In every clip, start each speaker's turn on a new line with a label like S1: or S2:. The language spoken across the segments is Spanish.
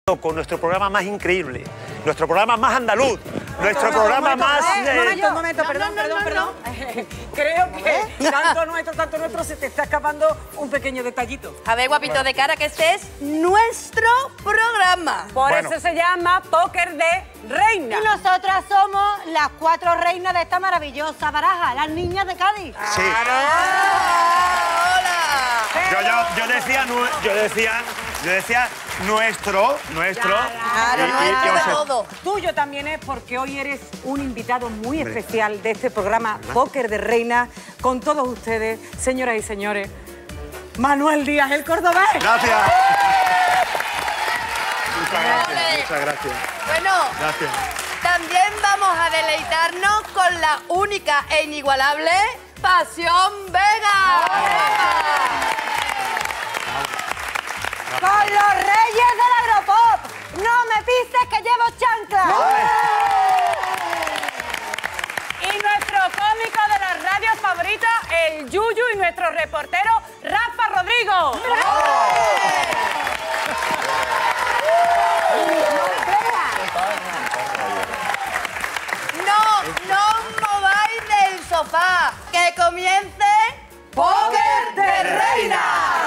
S1: con nuestro programa más increíble, nuestro programa más andaluz, nuestro programa más...
S2: Un momento, perdón. Creo que tanto nuestro, se te está escapando un pequeño detallito.
S3: A ver, guapito de cara, que este es nuestro programa.
S2: Por eso se llama Póker de Reina.
S4: Y nosotras somos las 4 reinas de esta maravillosa baraja, las niñas de Cádiz.
S1: Sí.
S3: ¡Hola!
S1: Yo decía nuestro.
S3: Claro, nuestro de todo.
S2: Tuyo también es porque hoy eres un invitado muy especial de este programa Póker de Reina. Con todos ustedes, señoras y señores, Manuel Díaz, el cordobés.
S1: Gracias. Muchas gracias.
S3: Bueno,
S1: Gracias.
S3: también vamos a deleitarnos con la única e inigualable Pasión Vega.
S4: ¡Con los reyes del agropop! ¡No me pises que llevo chancla!
S2: Y nuestro cómico de las radios favoritas, el Yuyu, y nuestro reportero, Rafa Rodrigo.
S3: No os mováis del sofá. Que comience Póker de Reina.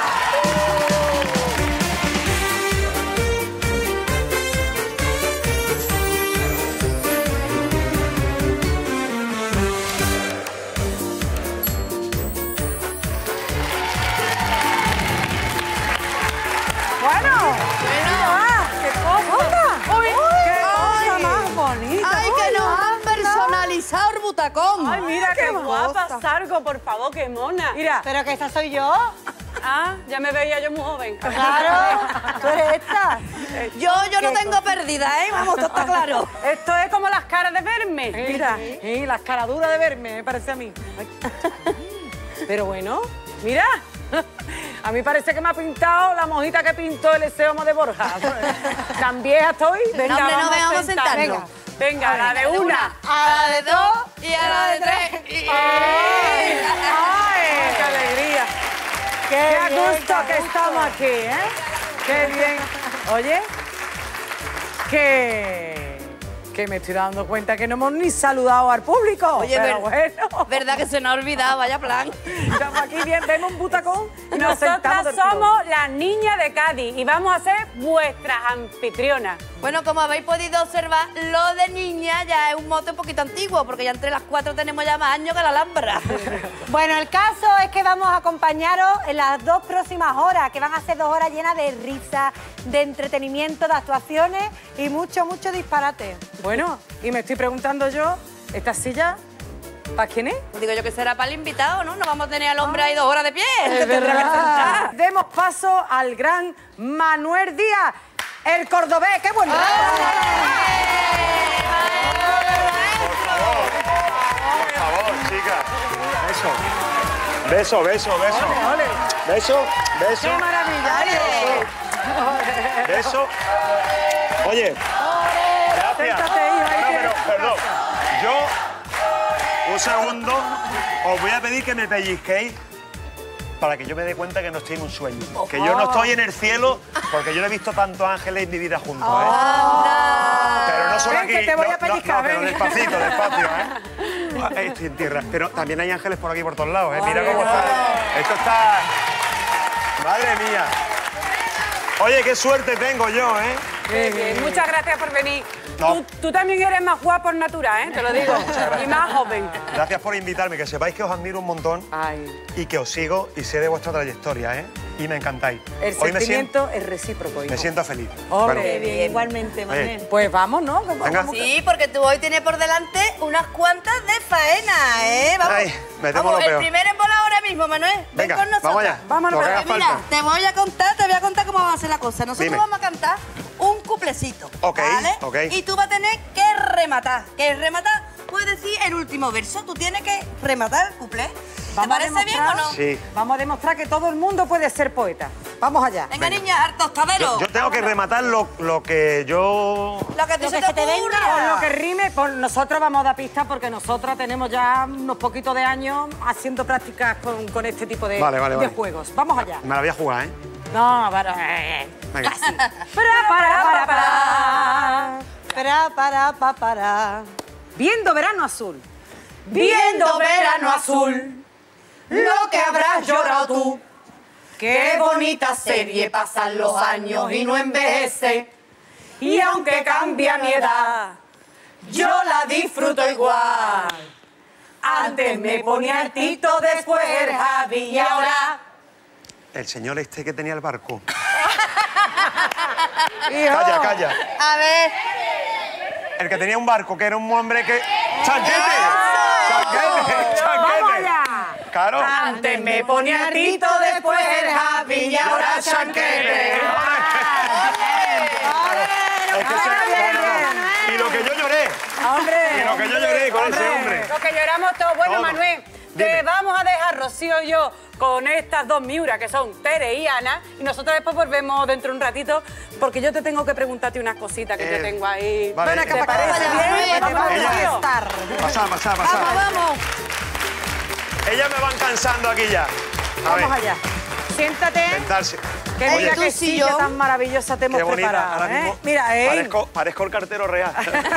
S2: ¡Qué cosa más bonita!
S3: ¡Ay, que nos han personalizado el butacón!
S2: ¡Ay, mira qué guapa, Sargo, por favor, qué mona! Mira,
S4: ¿Pero que esa soy yo?
S2: ya me veía yo muy joven.
S4: Claro, tú eres esta.
S3: Yo no tengo pérdida, ¿eh? Vamos, todo está claro.
S2: Esto es como las caras de verme. Mira, las caraduras de verme, me parece a mí. Ay. Pero bueno, mira. A mí parece que me ha pintado la mojita que pintó el Eseomo de Borja. ¿Tan vieja estoy? Venga,
S3: No, hombre, no,
S2: vamos
S3: vamos a sentarnos.
S2: Venga, la de una.
S3: A la de dos y a la de tres.
S2: ¡Ay! ¡Qué alegría! ¡Qué a gusto que estamos aquí, ¿eh? ¡Qué bien! Oye, que me estoy dando cuenta que no hemos ni saludado al público.
S3: Oye,
S2: pero bueno.
S3: ¿Verdad que se nos ha olvidado? Vaya plan.
S2: Estamos aquí bien, vemos un butacón y nos sentamos
S5: Nosotras
S2: del tirón.
S5: somos las niñas de Cádiz y vamos a ser vuestras anfitrionas.
S3: Bueno, como habéis podido observar, lo de niña ya es un mote un poquito antiguo, porque ya entre las 4 tenemos ya más años que la Alhambra.
S4: Bueno, el caso es que vamos a acompañaros en las 2 próximas horas, que van a ser 2 horas llenas de risa, de entretenimiento, de actuaciones y mucho disparate.
S2: Bueno, y me estoy preguntando yo, ¿esta silla para quién es?
S3: Digo yo que será para el invitado, ¿no? No vamos a tener al hombre ahí 2 horas de pie.
S2: Es verdad. Demos paso al gran Manuel Díaz, el cordobés. ¡Qué buen rato!
S1: Por favor, chicas. Beso. Beso.
S2: ¡Qué maravilla!
S1: Beso. Oye. Gracias.
S2: Siéntate, hijo, ahí
S1: Bueno,
S2: tienes.
S1: pero, perdón. Yo, un segundo, os voy a pedir que me pellizquéis para que yo me dé cuenta que no estoy en un sueño. Que yo no estoy en el cielo, porque yo no he visto tantos ángeles en mi vida juntos, ¿eh? Pero no solo
S2: Ven,
S1: aquí.
S2: que te voy a
S1: no,
S2: pellizcar,
S1: pero
S2: ven.
S1: despacio, ¿eh? Estoy en tierra. Pero también hay ángeles por aquí, por todos lados, ¿eh? Mira cómo está. Esto está... Madre mía. Oye, qué suerte tengo yo, ¿eh?
S5: Qué bien. Muchas gracias por venir.
S1: No.
S5: Tú también eres más guapo en natural, ¿eh? Te lo digo. Y más joven.
S1: Gracias por invitarme, que sepáis que os admiro un montón
S2: Ay,
S1: y que os sigo y sé de vuestra trayectoria, ¿eh? Y me encantáis.
S2: el
S1: Hoy
S2: sentimiento es recíproco, hijo.
S1: me siento feliz.
S2: Hombre,
S1: Bueno,
S4: Bien, igualmente, Manuel.
S2: Pues vamos, ¿no?
S1: Venga.
S3: Sí, porque tú hoy tienes por delante unas cuantas de faena, ¿eh? Vamos,
S1: Ay, me temo
S3: vamos,
S1: lo peor.
S3: el primer en volar ahora mismo, Manuel. Ven
S1: Venga,
S3: con nosotros.
S1: vamos allá.
S2: Vámonos,
S1: Lo que haga
S3: Mira,
S1: falta.
S3: te voy a contar cómo va a ser la cosa. Nosotros
S1: Dime.
S3: vamos a cantar un cuplecito,
S1: Ok,
S3: ¿vale?
S1: ok.
S3: Y tú vas a tener que rematar. Que rematar puede decir el último verso. Tú tienes que rematar el cuplé. ¿Te parece bien o no?
S1: Sí.
S2: Vamos a demostrar que todo el mundo puede ser poeta. Vamos allá.
S3: Venga, niña, al tostadero.
S1: Yo tengo que rematar lo que yo...
S3: Lo que a ti
S4: Lo
S3: se
S4: que se
S3: te
S4: te venga.
S3: ocurra.
S2: Con lo que rime, pues nosotros vamos a dar pistas porque nosotras tenemos ya unos poquitos de años haciendo prácticas con este tipo de,
S1: Vale.
S2: de juegos. Vamos allá.
S1: Me la voy a jugar, ¿eh?
S2: No,
S1: Venga.
S2: para.
S4: para.
S2: Viendo verano azul.
S3: Viendo verano azul, lo que habrás llorado tú. Qué bonita serie, pasan los años y no envejece. Y aunque cambia mi edad, yo la disfruto igual. Antes me ponía el Tito, después el Javi y ahora...
S1: El señor este que tenía el barco.
S2: Hijo.
S1: Calla, calla.
S3: A ver...
S1: El que tenía un barco, que era un hombre que... ¡Chanquete! ¡Chanquete!
S2: ¡Vamos
S1: ¡Chanquete!
S2: allá!
S1: Claro.
S3: Antes me ponía el Tito, después el Javi y ahora chanquete.
S1: Es que no. Y lo que yo lloré.
S2: ¡Hombre!
S1: Y lo que yo lloré con ese hombre.
S5: Lo que lloramos todos. Bueno,
S1: Todo.
S5: Manuel,
S1: Dime.
S5: te vamos a dejar, Rocío y yo, con estas dos miuras que son Tere y Ana, y nosotros después volvemos dentro de un ratito, porque yo te tengo que preguntarte unas cositas que yo tengo ahí.
S1: Vale.
S2: Ven acá
S1: ¿Te
S2: para acá.
S3: parece bien?
S2: Vamos a
S1: Ella-
S2: estar.
S1: Pasá.
S3: Vamos, vamos.
S1: Ellas me van cansando aquí ya. A ver,
S2: Vamos allá. Siéntate.
S1: sentarse.
S2: Que
S3: Oye,
S2: mira
S3: tú
S2: qué
S3: sí,
S2: silla
S3: yo.
S2: tan maravillosa te hemos
S1: Qué bonita.
S2: preparado.
S1: Ahora mismo
S2: Mira,
S1: parezco el cartero real.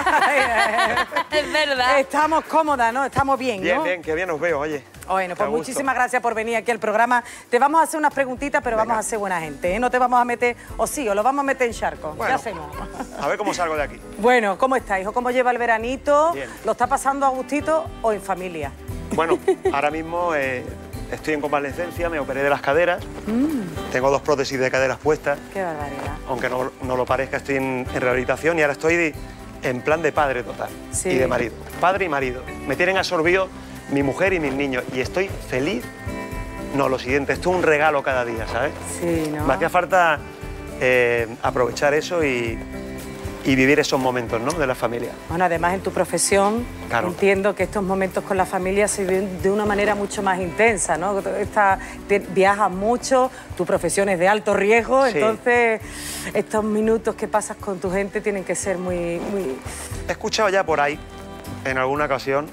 S3: Es verdad.
S2: Estamos cómodas, ¿no? Estamos bien,
S1: Bien,
S2: ¿no?
S1: bien, qué bien os veo, oye.
S2: Bueno,
S1: Qué
S2: pues
S1: gusto.
S2: muchísimas gracias por venir aquí al programa. Te vamos a hacer unas preguntitas, pero vamos a ser buena gente, ¿eh? No te vamos a meter, o sí, o lo vamos a meter en charco. ¿Qué
S1: Bueno.
S2: hacemos?
S1: A ver cómo salgo de aquí.
S2: Bueno, ¿cómo está, hijo? ¿Cómo lleva el veranito?
S1: Bien.
S2: ¿Lo está pasando a gustito o en familia?
S1: Bueno, ahora mismo estoy en convalescencia, me operé de las caderas. Tengo 2 prótesis de caderas puestas.
S2: Qué barbaridad.
S1: Aunque no lo parezca, estoy en rehabilitación y ahora estoy en plan de padre total.
S2: Sí.
S1: Y de marido. Padre y marido. Me tienen absorbido mi mujer y mis niños y estoy feliz. No, lo siguiente, esto es un regalo cada día, ¿sabes?
S2: Sí, ¿no?
S1: Me hacía falta aprovechar eso y vivir esos momentos, ¿no?, de la familia.
S2: Bueno, además en tu profesión
S1: Claro.
S2: entiendo que estos momentos con la familia se viven de una manera mucho más intensa, ¿no? Viajas mucho, tu profesión es de alto riesgo,
S1: Sí.
S2: entonces estos minutos que pasas con tu gente tienen que ser muy...
S1: He escuchado ya por ahí, en alguna ocasión,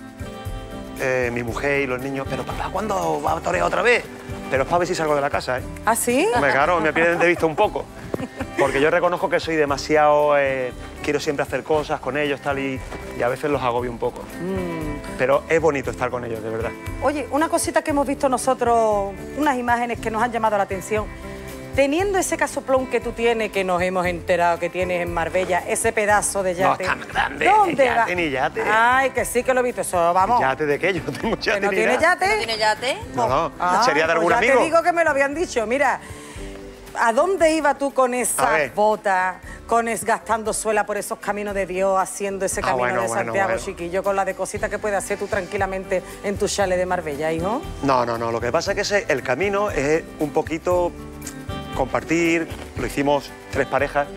S1: mi mujer y los niños, pero papá, ¿cuándo va a torear otra vez? Pero es para ver si salgo de la casa, ¿eh?
S2: ¿Ah, sí?
S1: Hombre, claro, me pierden de vista un poco. Porque yo reconozco que soy demasiado... quiero siempre hacer cosas con ellos, tal, y a veces los agobio un poco. Pero es bonito estar con ellos, de verdad.
S2: Oye, una cosita que hemos visto nosotros, unas imágenes que nos han llamado la atención. Teniendo ese casoplón que tú tienes, que nos hemos enterado que tienes en Marbella, ese pedazo de yate...
S1: No es tan grande,
S2: ¿Dónde
S1: ni
S2: va?
S1: yate, ni yate.
S2: Ay, que sí que lo he visto, eso, vamos.
S1: ¿Yate de qué? Yo no tengo yate
S2: ¿Que no
S1: ni
S2: tiene
S1: nada.
S2: yate?
S3: ¿Tiene yate?
S1: No,
S2: Ah,
S1: sería de
S2: pues
S1: algún
S2: ya
S1: amigo.
S2: te digo que me lo habían dicho. Mira, ¿a dónde ibas tú con
S1: A
S2: esas
S1: ver.
S2: botas, gastando suela por esos caminos de Dios, haciendo ese camino
S1: bueno,
S2: de
S1: bueno,
S2: Santiago,
S1: bueno.
S2: chiquillo, con la de cositas que puedes hacer tú tranquilamente en tu chalet de Marbella, hijo?
S1: No, lo que pasa es que el camino es un poquito compartir, lo hicimos 3 parejas,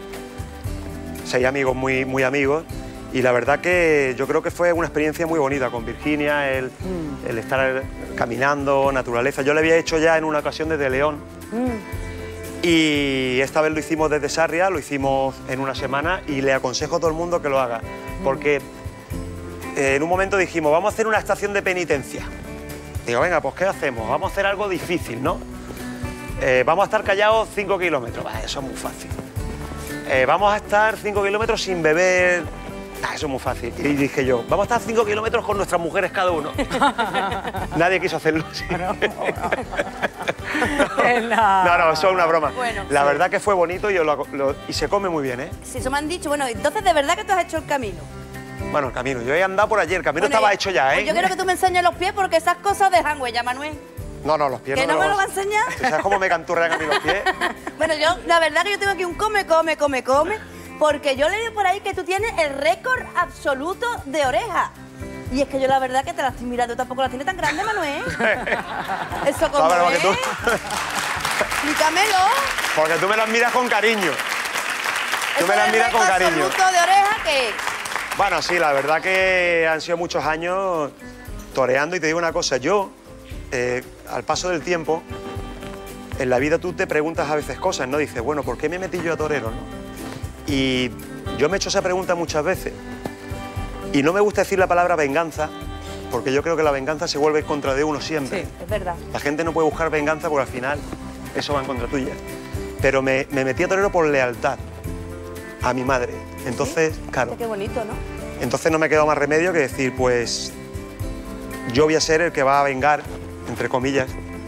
S1: 6 amigos muy amigos, y la verdad que yo creo que fue una experiencia muy bonita con Virginia, el estar caminando, naturaleza. Yo lo había hecho ya en una ocasión desde León, y esta vez lo hicimos desde Sarria, lo hicimos en una semana, y le aconsejo a todo el mundo que lo haga, porque en un momento dijimos, vamos a hacer una estación de penitencia. Digo, venga, pues ¿qué hacemos? Vamos a hacer algo difícil, ¿no? Vamos a estar callados 5 kilómetros. Eso es muy fácil. Vamos a estar 5 kilómetros sin beber. Eso es muy fácil. Y dije yo, vamos a estar 5 kilómetros con nuestras mujeres cada uno. Nadie quiso hacerlo así. No, eso es una broma.
S3: Bueno,
S1: la verdad que fue bonito y se come muy bien, ¿eh?
S3: Si eso me han dicho, bueno, entonces de verdad que tú has hecho el camino.
S1: Bueno, el camino. Yo he andado por allí, el camino
S3: Bueno,
S1: estaba hecho ya, ¿eh?
S3: Pues yo quiero que tú me enseñes los pies porque esas cosas dejan huella, Manuel.
S1: No, los pies
S3: ¿Que no me lo va a
S1: vas-
S3: enseñar?
S1: ¿Tú sabes cómo me canturrean a mí los pies?
S3: Bueno, yo, la verdad que yo tengo aquí un come, porque yo leí por ahí que tú tienes el récord absoluto de oreja. Y es que yo la verdad que te la estoy mirando, tampoco la tienes tan grande, Manuel. Eso como
S1: Sabes,
S3: es.
S1: porque
S3: Explícamelo.
S1: Porque tú me las miras con cariño. Tú me las miras con
S3: récord
S1: cariño.
S3: absoluto de oreja que...
S1: Bueno, sí, la verdad que han sido muchos años toreando y te digo una cosa, yo, al paso del tiempo, en la vida tú te preguntas a veces cosas, ¿no? Dices, bueno, ¿por qué me metí yo a torero, no? Y yo me he hecho esa pregunta muchas veces. Y no me gusta decir la palabra venganza, porque yo creo que la venganza se vuelve en contra de uno siempre.
S2: Sí.
S3: Es verdad.
S1: La gente no puede buscar venganza porque al final eso va en contra tuya. Pero me metí a torero por lealtad. a mi madre. Entonces, claro,
S3: Qué bonito, ¿no?
S1: entonces no me quedó más remedio que decir, pues yo voy a ser el que va a vengar, entre comillas,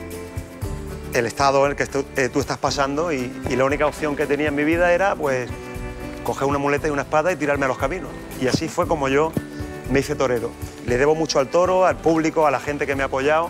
S1: el estado en el que tú estás pasando y la única opción que tenía en mi vida era, pues, coger una muleta y una espada y tirarme a los caminos. Y así fue como yo me hice torero. Le debo mucho al toro, al público, a la gente que me ha apoyado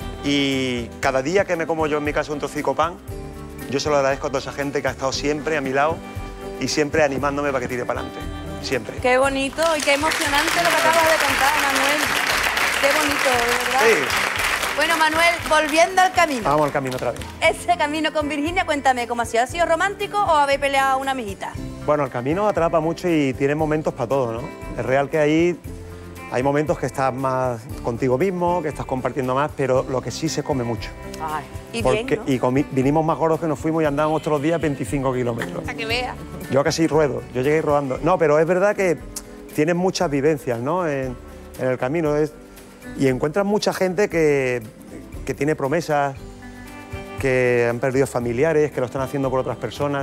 S1: y cada día que me como yo en mi casa un trocico de pan, yo se lo agradezco a toda esa gente que ha estado siempre a mi lado y siempre animándome para que tire para adelante. Siempre.
S3: Qué bonito y qué emocionante lo que acabas de contar, Manuel. Qué bonito, de verdad.
S1: Sí.
S3: Bueno, Manuel, volviendo al camino.
S1: Vamos al camino otra vez.
S3: Ese camino con Virginia, cuéntame, ¿cómo ha sido? ¿Ha sido romántico o habéis peleado a una amiguita?
S1: Bueno, el camino atrapa mucho y tiene momentos para todo, ¿no? Es real que ahí hay momentos que estás más contigo mismo, que estás compartiendo más, pero lo que sí se come mucho.
S2: Ay,
S3: Y
S1: Porque,
S3: bien, ¿no?
S1: vinimos más gordos que nos fuimos y andábamos todos los días 25 kilómetros.
S3: Para que veas.
S1: Yo casi ruedo, yo llegué rodando. No, pero es verdad que tienes muchas vivencias, ¿no? En el camino. Y encuentras mucha gente que tiene promesas, que han perdido familiares, que lo están haciendo por otras personas.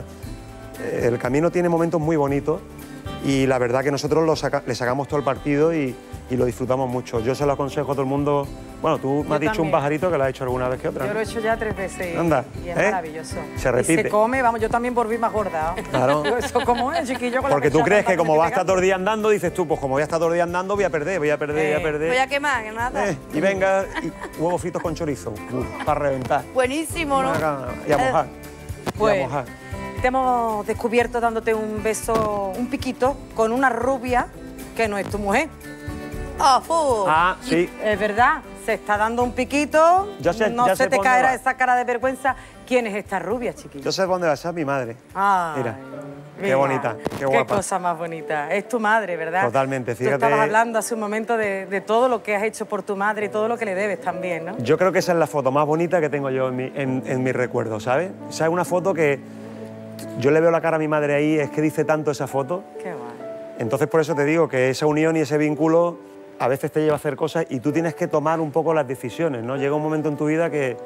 S1: El camino tiene momentos muy bonitos y la verdad que nosotros le sacamos todo el partido y lo disfrutamos mucho. Yo se lo aconsejo a todo el mundo. Bueno, tú me has dicho
S2: también.
S1: un pajarito que lo has hecho alguna vez que otra.
S2: yo
S1: ¿no?
S2: lo he hecho ya 3 veces.
S1: Anda,
S2: Y es
S1: ¿eh?
S2: maravilloso.
S1: Se repite.
S2: Y se come, vamos, yo también volví más gorda.
S1: Claro.
S2: Eso como es, chiquillo. Con la
S1: Porque tú
S2: cuchara,
S1: crees que como
S2: me
S1: vas a estar
S2: pega.
S1: todo el día andando, dices tú, pues como voy a estar todo el día andando, voy a perder.
S3: Voy a quemar, que nada.
S1: Y venga, y huevos fritos con chorizo, para reventar.
S3: Buenísimo, ¿no?
S1: Y a mojar.
S2: Pues,
S1: Y a mojar.
S2: te hemos descubierto dándote un beso, un piquito, con una rubia que no es tu mujer.
S3: Oh, fu.
S1: Ah, sí.
S2: Es verdad, se está dando un piquito,
S1: Ya sé-
S2: no
S1: ya
S2: se
S1: sé
S2: te
S1: por dónde
S2: caerá
S1: va.
S2: esa cara de vergüenza. ¿Quién es esta rubia, chiquillo?
S1: Yo sé por dónde va a ser mi madre.
S2: Ay,
S1: Mira, qué
S2: mira,
S1: bonita, qué guapa.
S2: Qué cosa más bonita. Es tu madre, ¿verdad?
S1: Totalmente, fíjate.
S2: Tú estabas hablando hace un momento de todo lo que has hecho por tu madre y todo lo que le debes también, ¿no?
S1: Yo creo que esa es la foto más bonita que tengo yo en mi recuerdo, ¿sabes? Esa es una foto que yo le veo la cara a mi madre ahí, es que dice tanto esa foto.
S2: Qué guay.
S1: Entonces, por eso te digo que esa unión y ese vínculo a veces te lleva a hacer cosas y tú tienes que tomar un poco las decisiones, ¿no? Llega un momento en tu vida que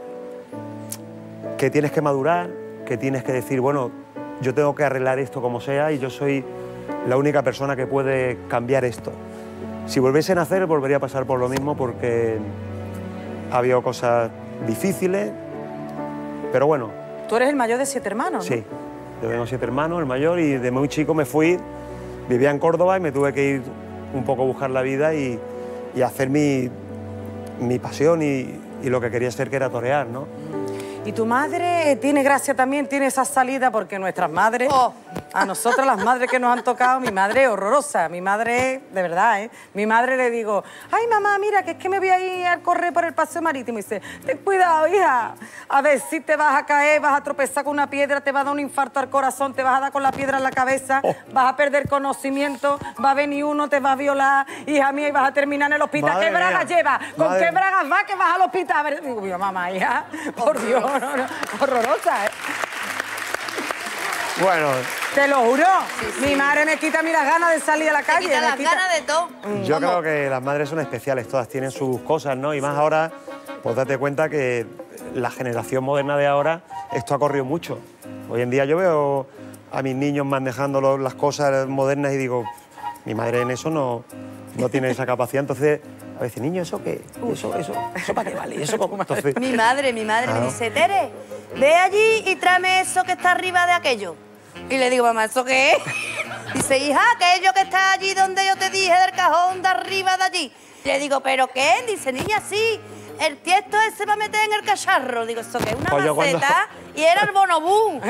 S1: tienes que madurar, que tienes que decir, bueno, yo tengo que arreglar esto como sea y yo soy la única persona que puede cambiar esto. Si volviese a nacer, volvería a pasar por lo mismo porque ha habido cosas difíciles, pero bueno,
S2: Tú eres el mayor de 7 hermanos, ¿no?
S1: sí. Yo tengo 7 hermanos, el mayor, y de muy chico me fui, vivía en Córdoba y me tuve que ir un poco a buscar la vida y hacer mi pasión y lo que quería ser, que era torear, ¿no?
S2: Y tu madre tiene gracia también, tiene esa salida, porque nuestras madres, a nosotras las madres que nos han tocado, mi madre es horrorosa, mi madre, de verdad, ¿eh? Mi madre le digo, ay mamá, mira, que es que me voy a ir a correr por el paseo marítimo. Y dice, ten cuidado, hija, a ver si te vas a caer, vas a tropezar con una piedra, te va a dar un infarto al corazón, te vas a dar con la piedra en la cabeza, vas a perder conocimiento, va a venir uno, te va a violar, hija mía, y vas a terminar en el hospital.
S1: Madre
S2: ¿Qué bragas
S1: mía.
S2: llevas? ¿Con
S1: Madre
S2: qué
S1: mía.
S2: bragas vas que vas al hospital? A ver, digo, yo, mamá, hija, por Dios, no, horrorosa, ¿eh?
S1: Bueno,
S2: Te lo juro. Mi madre me quita a mí las ganas de salir a la
S3: Te
S2: calle.
S3: quita
S2: me
S3: las
S2: quita-
S3: ganas de todo.
S1: yo
S3: Vamos.
S1: creo que las madres son especiales, todas tienen sus cosas, ¿no? Y más ahora, pues date cuenta que la generación moderna de ahora, esto ha corrido mucho. Hoy en día yo veo a mis niños manejando las cosas modernas y digo, mi madre en eso no tiene esa capacidad, entonces a veces, niño, ¿eso qué? ¿Eso para qué vale? ¿Eso cómo? Entonces,
S3: Mi madre me
S1: Claro.
S3: dice, Tere, ve allí y tráeme eso que está arriba de aquello. Y le digo, mamá, ¿eso qué es? Dice, hija, aquello que está allí donde yo te dije, del cajón de arriba de allí. Y le digo, ¿pero qué? Dice, niña, sí, el tiesto ese va a meter en el cacharro. Digo, ¿eso qué es? Una
S1: Pues yo cuando-
S3: maceta. Y era el bonobú.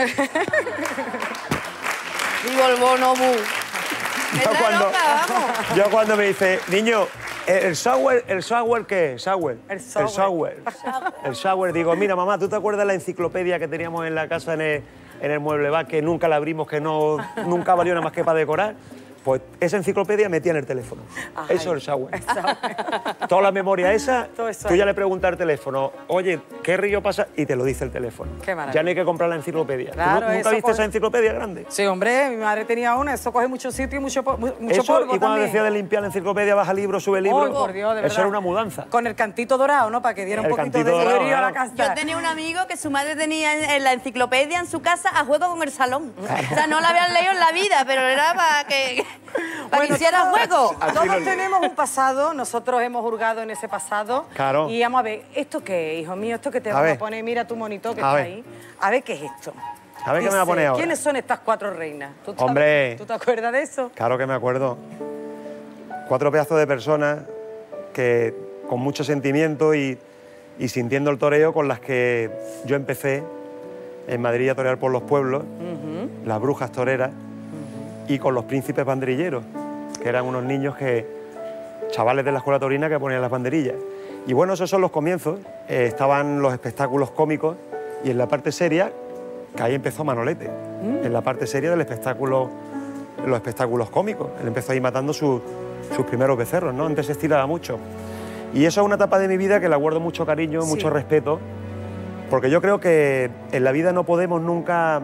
S3: Digo, el bonobú. Es
S1: Yo
S3: la
S1: cuando-
S3: loca, vamos.
S1: yo cuando me dice, niño, ¿el software qué es?
S2: El software.
S1: El software. Digo, mira, mamá, ¿tú te acuerdas la enciclopedia que teníamos en la casa en el mueble bar, que nunca la abrimos, que nunca valió nada más que para decorar? Pues esa enciclopedia metía en el teléfono.
S2: Ay,
S1: Eso es el shower.
S2: eso.
S1: Toda la memoria esa,
S2: Todo eso
S1: tú ya
S2: ahí.
S1: le preguntas al teléfono, oye, ¿qué río pasa? Y te lo dice el teléfono.
S2: Qué maravilla.
S1: Ya no hay que comprar la enciclopedia. ¿Tú
S2: Claro,
S1: ¿Nunca
S2: eso
S1: viste
S2: coge-
S1: esa enciclopedia grande?
S2: Sí, hombre, mi madre tenía una, eso coge mucho sitio y mucho polvo
S1: Eso, y cuando
S2: también.
S1: decía de limpiar la enciclopedia, baja libro, sube libro,
S2: Ay, por Dios, de
S1: eso
S2: verdad.
S1: era una mudanza.
S2: Con el cantito dorado, ¿no? Para que diera un
S1: El
S2: poquito de
S1: cantito dorado,
S2: brillo a la
S1: claro.
S2: casa.
S3: Yo tenía un amigo que su madre tenía en la enciclopedia en su casa a juego con el salón. O sea, no la habían leído en la vida, pero era para que hiciera juego.
S1: Así
S2: Todos
S1: lo-
S2: tenemos un pasado, nosotros hemos hurgado en ese pasado.
S1: Claro.
S2: Y vamos a ver, ¿esto qué es, hijo mío? Esto que te
S1: A
S2: vamos
S1: ver.
S2: a poner, mira tu monito que
S1: A
S2: está
S1: ver.
S2: ahí. A ver qué es esto.
S1: A ver qué me va a poner ahora.
S2: ¿Quiénes son estas 4 reinas? ¿Tú te-
S1: Hombre.
S2: ¿Tú te acuerdas de eso?
S1: Claro que me acuerdo. 4 pedazos de personas que con mucho sentimiento y sintiendo el toreo con las que yo empecé en Madrid a torear por los pueblos, las brujas toreras y con los príncipes banderilleros, que eran unos niños chavales de la escuela torina que ponían las banderillas. Y bueno, esos son los comienzos. Estaban los espectáculos cómicos y en la parte seria, que ahí empezó Manolete, en la parte seria del espectáculo, los espectáculos cómicos. Él empezó ahí matando sus primeros becerros, ¿no? Antes se estiraba mucho. Y eso es una etapa de mi vida que le guardo mucho cariño,
S2: Sí.
S1: mucho respeto, porque yo creo que en la vida no podemos nunca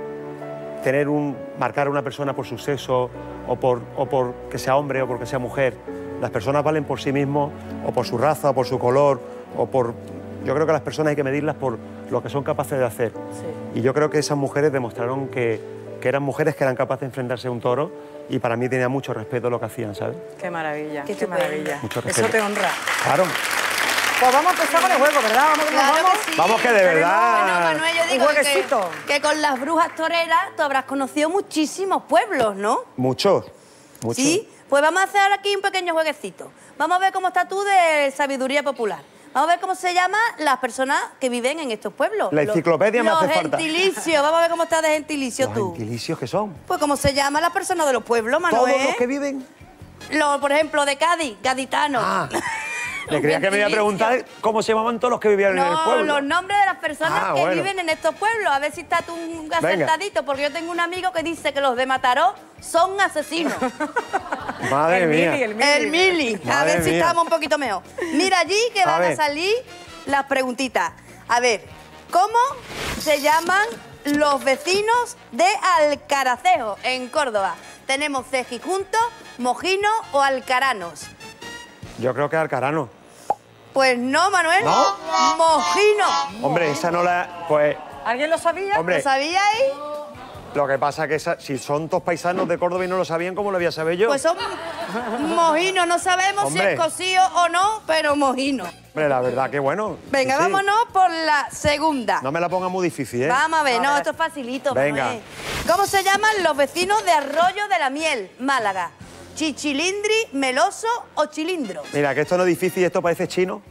S1: marcar a una persona por su sexo o por que sea hombre o porque sea mujer. Las personas valen por sí mismos o por su raza o por su color o por... Yo creo que las personas hay que medirlas por lo que son capaces de hacer. Y yo creo que esas mujeres demostraron que eran mujeres que eran capaces de enfrentarse a un toro y para mí tenía mucho respeto lo que hacían, ¿sabes?
S2: Qué maravilla,
S3: Qué
S2: qué
S3: estupendo.
S2: maravilla.
S1: Mucho
S2: Eso
S1: respeto.
S2: te honra.
S1: Claro.
S2: Pues vamos a empezar con el juego, ¿verdad? Vamos, que nos
S3: Claro
S2: vamos.
S3: que sí.
S1: Vamos que de verdad...
S3: Bueno, Manuel, yo
S2: Un
S3: digo
S2: jueguecito.
S3: que con las brujas toreras tú habrás conocido muchísimos pueblos, ¿no?
S1: Muchos.
S3: Sí, pues vamos a hacer aquí un pequeño jueguecito. Vamos a ver cómo estás tú de sabiduría popular. Vamos a ver cómo se llaman las personas que viven en estos pueblos.
S1: La enciclopedia me hace falta.
S3: Los gentilicios. Vamos a ver cómo estás de gentilicio
S1: ¿Los
S3: tú.
S1: gentilicios que son?
S3: Pues cómo se llaman las personas de los pueblos, Manuel.
S1: Todos los que viven...
S3: Por ejemplo, de Cádiz, gaditanos.
S1: Ah, le creía que me iba a preguntar cómo se llamaban todos los que vivían en el
S3: No,
S1: pueblo.
S3: los nombres de las personas
S1: Ah,
S3: que
S1: bueno.
S3: viven en estos pueblos. A ver si está tú acertadito, porque yo tengo un amigo que dice que los de Mataró son asesinos.
S1: Madre
S2: El
S1: mía.
S2: Mili, el Mili.
S3: El Mili. A
S1: Madre
S3: ver si
S1: mía.
S3: estamos un poquito mejor. Mira allí que
S1: A
S3: van a
S1: ver.
S3: salir las preguntitas. A ver, ¿cómo se llaman los vecinos de Alcaracejo, en Córdoba? Tenemos Cejijunto, Mojino o Alcaranos.
S1: Yo creo que Alcarano.
S3: Pues no, Manuel.
S1: ¿No?
S3: Mojino.
S1: Hombre, esa no la... Pues,
S2: ¿Alguien lo sabía?
S1: hombre,
S3: ¿Lo sabíais?
S1: lo que pasa es que si son todos paisanos de Córdoba y no lo sabían, ¿cómo lo voy a saber yo?
S3: Pues son mojinos. No sabemos
S1: Hombre.
S3: si es cocido o no, pero mojino.
S1: Hombre, la verdad que bueno.
S3: Venga,
S1: sí, sí.
S3: vámonos por la segunda.
S1: No me la ponga muy difícil, ¿eh?
S3: Vamos a ver,
S2: A
S3: no,
S2: ver.
S3: esto es facilito,
S1: Venga.
S3: Manuel. ¿Cómo se llaman los vecinos de Arroyo de la Miel, Málaga? ¿Chichilindri, Meloso o Chilindro?
S1: Mira, que esto no es difícil, esto parece chino.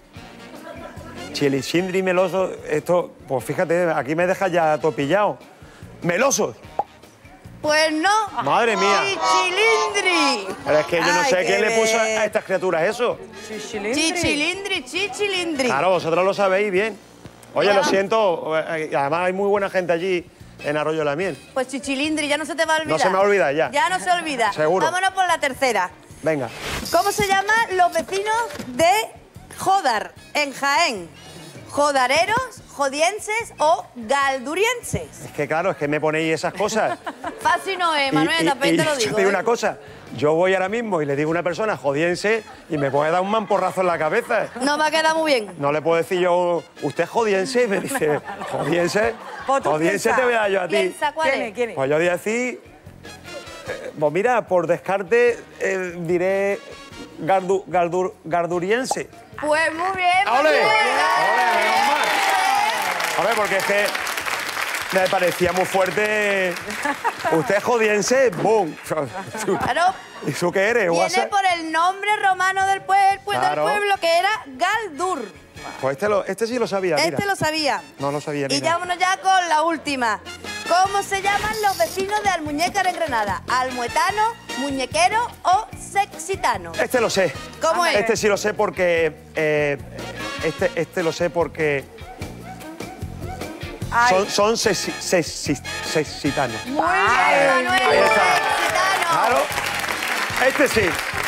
S1: Chilindri, meloso, esto... Pues fíjate, aquí me deja ya topillado. ¡Melosos!
S3: Pues no.
S1: Madre mía.
S3: Chichilindri.
S1: Pero es que yo no
S3: Ay,
S1: sé
S3: qué
S1: quién le puso
S3: bien.
S1: a estas criaturas eso.
S2: Chichilindri.
S3: Chichilindri, chichilindri.
S1: Claro, vosotros lo sabéis bien. Oye, lo siento, además hay muy buena gente allí en Arroyo de la Miel.
S3: Pues chichilindri, ya no se te va a olvidar.
S1: No se me va a olvidar ya.
S3: Ya no se olvida.
S1: Seguro.
S3: Vámonos por la tercera.
S1: Venga.
S3: ¿Cómo se llaman los vecinos de Jodar, en Jaén? ¿Jodareros, jodienses o galdurienses?
S1: Es que claro, es que me ponéis esas cosas.
S3: Fácil no es, Manuel, también te lo
S1: yo
S3: digo.
S1: te digo
S3: ¿eh?
S1: una cosa, yo voy ahora mismo y le digo a una persona jodiense y me puede dar un mamporrazo en la cabeza.
S3: No me ha quedado muy bien.
S1: No le puedo decir yo, ¿usted es jodiense? Y me dice, ¿jodiense?
S2: Pues tú
S1: Jodiense
S2: piensa.
S1: te voy a dar yo a ti.
S3: Piensa cuál
S2: ¿Quién
S3: es.
S2: es? ¿Quién es?
S1: Pues yo voy a decir, pues mira, por descarte diré garduriense.
S3: Pues muy bien,
S1: ¡Ole!
S3: Manuel.
S1: ¡Ole, menos mal! A ver, porque es que me parecía muy fuerte. ¿Usted es jodiense? ¡Bum!
S3: Claro,
S1: ¿Y tú qué eres?
S3: viene
S1: WhatsApp?
S3: por el nombre romano del
S1: Claro.
S3: pueblo, que era Galdur.
S1: Pues este sí lo sabía, mira.
S3: Este lo sabía.
S1: No lo sabía,
S3: Y
S1: mira.
S3: ya vámonos ya con la última. ¿Cómo se llaman los vecinos de Almuñécar en Granada? ¿Almuetano, muñequero o sexitano?
S1: Este lo sé.
S3: ¿Cómo es?
S1: Este sí lo sé porque... este lo sé porque...
S2: Ay.
S1: Son sexitanos.
S3: Muy bien, Manuel.
S1: Ahí está.
S3: Sexitano.
S1: Claro. Este sí.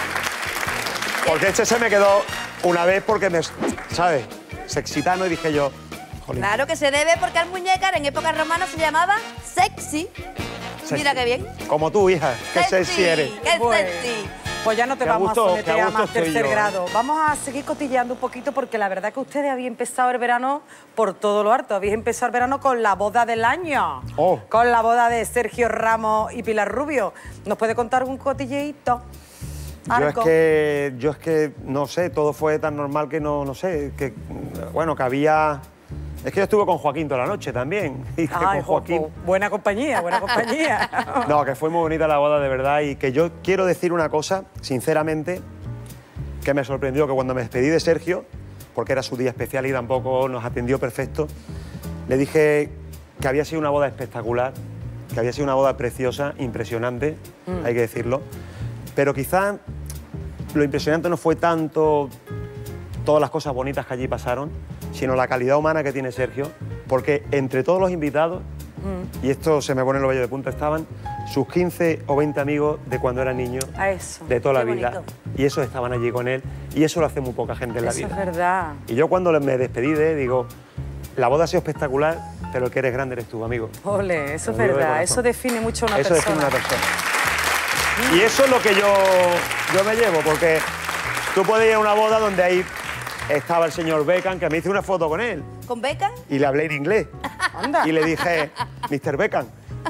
S1: Porque este se me quedó una vez porque me, ¿sabes? Sexitano y dije yo, jolín.
S3: Claro que se debe porque al muñecar en época romana se llamaba sexy.
S1: Sexy.
S3: Mira qué bien.
S1: Como tú, hija, qué sexy eres.
S3: Qué
S2: Bueno.
S3: sexy.
S2: Pues ya no te
S1: Qué
S2: vamos
S1: gusto-
S2: a someter
S1: qué
S2: a
S1: gusto
S2: más
S1: estoy
S2: tercer
S1: yo, ¿eh?
S2: grado. Vamos a seguir cotilleando un poquito porque la verdad que ustedes habían empezado el verano por todo lo harto. Habéis empezado el verano con la boda del año.
S1: Oh.
S2: Con la boda de Sergio Ramos y Pilar Rubio. ¿Nos puede contar algún cotilleíto? Arco.
S1: Yo es que, no sé, todo fue tan normal que no sé, que, bueno, que había... Es que yo estuve con Joaquín toda la noche también. Y que
S2: Ay,
S1: con Joaquín...
S2: Joco, buena compañía, buena compañía.
S1: No, que fue muy bonita la boda de verdad y que yo quiero decir una cosa, sinceramente, que me sorprendió, que cuando me despedí de Sergio, porque era su día especial y tampoco nos atendió perfecto, le dije que había sido una boda espectacular, que había sido una boda preciosa, impresionante, hay que decirlo, pero quizá lo impresionante no fue tanto todas las cosas bonitas que allí pasaron, sino la calidad humana que tiene Sergio, porque entre todos los invitados, y esto se me pone los vellos de punta, estaban sus 15 o 20 amigos de cuando era niño,
S2: A eso.
S1: de toda la
S3: Qué
S1: vida,
S3: bonito.
S1: y esos estaban allí con él, y eso lo hace muy poca gente en la
S2: Eso
S1: vida.
S2: es verdad.
S1: Y yo cuando me despedí de él, digo, la boda ha sido espectacular, pero el que eres grande eres tú, amigo.
S2: Ole, eso es
S1: Lo digo de
S2: verdad.
S1: corazón.
S2: Eso define mucho a una
S1: Eso
S2: persona.
S1: define una persona. Y eso es lo que yo me llevo, porque tú puedes ir a una boda donde ahí estaba el señor Beckham, que me hice una foto con él,
S3: ¿Con Beckham?
S1: y le hablé en inglés.
S2: Anda.
S1: Y le dije, Mr. Beckham,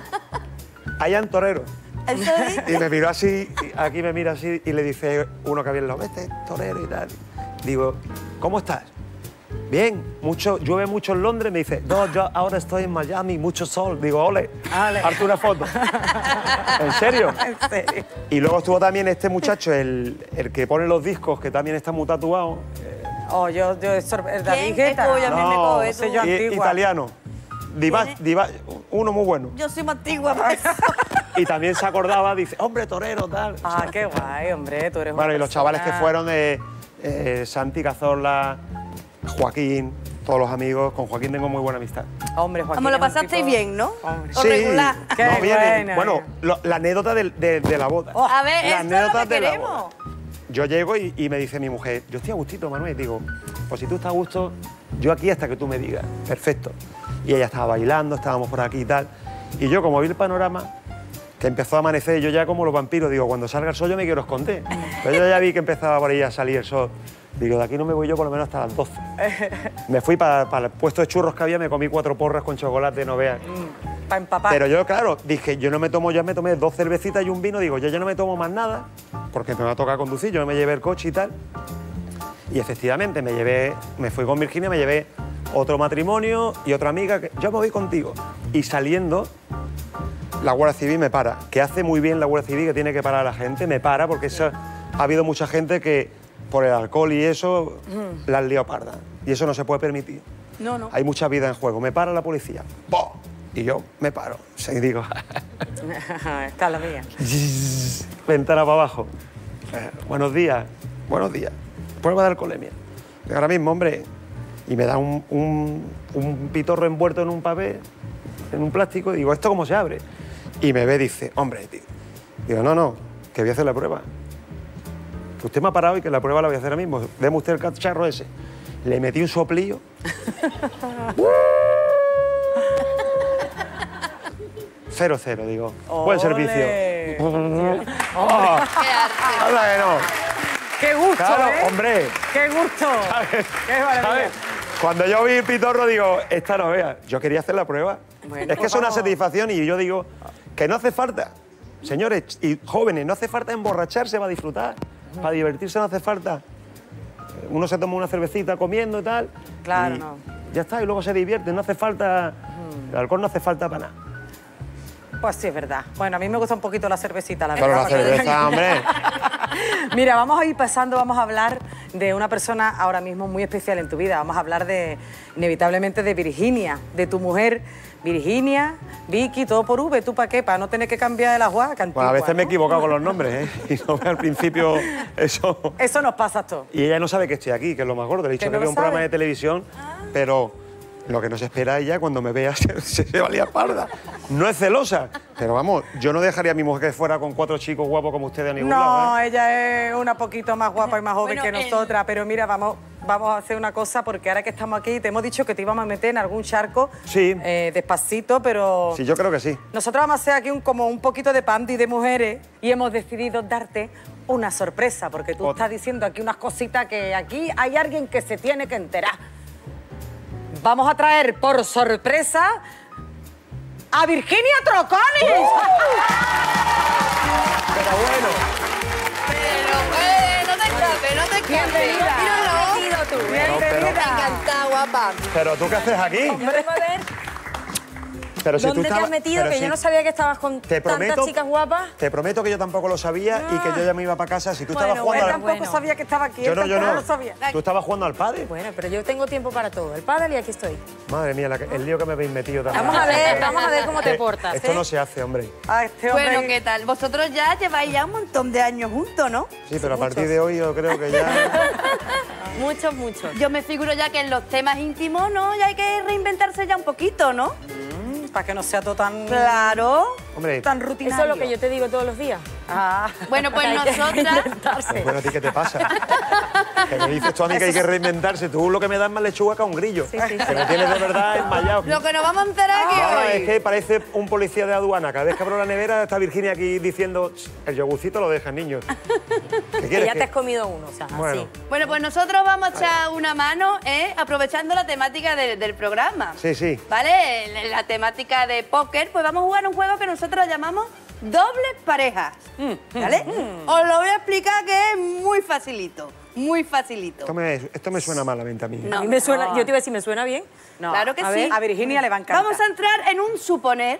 S1: I am torero.
S3: ¿Eso dice?
S1: Y me miró así, y aquí me mira así, y le dice uno que había en la este es torero y tal. Digo, ¿cómo estás? Bien, llueve mucho en Londres. Me dice, no, yo ahora estoy en Miami, mucho sol. Digo, ole,
S2: Ole.
S1: hazte una foto. ¿En serio?
S2: En serio.
S1: Y luego estuvo también este muchacho, el que pone los discos, que también está muy tatuado.
S2: Oh, yo David
S3: ¿Quién?
S2: Guetta.
S3: Es que yo a mí me coge
S2: ese
S3: tú.
S2: yo antigua.
S1: Italiano. Diva, uno muy bueno.
S3: Yo soy más antigua para eso.
S1: Y también se acordaba, dice, hombre, torero, tal.
S2: Ah, qué guay, hombre, tú eres
S1: Bueno,
S2: una
S1: y los chavales que
S2: persona-
S1: fueron de Santi Cazorla, Joaquín, todos los amigos. Con Joaquín tengo muy buena amistad.
S2: Hombre, Joaquín.
S3: Como lo
S2: es un
S3: pasasteis
S2: tipo-
S3: bien, ¿no?
S2: Hombre.
S3: O regular.
S2: Qué
S1: no, bien.
S2: bueno.
S1: Bueno, la anécdota de la boda.
S3: A ver,
S1: La
S3: esto es lo
S1: anécdota
S3: que
S1: de la
S3: queremos.
S1: boda. Yo llego y me dice mi mujer, yo estoy a gustito, Manuel. Digo, pues si tú estás a gusto, yo aquí hasta que tú me digas. Perfecto. Y ella estaba bailando, estábamos por aquí y tal. Y yo, como vi el panorama, que empezó a amanecer, yo ya como los vampiros, digo, cuando salga el sol yo me quiero esconder. Pero yo ya vi que empezaba por ahí a salir el sol. Digo, de aquí no me voy yo por lo menos hasta las 12. Me fui para el puesto de churros que había, me comí 4 porras con chocolate, no veas.
S2: Para empapar.
S1: Pero yo, claro, dije, yo no me tomo, ya me tomé 2 cervecitas y un vino, digo, yo ya no me tomo más nada, porque me va a tocar conducir, yo me llevé el coche y tal. Y efectivamente me fui con Virginia, me llevé otro matrimonio y otra amiga, que yo me voy contigo. Y saliendo, la Guardia Civil me para, que hace muy bien la Guardia Civil, que tiene que parar a la gente, me para, porque ha habido mucha gente que por el alcohol y eso la han liado parda. Y eso no se puede permitir.
S3: No, no.
S1: Hay mucha vida en juego. Me para la policía. ¡Boh! Y yo me paro. Y digo,
S2: Está la mía.
S1: ventana para abajo. Buenos días. Buenos días. Prueba de alcoholemia. Y ahora mismo, hombre. Y me da un pitorro envuelto en un papel, en un plástico. Y digo, ¿esto cómo se abre? Y me ve y dice, hombre, tío. Digo, no, que voy a hacer la prueba. Que usted me ha parado y que la prueba la voy a hacer ahora mismo. Deme usted el cacharro ese. Le metí un soplillo. 0-0, digo. Buen servicio.
S2: Ole.
S1: ¡Oh!
S3: Qué arte.
S1: ¡Hala que no!
S2: ¡Qué gusto,
S1: Claro,
S2: eh!
S1: hombre.
S2: ¡Qué gusto! ¡Qué maravilla!
S1: ¿Sabes? Cuando yo vi el pitorro, digo, esta no vea. Yo quería hacer la prueba.
S2: Bueno,
S1: Es que
S2: pues
S1: es una
S2: vamos.
S1: satisfacción y yo digo que no hace falta. Señores y jóvenes, no hace falta emborracharse para disfrutar. Para divertirse no hace falta. Uno se toma una cervecita comiendo y tal.
S2: Claro,
S1: y
S2: no.
S1: Ya está, y luego se divierte. No hace falta... El alcohol no hace falta para nada.
S2: Pues sí, es verdad. Bueno, a mí me gusta un poquito la cervecita, la
S1: Pero
S2: verdad.
S1: la cerveza, hombre.
S2: Mira, vamos a ir pasando, vamos a hablar de una persona ahora mismo muy especial en tu vida. Vamos a hablar inevitablemente de Virginia, de tu mujer Virginia, Vicky, todo por V. ¿Tú para qué? Para no tener que cambiar de la guaca.
S1: Bueno, a veces me he equivocado con los nombres, ¿eh? Y no ve al principio eso.
S2: Eso nos pasa a todos.
S1: Y ella no sabe que estoy aquí, que es lo más gordo. Le he dicho
S2: ¿Que
S1: que
S2: no
S1: veo
S2: lo
S1: un programa
S2: sabe?
S1: de televisión, pero Lo que no se espera ella cuando me vea se va a liar parda. No es celosa, pero vamos, yo no dejaría a mi mujer que fuera con 4 chicos guapos como ustedes a ningún lado,
S2: No,
S1: ¿eh?
S2: ella es una poquito más guapa y más joven
S3: Bueno,
S2: que nosotras, pero mira, vamos a hacer una cosa porque ahora que estamos aquí te hemos dicho que te íbamos a meter en algún charco.
S1: Sí.
S2: Despacito, pero...
S1: Sí, yo creo que sí.
S2: Nosotros vamos a hacer aquí como un poquito de panty de mujeres y hemos decidido darte una sorpresa porque tú estás diciendo aquí unas cositas que aquí hay alguien que se tiene que enterar. Vamos a traer por sorpresa a Virginia Troconis.
S1: Pero bueno,
S3: No te escapes, no te escapes.
S2: Bienvenida.
S3: Míralo.
S2: Bienvenida.
S3: Encantada, guapa.
S1: pero ¿tú qué haces aquí? Pero si tú
S5: ¿Dónde te
S1: estabas-
S5: has metido?
S1: pero
S5: Que
S1: si-
S5: yo no sabía que estabas con
S1: Te
S5: tantas
S1: prometo,
S5: chicas guapas.
S1: Te prometo que yo tampoco lo sabía y que yo ya me iba para casa. Si tú
S5: Bueno,
S1: estabas jugando
S2: Él
S1: al...
S2: tampoco sabía que estaba aquí.
S1: Yo
S2: él
S1: no, yo
S2: tampoco
S1: no.
S2: lo sabía.
S1: Tú estabas jugando al pádel.
S5: Bueno, pero yo tengo tiempo para todo. El pádel y aquí estoy.
S1: Madre mía, el lío que me habéis metido también.
S5: Vamos a ver cómo te portas.
S1: Esto
S5: ¿eh?
S1: no se hace, hombre.
S2: A este hombre...
S3: Bueno, ¿qué tal? Vosotros ya lleváis ya un montón de años juntos, ¿no?
S1: Sí, pero a partir de hoy yo creo que ya...
S5: Muchos.
S3: Yo me figuro ya que en los temas íntimos, ¿no? Ya hay que reinventarse ya un poquito, ¿no?
S2: Para que no sea todo tan...
S3: Claro.
S1: Hombre,
S2: tan rutinario.
S5: Eso es lo que yo te digo todos los días.
S2: Ah.
S3: Bueno, pues
S5: Hay que
S3: nosotras...
S5: reinventarse.
S1: bueno, ¿a ti qué te pasa? Que me dices tú a mí que hay que reinventarse. Tú lo que me das es más lechuga que a un grillo. Que me tienes de verdad enmayado.
S3: Lo que nos vamos a enterar aquí
S1: No,
S3: hoy.
S1: es que parece un policía de aduana. Cada vez que abro la nevera está Virginia aquí diciendo el yogurcito lo dejan, niños. ¿Qué
S5: Que
S1: quieres?
S5: ya te has comido uno, o sea,
S1: Bueno,
S5: así.
S3: Bueno, pues nosotros vamos a echar una mano, aprovechando la temática del programa.
S1: sí, sí.
S3: ¿Vale? La temática de póker, pues vamos a jugar un juego que nosotros llamamos dobles parejas. ¿Vale? Os lo voy a explicar que es muy facilito. Muy facilito.
S1: Esto me suena malamente a mí.
S3: No.
S5: A mí me suena, yo te iba a decir, ¿me suena bien?
S2: No.
S3: Claro que
S2: A
S3: sí.
S2: ver, a Virginia le va a encantar.
S3: Vamos a entrar en un suponer,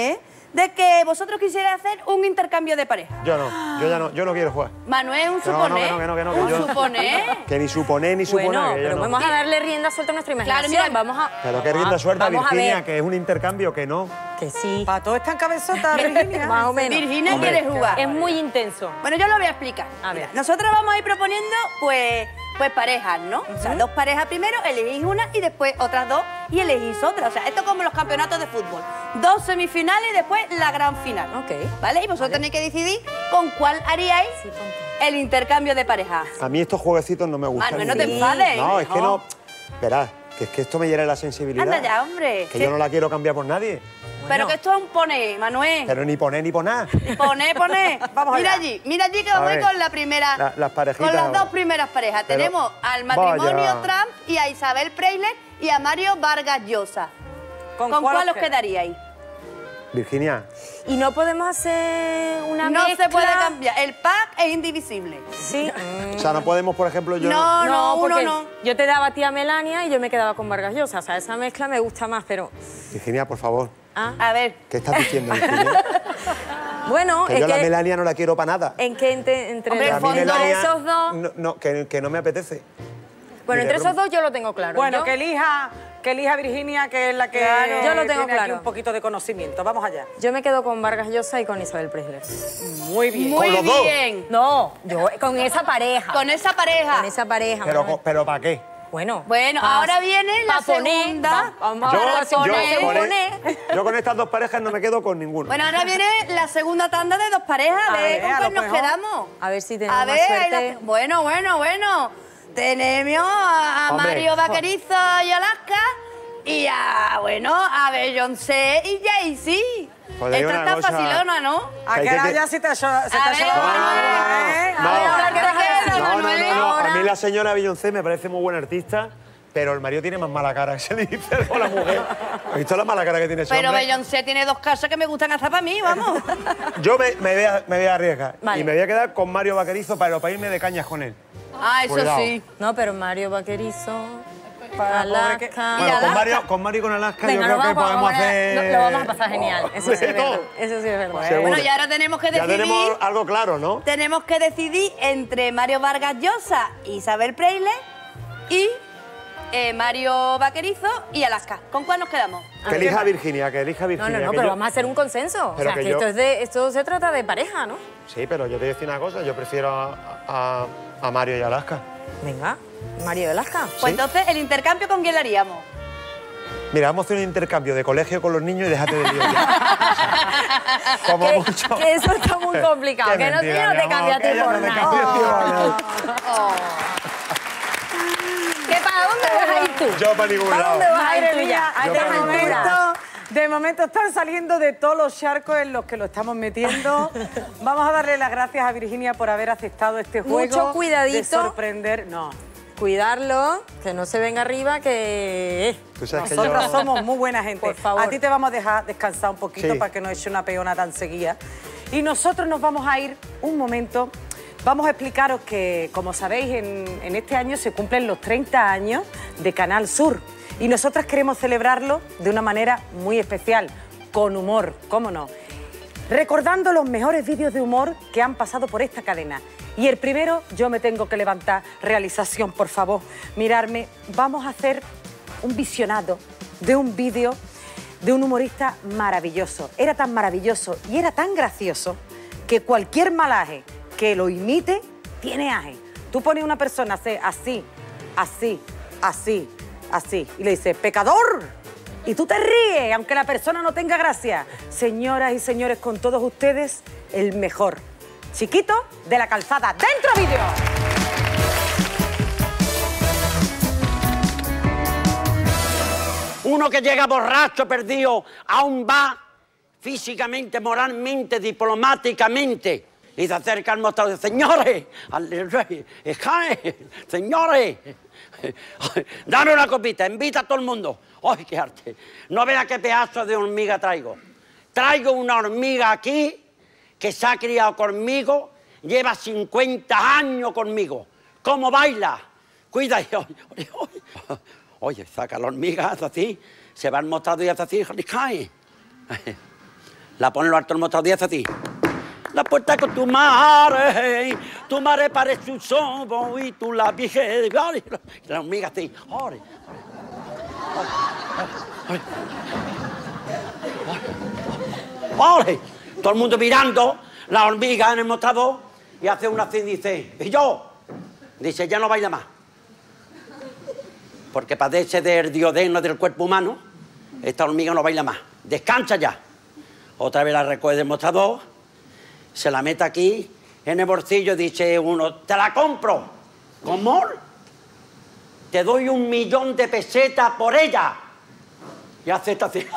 S3: de que vosotros quisierais hacer un intercambio de pareja.
S1: Yo no, yo ya no, yo no quiero jugar.
S3: Manuel, un
S1: Que no,
S3: suponer.
S1: que no, que
S3: un
S1: yo-
S3: suponer.
S1: Que ni suponer ni suponer.
S5: Bueno,
S1: que yo
S5: pero
S1: no.
S5: vamos a darle rienda suelta a nuestra imaginación.
S3: mira,
S5: vamos a...
S1: Pero qué rienda suelta,
S5: Vamos a
S1: Virginia,
S5: ver.
S1: que es un intercambio que no.
S5: Que sí.
S2: Para todo está en cabezota, Virginia.
S5: Más o menos.
S3: Virginia
S1: Hombre.
S3: quiere jugar.
S5: Es muy intenso.
S3: Bueno, yo lo voy a explicar.
S5: A ver.
S3: Mira, nosotros vamos a ir proponiendo, pues parejas, ¿no? O sea, 2 parejas primero, elegís una y después otras 2 y elegís otra. O sea, esto es como los campeonatos de fútbol. 2 semifinales y después la gran final.
S5: Ok.
S3: ¿Vale? Y vosotros tenéis que decidir con cuál haríais el intercambio de parejas.
S1: A mí estos jueguecitos no me gustan.
S3: Manuel, no te
S1: ni-
S3: enfades.
S1: No, es que no. Verás, que es que esto me hiere la sensibilidad.
S3: Anda ya, hombre.
S1: Que yo no la quiero cambiar por nadie.
S3: Pero que esto es un poner, Manuel.
S1: Pero ni poner ni poner.
S3: Poné.
S2: Vamos
S3: mira
S2: allá.
S3: Mira allí que
S1: A
S3: vamos a ir
S1: ver,
S3: con la primera.
S1: las parejitas
S3: Con las
S1: ahora.
S3: 2 primeras parejas.
S1: Pero-
S3: Tenemos al matrimonio
S1: Vaya.
S3: Trump y a Isabel Preisler y a Mario Vargas Llosa. ¿Con cuál os quedaríais?
S1: Virginia,
S5: Y no podemos hacer una
S3: No
S5: mezcla.
S3: se puede cambiar. El pack es indivisible.
S5: Sí.
S1: o sea, no podemos, por ejemplo, yo...
S3: No, uno
S5: porque
S3: no.
S5: yo te daba a ti a Melania y yo me quedaba con Vargas Llosa. O sea, esa mezcla me gusta más, pero...
S1: Virginia, por favor,
S5: Ah.
S3: A ver.
S1: ¿qué estás diciendo, Virginia?
S5: Bueno,
S1: Que
S5: es
S1: yo la
S5: que...
S1: Melania no la quiero para nada.
S5: En que entre,
S3: Hombre,
S1: Que a mí
S3: fondo
S5: entre
S1: Melania
S5: esos dos...
S1: que no me apetece.
S5: Bueno,
S1: Ni
S5: entre
S1: de
S5: esos
S1: broma.
S5: dos yo lo tengo claro.
S2: Bueno,
S5: Yo-
S2: que elija Virginia, que es la que
S5: Claro. Yo lo tengo
S2: tiene aquí
S5: claro.
S2: un poquito de conocimiento. Vamos allá.
S5: Yo me quedo con Vargas Llosa y con Isabel Preisler.
S2: Muy bien.
S3: Muy
S1: los dos.
S3: bien.
S5: No, yo con esa pareja.
S3: Con esa pareja.
S5: Con esa pareja. Manuel.
S1: Pero ¿para qué?
S5: Bueno.
S3: Bueno, ahora viene la segunda.
S5: Vamos
S1: Yo,
S5: a
S3: poner.
S1: yo con estas 2 parejas no me quedo con ninguno.
S3: Bueno, ahora viene la segunda tanda de 2 parejas. A ver con
S2: a
S3: cuál
S2: lo
S3: nos
S2: mejor.
S3: quedamos.
S5: A ver si tenemos
S3: A
S5: más
S3: ver,
S5: suerte.
S3: ahí la- bueno. Tenemos a
S1: Hombre.
S3: Mario Vaquerizo y Alaska y a Beyoncé y Jay-Z.
S1: Pues te digo
S3: Esta
S1: una
S3: está
S1: cosa.
S3: facilona, ¿no?
S2: A
S1: Que
S2: que
S1: hay
S2: ahora
S1: que-
S2: ya se te ha hecho la
S3: ver,
S2: bola, ¿eh?
S1: no.
S2: A ver, ahora
S3: ¿qué
S2: que
S3: te
S2: te
S3: queda,
S2: queda.
S1: No,
S3: Manuel?
S1: a
S3: Ahora.
S1: mí la señora Beyoncé me parece muy buena artista, pero el marido tiene más mala cara que se le dice a la mujer. ¿Has visto la mala cara que tiene ese
S3: Pero
S1: hombre?
S3: Beyoncé tiene 2 casas que me gustan hasta para mí, vamos.
S1: Yo me voy a arriesgar
S5: Vale.
S1: y me voy a quedar con Mario Vaquerizo para irme de cañas con él.
S3: Ah, eso
S1: Cuidado.
S3: sí.
S5: No, pero Mario Vaquerizo,
S2: Para la pobre que-
S5: Alaska...
S1: Bueno,
S3: Alaska.
S1: con Mario y con Alaska
S5: Venga,
S1: yo creo
S5: nos
S1: que
S5: vamos,
S1: podemos
S5: vamos a-
S1: hacer...
S5: Lo vamos a pasar genial. Eso sí es
S1: De
S5: verdad.
S1: todo.
S5: Eso sí es verdad.
S1: Seguro.
S3: Bueno, y ahora tenemos que
S1: Ya
S3: decidir.
S1: tenemos algo claro, ¿no?
S3: Tenemos que decidir entre Mario Vargas Llosa, Isabel Preisler y Mario Vaquerizo y Alaska. ¿Con cuál nos quedamos?
S1: Que elija Virginia, que elija
S5: No,
S1: Virginia.
S5: no,
S1: que
S5: pero
S1: yo-
S5: vamos a hacer un consenso.
S1: Pero
S5: o sea,
S1: que
S5: que
S1: yo-
S5: esto se trata de pareja, ¿no?
S1: Sí, pero yo te voy a decir una cosa, yo prefiero a Mario y Alaska.
S5: Venga, Mario de Alaska.
S3: Pues entonces, ¿el intercambio con quién lo haríamos?
S1: Mira, vamos a hacer un intercambio de colegio con los niños y déjate de lío ya. Como mucho.
S6: Que eso está muy complicado. Que no te cambia a ti por nada. ¿Qué para dónde vas a ir tú?
S1: Yo para ningún lado.
S6: ¿Para dónde vas a ir tú ya?
S1: Yo para ningún lado.
S2: De momento están saliendo de todos los charcos en los que lo estamos metiendo. Vamos a darle las gracias a Virginia por haber aceptado este juego.
S6: Mucho cuidadito.
S2: De sorprender. No.
S6: Cuidarlo, que no se venga arriba, que...
S1: Tú sabes que
S2: Nosotros
S1: yo...
S2: somos muy buena gente.
S6: Por favor.
S2: A ti te vamos a dejar descansar un poquito
S1: Sí.
S2: para que no eche una peona tan seguida. Y nosotros nos vamos a ir un momento. Vamos a explicaros que, como sabéis, en este año se cumplen los 30 años de Canal Sur. Y nosotras queremos celebrarlo de una manera muy especial, con humor, ¿cómo no? Recordando los mejores vídeos de humor que han pasado por esta cadena. Y el primero, yo me tengo que levantar. Realización, por favor, mirarme. Vamos a hacer un visionado de un vídeo de un humorista maravilloso. Era tan maravilloso y era tan gracioso que cualquier malaje que lo imite tiene aje. Tú pones a una persona así, así, así, así, y le dices, ¡pecador! Y tú te ríes, aunque la persona no tenga gracia. Señoras y señores, con todos ustedes, el mejor. Chiquito de la Calzada. ¡Dentro vídeo!
S7: Uno que llega borracho, perdido, a un bar, físicamente, moralmente, diplomáticamente, y se acerca al mostrador y dice, señores, señores, dame una copita, invita a todo el mundo. ¡Ay, qué arte! No vea qué pedazo de hormiga traigo. Traigo una hormiga aquí que se ha criado conmigo, lleva 50 años conmigo. ¿Cómo baila? Cuida. Oye, saca la hormiga, hace así, se va al mostrador y hace así, y cae. La pone en lo alto del mostrador y hace así. La puerta con tu madre parece un sobo y tú la vieja. La hormiga así. ¡Ole! Todo el mundo mirando la hormiga en el mostrador y hace una así y dice, ¿y yo? Dice, ya no baila más. Porque padece del diodeno del cuerpo humano, esta hormiga no baila más. Descansa ya. Otra vez la recoge del mostrador, se la mete aquí en el bolsillo y dice uno, te la compro. ¿Cómo? Te doy 1.000.000 de pesetas por ella. Y hace esta así.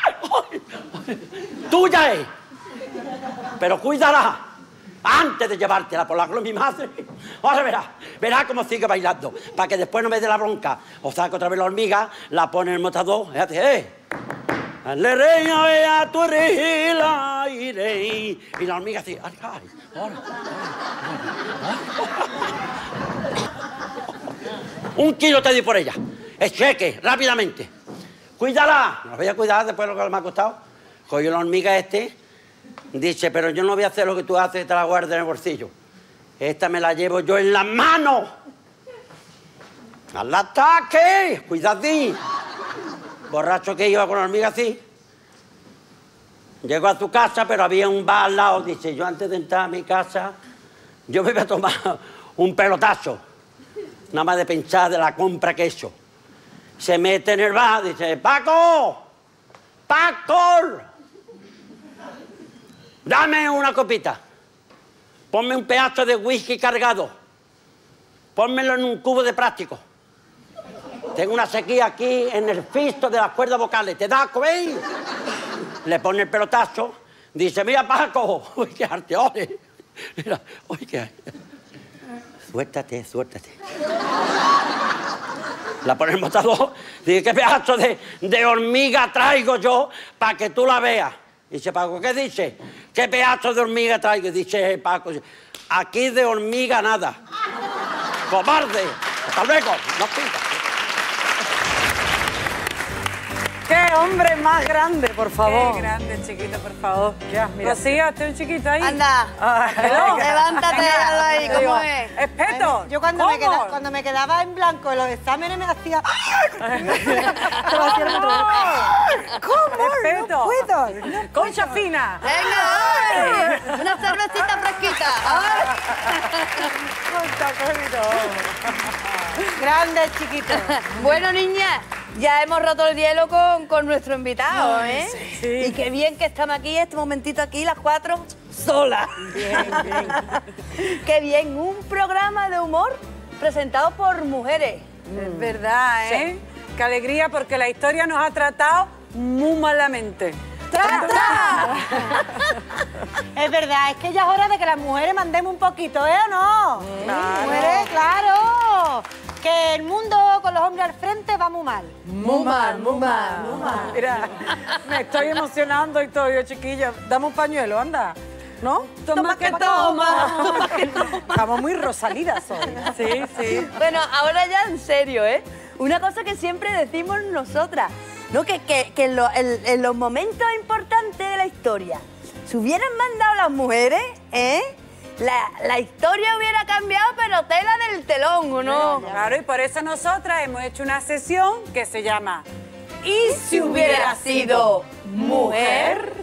S7: ¡Tuya es! Pero cuídala antes de llevártela por la gloria de mi madre. Ahora verá cómo sigue bailando, para que después no me dé la bronca. O saca otra vez la hormiga, la pone en el mostrador y hace, le reina vea tu regila y la hormiga así, un kilo te di por ella. Es cheque, rápidamente. Cuídala. No voy a cuidar después de lo que me ha costado. Cogió la hormiga dice, pero yo no voy a hacer lo que tú haces, te la guardo en el bolsillo. Esta me la llevo yo en las manos. ¡Al ataque! ¡Cuidadín! Borracho que iba con la hormiga así. Llegó a su casa, pero había un bar al lado. Dice, yo antes de entrar a mi casa, yo me voy a tomar un pelotazo. Nada más de pensar de la compra que he hecho. Se mete en el bar, dice, ¡Paco! ¡Paco! Dame una copita. Ponme un pedazo de whisky cargado. Pónmelo en un cubo de plástico. Tengo una sequía aquí en el fisto de las cuerdas vocales. ¿Te da, veis? Le pone el pelotazo. Dice, mira, Paco. Uy, qué arte, ole. Mira, uy, qué arte. Suéltate, suéltate. La pone en el mostrador. Dice, ¿qué pedazo de hormiga traigo yo para que tú la veas? Dice Paco, ¿qué dice? ¿Qué pedazo de hormiga traigo? Dice Paco, aquí de hormiga nada. ¡Cobarde! ¡Hasta luego! ¡No pica!
S2: ¡Qué hombre más grande, por favor!
S5: Qué grande, chiquito, por favor.
S2: Mira,
S5: Rocío, hazte un chiquito ahí.
S3: Anda, levántate, hazlo ahí, ¿cómo es?
S2: ¡Espeto!
S4: Yo cuando me quedaba en blanco en los exámenes me hacía... ¿Cómo?
S2: ¡Espeto!
S4: No puedo.
S2: ¡Concha fina!
S3: Venga, ay, una cervecita fresquita. Ay.
S4: Grande, chiquito.
S3: Bueno, niña,
S6: Ya hemos roto el hielo con nuestro invitado, ¿eh?
S2: Sí.
S6: Y qué bien que estamos aquí, este momentito aquí, las 4, solas.
S2: Bien, bien.
S6: Qué bien, un programa de humor presentado por mujeres.
S5: Es verdad, ¿eh? Qué alegría, porque la historia nos ha tratado muy malamente.
S6: ¡Tra, tra!
S4: Es verdad, es que ya es hora de que las mujeres mandemos un poquito, ¿eh o no?
S5: Claro.
S4: Mujeres, claro. Que el mundo con los hombres al frente va muy mal.
S6: Muy mal, muy mal.
S2: Mira, me estoy emocionando y todo, yo, chiquilla. Dame un pañuelo, anda. ¿No?
S6: Toma que toma.
S2: Estamos muy rosalidas hoy.
S5: Sí, sí.
S6: Bueno, ahora ya en serio, ¿eh? Una cosa que siempre decimos nosotras, ¿no? Que en los momentos importantes de la historia, si hubieran mandado las mujeres, ¿eh? La historia hubiera cambiado, pero tela del telón, ¿o no?
S5: Claro, y por eso nosotras hemos hecho una sesión que se llama
S6: ¿Y si hubiera sido mujer?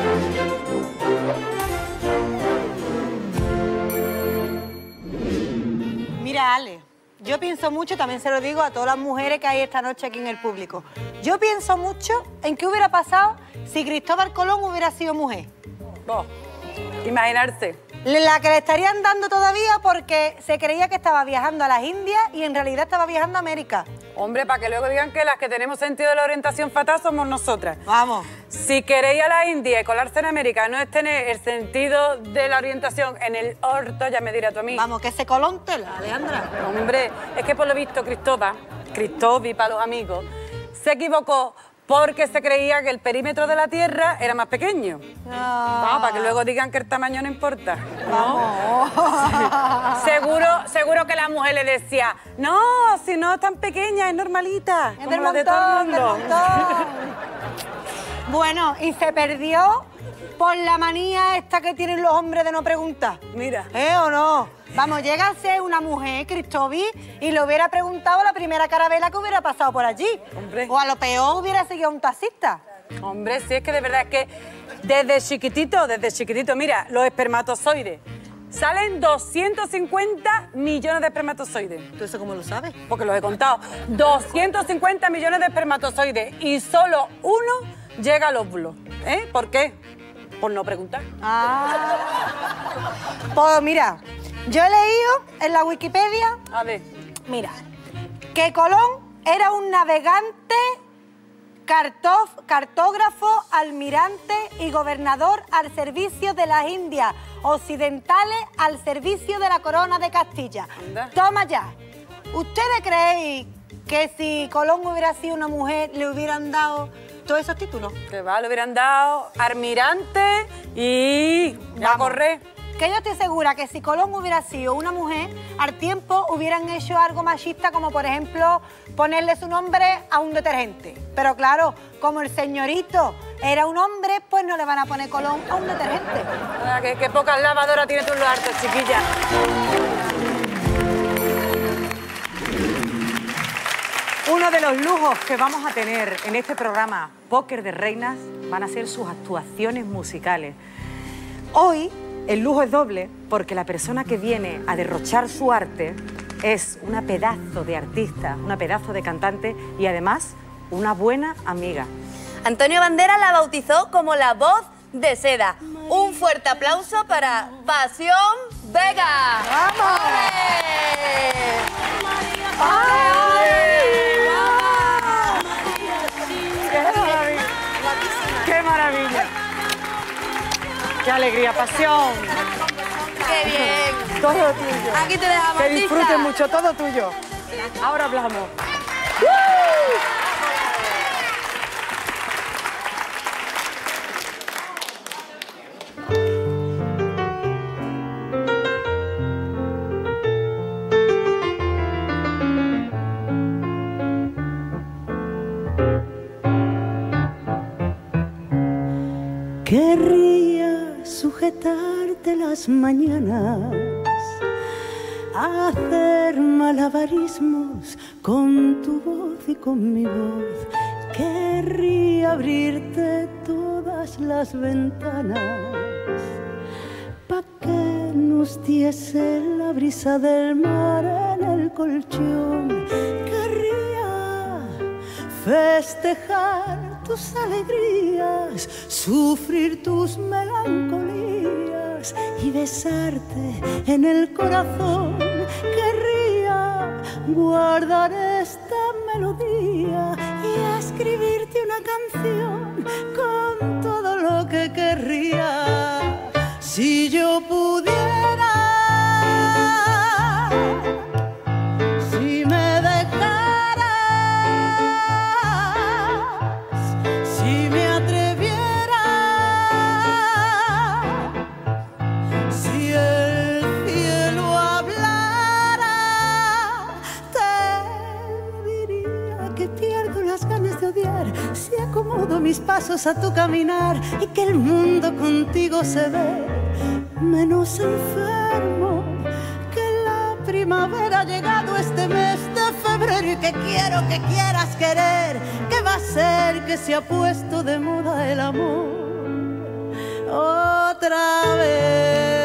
S4: Mira, Ale, yo pienso mucho, también se lo digo a todas las mujeres que hay esta noche aquí en el público. Yo pienso mucho en qué hubiera pasado si Cristóbal Colón hubiera sido mujer.
S5: vos, imaginarse.
S4: La que le estarían dando todavía porque se creía que estaba viajando a las Indias y en realidad estaba viajando a América.
S5: Hombre, para que luego digan que las que tenemos sentido de la orientación fatal somos nosotras.
S4: Vamos.
S5: Si queréis a la India y colarse en América no es tener el sentido de la orientación en el orto, ya me dirás tú a mí.
S4: Vamos, que ese Colón tela, Alejandra.
S5: Hombre, es que por lo visto Cristóbal para los amigos, se equivocó porque se creía que el perímetro de la Tierra era más pequeño. Vamos, para que luego digan que el tamaño no importa.
S4: Vamos.
S5: Seguro que la mujer le decía, no, si no es tan pequeña, es normalita.
S4: Es
S5: como
S4: del
S5: la de todo el
S4: montón, del
S5: mundo.
S4: montón. Bueno, y se perdió por la manía esta que tienen los hombres de no preguntar.
S5: Mira.
S4: ¿Eh o no? Vamos, llega a ser una mujer, Cristóbal, y le hubiera preguntado a la primera carabela que hubiera pasado por allí.
S5: Hombre.
S4: O a lo peor hubiera seguido a un taxista.
S5: Hombre, sí, es que de verdad es que desde chiquitito, mira, los espermatozoides. Salen 250 millones de espermatozoides.
S4: ¿Tú eso cómo lo sabes?
S5: Porque los he contado. 250 millones de espermatozoides y solo uno llega al óvulo. ¿Eh? ¿Por qué? Por no preguntar.
S4: Ah. Pues mira, yo he leído en la Wikipedia,
S5: A ver.
S4: mira, que Colón era un navegante, cartógrafo, almirante y gobernador al servicio de las Indias Occidentales al servicio de la corona de Castilla.
S5: Anda.
S4: Toma ya. ¿Ustedes creen que si Colón hubiera sido una mujer le hubieran dado todos esos títulos?
S5: Que va, le hubieran dado almirante y ya
S4: Vamos.
S5: correr.
S4: Que yo estoy segura que si Colón hubiera sido una mujer, al tiempo hubieran hecho algo machista, como por ejemplo ponerle su nombre a un detergente. Pero claro, como el señorito era un hombre, pues no le van a poner Colón a un detergente.
S5: Ah, qué pocas lavadoras tienes tú en los hartos, chiquilla.
S2: Uno de los lujos que vamos a tener en este programa Póker de Reinas van a ser sus actuaciones musicales. Hoy el lujo es doble porque la persona que viene a derrochar su arte es una pedazo de artista, una pedazo de cantante y además una buena amiga.
S6: Antonio Banderas la bautizó como la voz de seda. Un fuerte aplauso para Pasión Vega.
S4: ¡Vamos!
S2: ¡Qué maravilla! ¡Qué alegría, pasión!
S6: ¡Qué bien!
S2: Todo tuyo.
S6: Aquí te dejamos,
S2: Que disfruten
S6: artista.
S2: mucho, todo tuyo. Ahora hablamos.
S8: Querría sujetarte las mañanas, hacer malabarismos con tu voz y con mi voz. Querría abrirte todas las ventanas pa' que nos diese la brisa del mar en el colchón. Querría festejar tus alegrías, sufrir tus melancolías y besarte en el corazón. Querría guardar esta melodía y escribirte una canción con todo lo que querría. Si yo pudiera, si me dejaras, si me atreviera, si el cielo hablara, te diría que pierdo las ganas de odiar, si acomodo mis pasos a tu caminar y que el mundo contigo se ve menos enfermo, que la primavera ha llegado este mes de febrero y que quiero que quieras querer, que va a ser que se ha puesto de moda el amor otra vez.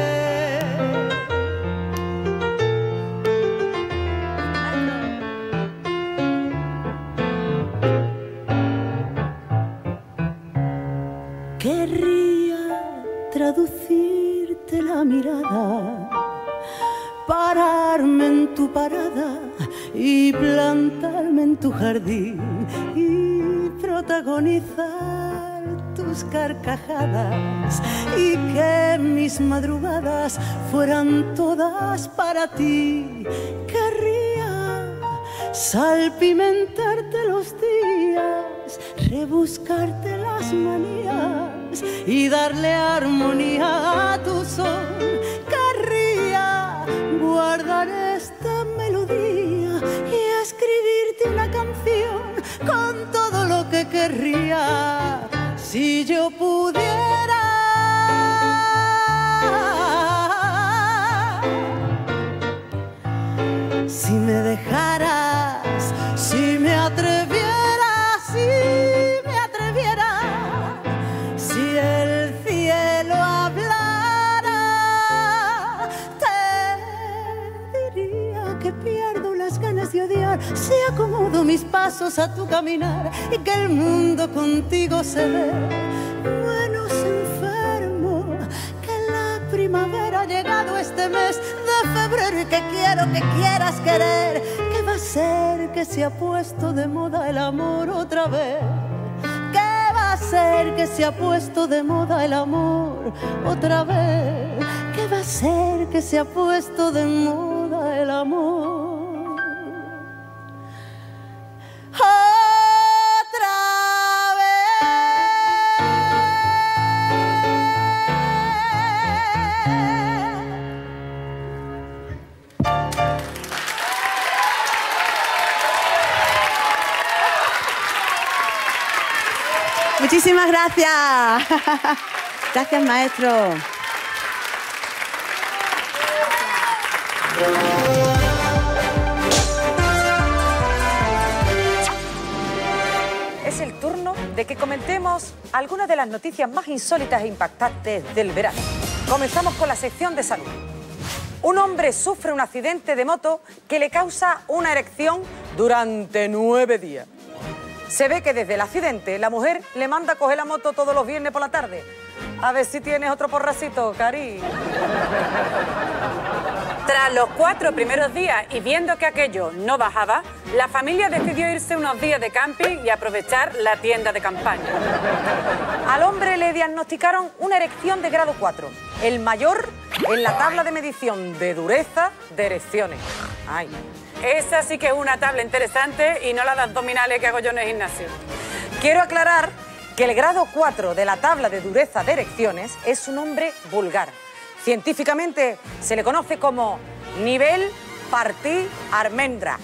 S8: Querría traducirte la mirada, pararme en tu parada y plantarme en tu jardín y protagonizar tus carcajadas y que mis madrugadas fueran todas para ti. Querría salpimentarte los días, rebuscarte las manías y darle armonía a tu son. Querría guardar esta melodía y escribirte una canción con todo lo que querría. Si yo pudiera, si me dejaras, si me atrevieras, si me atreviera, si el cielo hablara, te diría que pierdo las ganas de odiar, si acomodo mis pasos a tu caminar y que el mundo contigo se ve menos enfermo, que la primavera ha llegado este mes de febrero y que quiero que quieras querer, que va a ser que se ha puesto de moda el amor otra vez, que va a ser que se ha puesto de moda el amor otra vez, que va a ser que se ha puesto de moda el amor otra vez.
S6: Muchísimas gracias. Gracias, maestro.
S2: Es el turno de que comentemos algunas de las noticias más insólitas e impactantes del verano. Comenzamos con la sección de salud. Un hombre sufre un accidente de moto que le causa una erección durante 9 días. Se ve que desde el accidente la mujer le manda a coger la moto todos los viernes por la tarde. A ver si tienes otro porracito, cari. Tras los 4 primeros días y viendo que aquello no bajaba, la familia decidió irse unos días de camping y aprovechar la tienda de campaña. Al hombre le diagnosticaron una erección de grado 4, el mayor en la tabla de medición de dureza de erecciones. Ay, esa sí que es una tabla interesante y no la de abdominales que hago yo en el gimnasio. Quiero aclarar que el grado 4 de la tabla de dureza de erecciones es un nombre vulgar. Científicamente se le conoce como nivel partí almendra.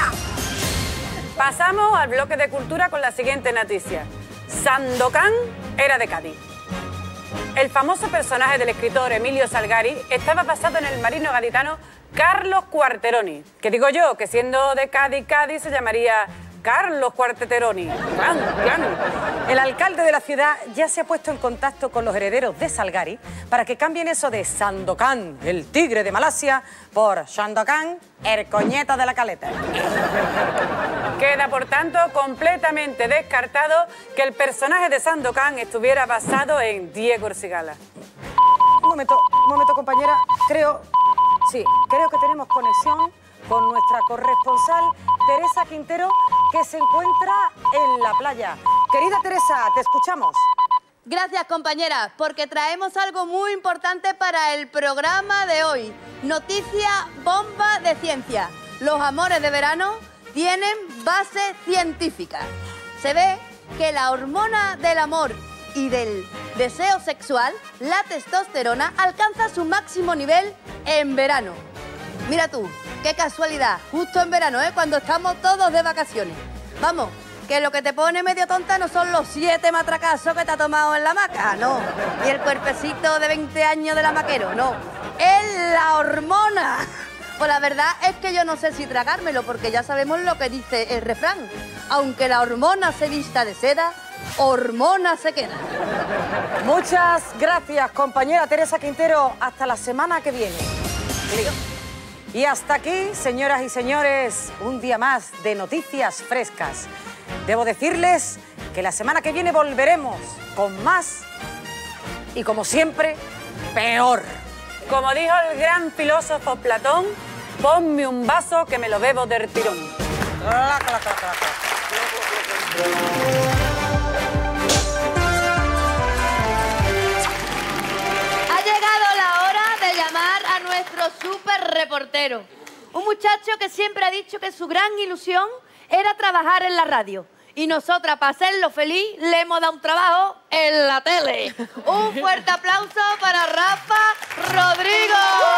S2: Pasamos al bloque de cultura con la siguiente noticia. Sandokan era de Cádiz. El famoso personaje del escritor Emilio Salgari estaba basado en el marino gaditano Carlos Quarteroni, que digo yo, que siendo de Cádiz, Cádiz se llamaría
S5: Carlos Cuarteteroni. El alcalde de la ciudad ya se ha puesto en contacto con los herederos de Salgari para que cambien eso de Sandokan, el tigre de Malasia, por Sandokan, el coñeta de la caleta. Queda, por tanto, completamente descartado que el personaje de Sandokan estuviera basado en Diego Ercigala. Un momento, compañera. Creo que tenemos conexión con nuestra corresponsal Teresa Quintero, que se encuentra en la playa. Querida Teresa, te escuchamos.
S6: Gracias, compañera, porque traemos algo muy importante para el programa de hoy. Noticia bomba de ciencia. Los amores de verano tienen base científica. Se ve que la hormona del amor y del deseo sexual, la testosterona, alcanza su máximo nivel en verano. Mira tú, qué casualidad, justo en verano, ¿eh? Cuando estamos todos de vacaciones. Vamos, que lo que te pone medio tonta no son los 7 matracazos que te ha tomado en la hamaca, no. Y el cuerpecito de 20 años del hamaquero, no. Es la hormona. Pues la verdad es que yo no sé si tragármelo, porque ya sabemos lo que dice el refrán. Aunque la hormona se vista de seda, hormona se queda.
S5: Muchas gracias, compañera Teresa Quintero. Hasta la semana que viene. Y hasta aquí, señoras y señores, un día más de noticias frescas. Debo decirles que la semana que viene volveremos con más y, como siempre, peor. Como dijo el gran filósofo Platón, ponme un vaso que me lo bebo del tirón.
S6: Súper reportero. Un muchacho que siempre ha dicho que su gran ilusión era trabajar en la radio. Y nosotras, para hacerlo feliz, le hemos dado un trabajo en la tele. Un fuerte aplauso para Rafa Rodrigo.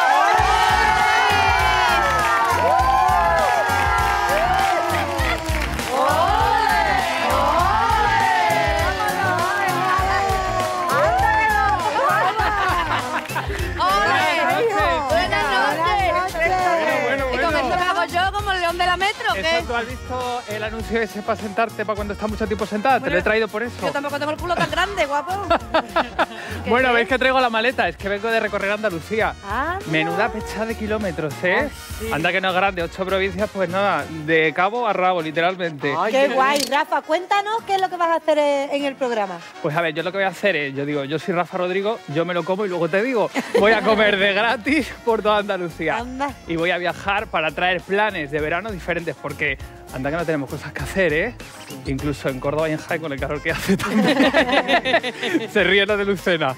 S6: De la metro, ¿qué?
S9: ¿Tú has visto el anuncio ese para sentarte, para cuando estás mucho tiempo sentada? Bueno, te lo he traído por eso.
S6: Yo tampoco tengo el culo tan grande, guapo.
S9: Bueno, veis que traigo la maleta, es que vengo de recorrer Andalucía. Menuda pechada de kilómetros, ¿eh? Sí. Anda que no es grande, 8 provincias, pues nada, de cabo a rabo, literalmente.
S4: Ay, qué guay, Rafa, cuéntanos qué es lo que vas a hacer en el programa.
S9: Pues a ver, yo lo que voy a hacer es, yo soy Rafa Rodrigo, yo me lo como y luego te digo, voy a comer de gratis por toda Andalucía.
S4: Anda.
S9: Y voy a viajar para traer planes de verano diferentes, porque anda que no tenemos cosas que hacer, ¿eh? Incluso en Córdoba y en Jaén, con el calor que hace también. Se ríe la de Lucena.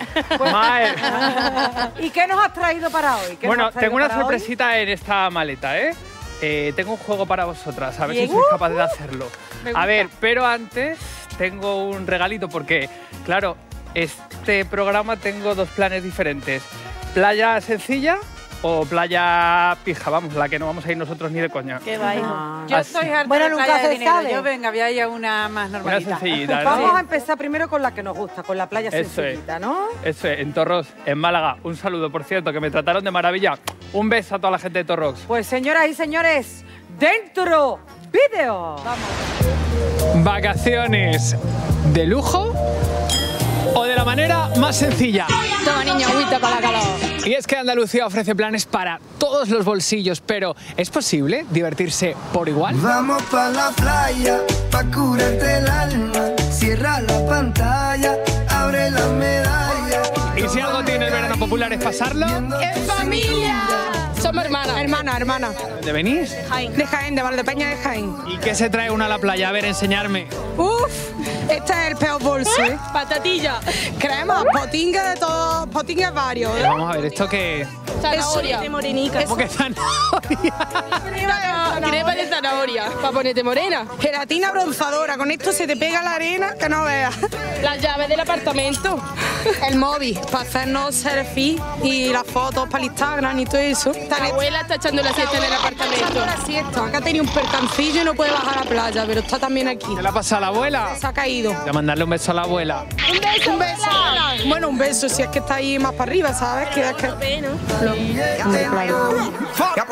S2: ¿Y qué nos has traído para hoy?
S9: Bueno, tengo una sorpresita en esta maleta, ¿eh? Tengo un juego para vosotras, a ver si sois capaces de hacerlo. A ver, pero antes tengo un regalito, porque, claro, este programa tengo 2 planes diferentes. Playa sencilla o playa pija, vamos, la que no vamos a ir nosotros ni de coña.
S6: Qué vaina.
S5: Yo estoy harta
S4: bueno,
S5: de
S4: nunca
S5: playa
S4: se
S5: de dinero.
S4: sabe.
S5: Yo venga, voy a ir a una más normalita.
S9: Una sencillita, ¿no?
S2: Vamos a empezar primero con la que nos gusta, con la playa
S9: Eso
S2: sencillita, ¿no?
S9: Eso es, en Torrox, en Málaga. Un saludo, por cierto, que me trataron de maravilla. Un beso a toda la gente de Torrox.
S2: Pues señoras y señores, dentro vídeo.
S9: Vamos. ¿Vacaciones de lujo o de la manera más sencilla?
S10: Toma, niño, agüita con la calor.
S9: Y es que Andalucía ofrece planes para todos los bolsillos, pero ¿es posible divertirse por igual?
S11: Vamos pa' la playa, pa' curarte el alma. Cierra la pantalla, abre la medalla.
S9: Y si algo tiene el verano popular es pasarlo.
S10: ¡En familia! Somos hermanas. Hermana.
S9: ¿De venís?
S10: Jaén. De Jaén, de Valdepeña de Jaén.
S9: ¿Y qué se trae uno a la playa? A ver, enseñarme.
S10: Uf, este es el peor bolso, ¿eh? Patatilla. Crema, potinga de todo, potinga varios.
S9: Pero vamos a ver, ¿esto qué?
S10: Zanahoria. De morenica.
S9: ¿Cómo que zanahoria?
S10: Crema de zanahoria. Para ponerte morena. Gelatina bronzadora. Con esto se te pega la arena que no veas. Las llaves del apartamento. El móvil. Para hacernos selfies y las fotos para el Instagram y todo eso. La abuela está echando la siesta en el apartamento. Está echando la siesta. Acá ha tenido un percancillo y no puede bajar a la playa, pero está también aquí.
S9: ¿Qué le ha pasado a la abuela?
S10: Se ha caído.
S9: Voy a mandarle un beso a la abuela.
S10: Un beso. Bueno, un beso si es que está ahí más para arriba, ¿sabes? Que es que...